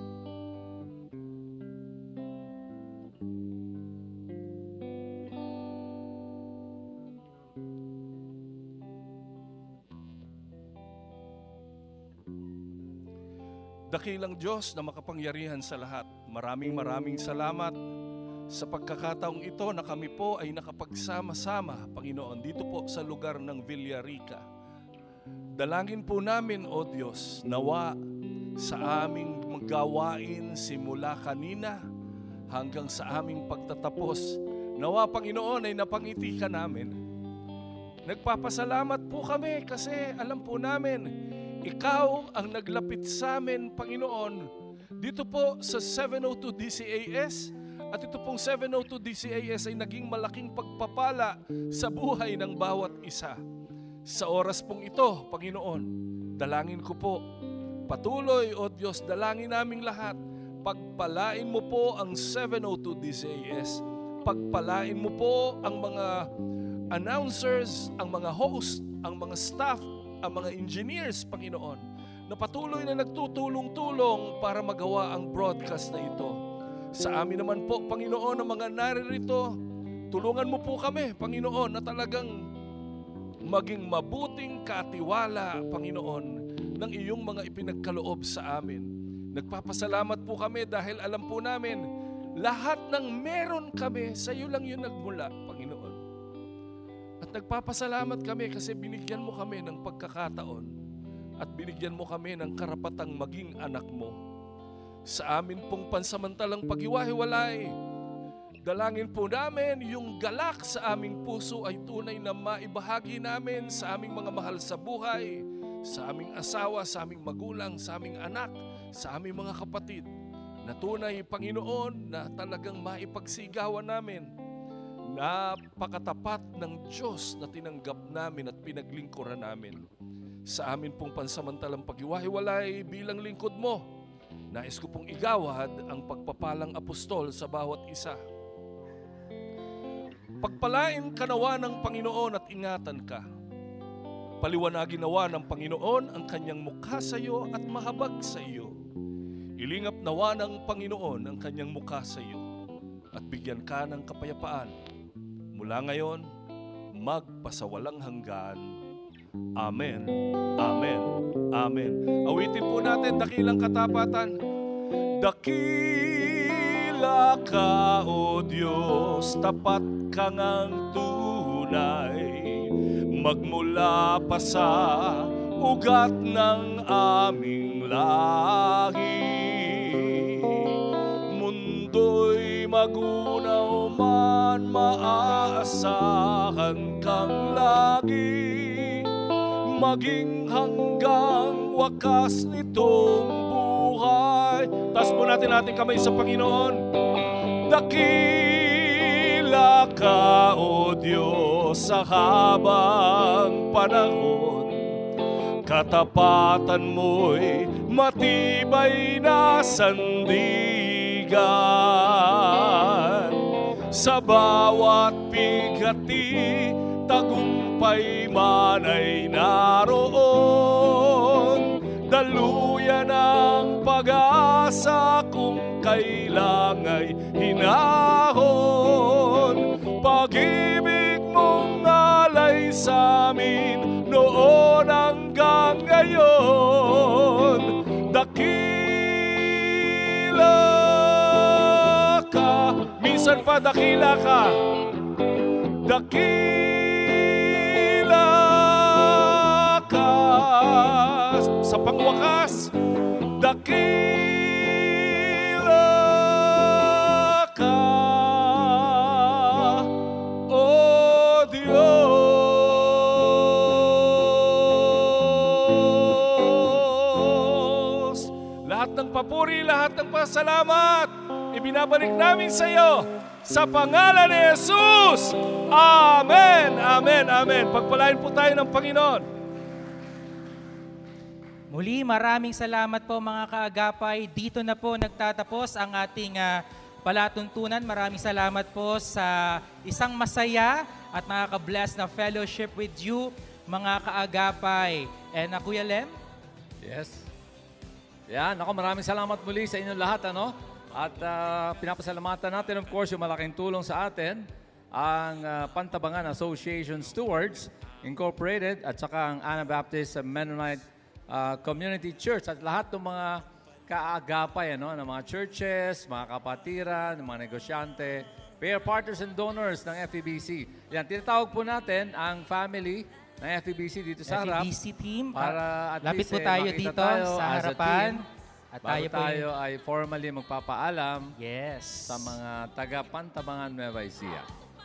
Dakilang Diyos na makapangyarihan sa lahat, maraming maraming salamat sa pagkakataong ito na kami po ay nakapagsama-sama, Panginoon, dito po sa lugar ng Villarica. Dalangin po namin, O Diyos, nawa sa aming gawain simula kanina hanggang sa aming pagtatapos, nawa, Panginoon, ay napangiti ka namin. Nagpapasalamat po kami kasi alam po namin, Ikaw ang naglapit sa amin, Panginoon, dito po sa seven oh two D C A S. At ito pong seven oh two D C A S ay naging malaking pagpapala sa buhay ng bawat isa. Sa oras pong ito, Panginoon, dalangin ko po, patuloy, O Diyos, dalangin naming lahat, pagpalain mo po ang seven oh two D C A S, pagpalain mo po ang mga announcers, ang mga host, ang mga staff, ang mga engineers, Panginoon, na patuloy na nagtutulong-tulong para magawa ang broadcast na ito. Sa amin naman po, Panginoon, ang mga naririto, tulungan mo po kami, Panginoon, na talagang maging mabuting katiwala, Panginoon, ng iyong mga ipinagkaloob sa amin. Nagpapasalamat po kami dahil alam po namin, lahat ng meron kami, sa iyo lang yun nagmula, Panginoon. At nagpapasalamat kami kasi binigyan mo kami ng pagkakataon at binigyan mo kami ng karapatang maging anak mo. Sa amin pong pansamantalang paghiwa-hiwalay, dalangin po namin yung galak sa aming puso ay tunay na maibahagi namin sa aming mga mahal sa buhay, sa aming asawa, sa aming magulang, sa aming anak, sa aming mga kapatid. na tunay, Panginoon, na talagang maipagsigawan namin. Napakatapat ng Diyos na tinanggap namin at pinaglingkuran namin. Sa amin pong pansamantalang paghiwa-hiwalay bilang lingkod mo, nais ko pong igawad ang pagpapalang apostol sa bawat isa. Pagpalain ka nawa ng Panginoon at ingatan ka. Paliwanagin nawa ng Panginoon ang kanyang mukha sa iyo at mahabag sa iyo. Ilingap nawa ng Panginoon ang kanyang mukha sa iyo at bigyan ka ng kapayapaan. Mula ngayon, magpasawalang hanggan. Amen. Amen. Amen. Awitin po natin, dakilang katapatan. Dakila ka, O Diyos, tapat ka ngang tunay. Magmula pa sa ugat ng aming lahi. Mundo'y magunaw man, maaasahan kang lagi. Maging hanggang wakas nitong buhay. Taas po natin ating kamay sa Panginoon. Dakila ka, O Diyos, sa habang panahon. Katapatan mo'y matibay na sandigan. Sa bawat bigati, tagumpay man ay naroon. Daluyan ang pag-asa kung kailang ay hinahon. Pag-ibig mong alay sa amin noon hanggang ngayon. Dakila ka, minsan pa dakila ka. Dakila ka sa pangwakas. Dakila ka, O Diyos. Lahat ng papuri, lahat ng pasalamat, ibinabalik namin sa iyo sa pangalan ni Jesus. Amen, amen, amen. Pagpalain po tayo ng Panginoon. Muli, maraming salamat po mga kaagapay. Dito na po nagtatapos ang ating uh, palatuntunan. Maraming salamat po sa isang masaya at nakaka-bless na fellowship with you, mga kaagapay. And uh, Kuya Lem? Yes. Yan, ako maraming salamat muli sa inyong lahat, ano? At uh, pinapasalamatan natin, of course, yung malaking tulong sa atin, ang uh, Pantabangan Association Stewards Incorporated at saka ang Anabaptist Mennonite uh, Community Church at lahat ng mga kaagapay, ano, ng mga churches, mga kapatiran, ng mga negosyante, payer partners and donors ng F E B C. Yan, tinatawag po natin ang family ng F E B C dito sa harap. F E B C team. Para at lapit least, po eh, tayo makita dito tayo sa as a harapan. team. At Bago tayo, tayo po ay formally magpapaalam yes. sa mga taga-Pantabangan Nueva Ecija.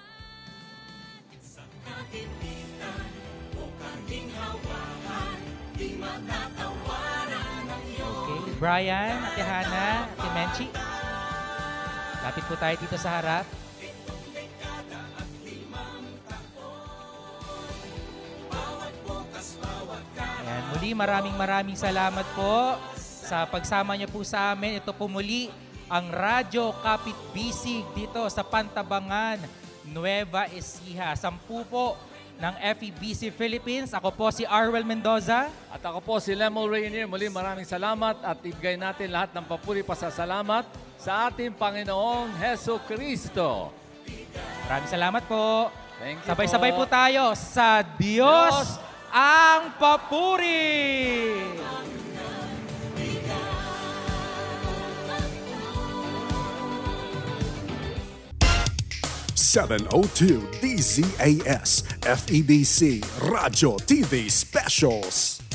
Okay, Brian, Ate Hana, Ate Menchi. Lapit po tayo dito sa harap. Ayan, muli maraming maraming salamat po sa pagsama niyo po sa amin. Ito po muli ang Radyo Kapit Bisig dito sa Pantabangan, Nueva Ecija. Sampu po ng F E B C Philippines. Ako po si Arwel Mendoza. At ako po si Lemel Rainier. Muli maraming salamat at ibigay natin lahat ng papuri pasasalamat sa ating Panginoong Heso Kristo. Maraming salamat po. Thank you Sabay-sabay po. po tayo sa Diyos, Diyos ang papuri! seven oh two D Z A S F E B C Radyo T V Specials.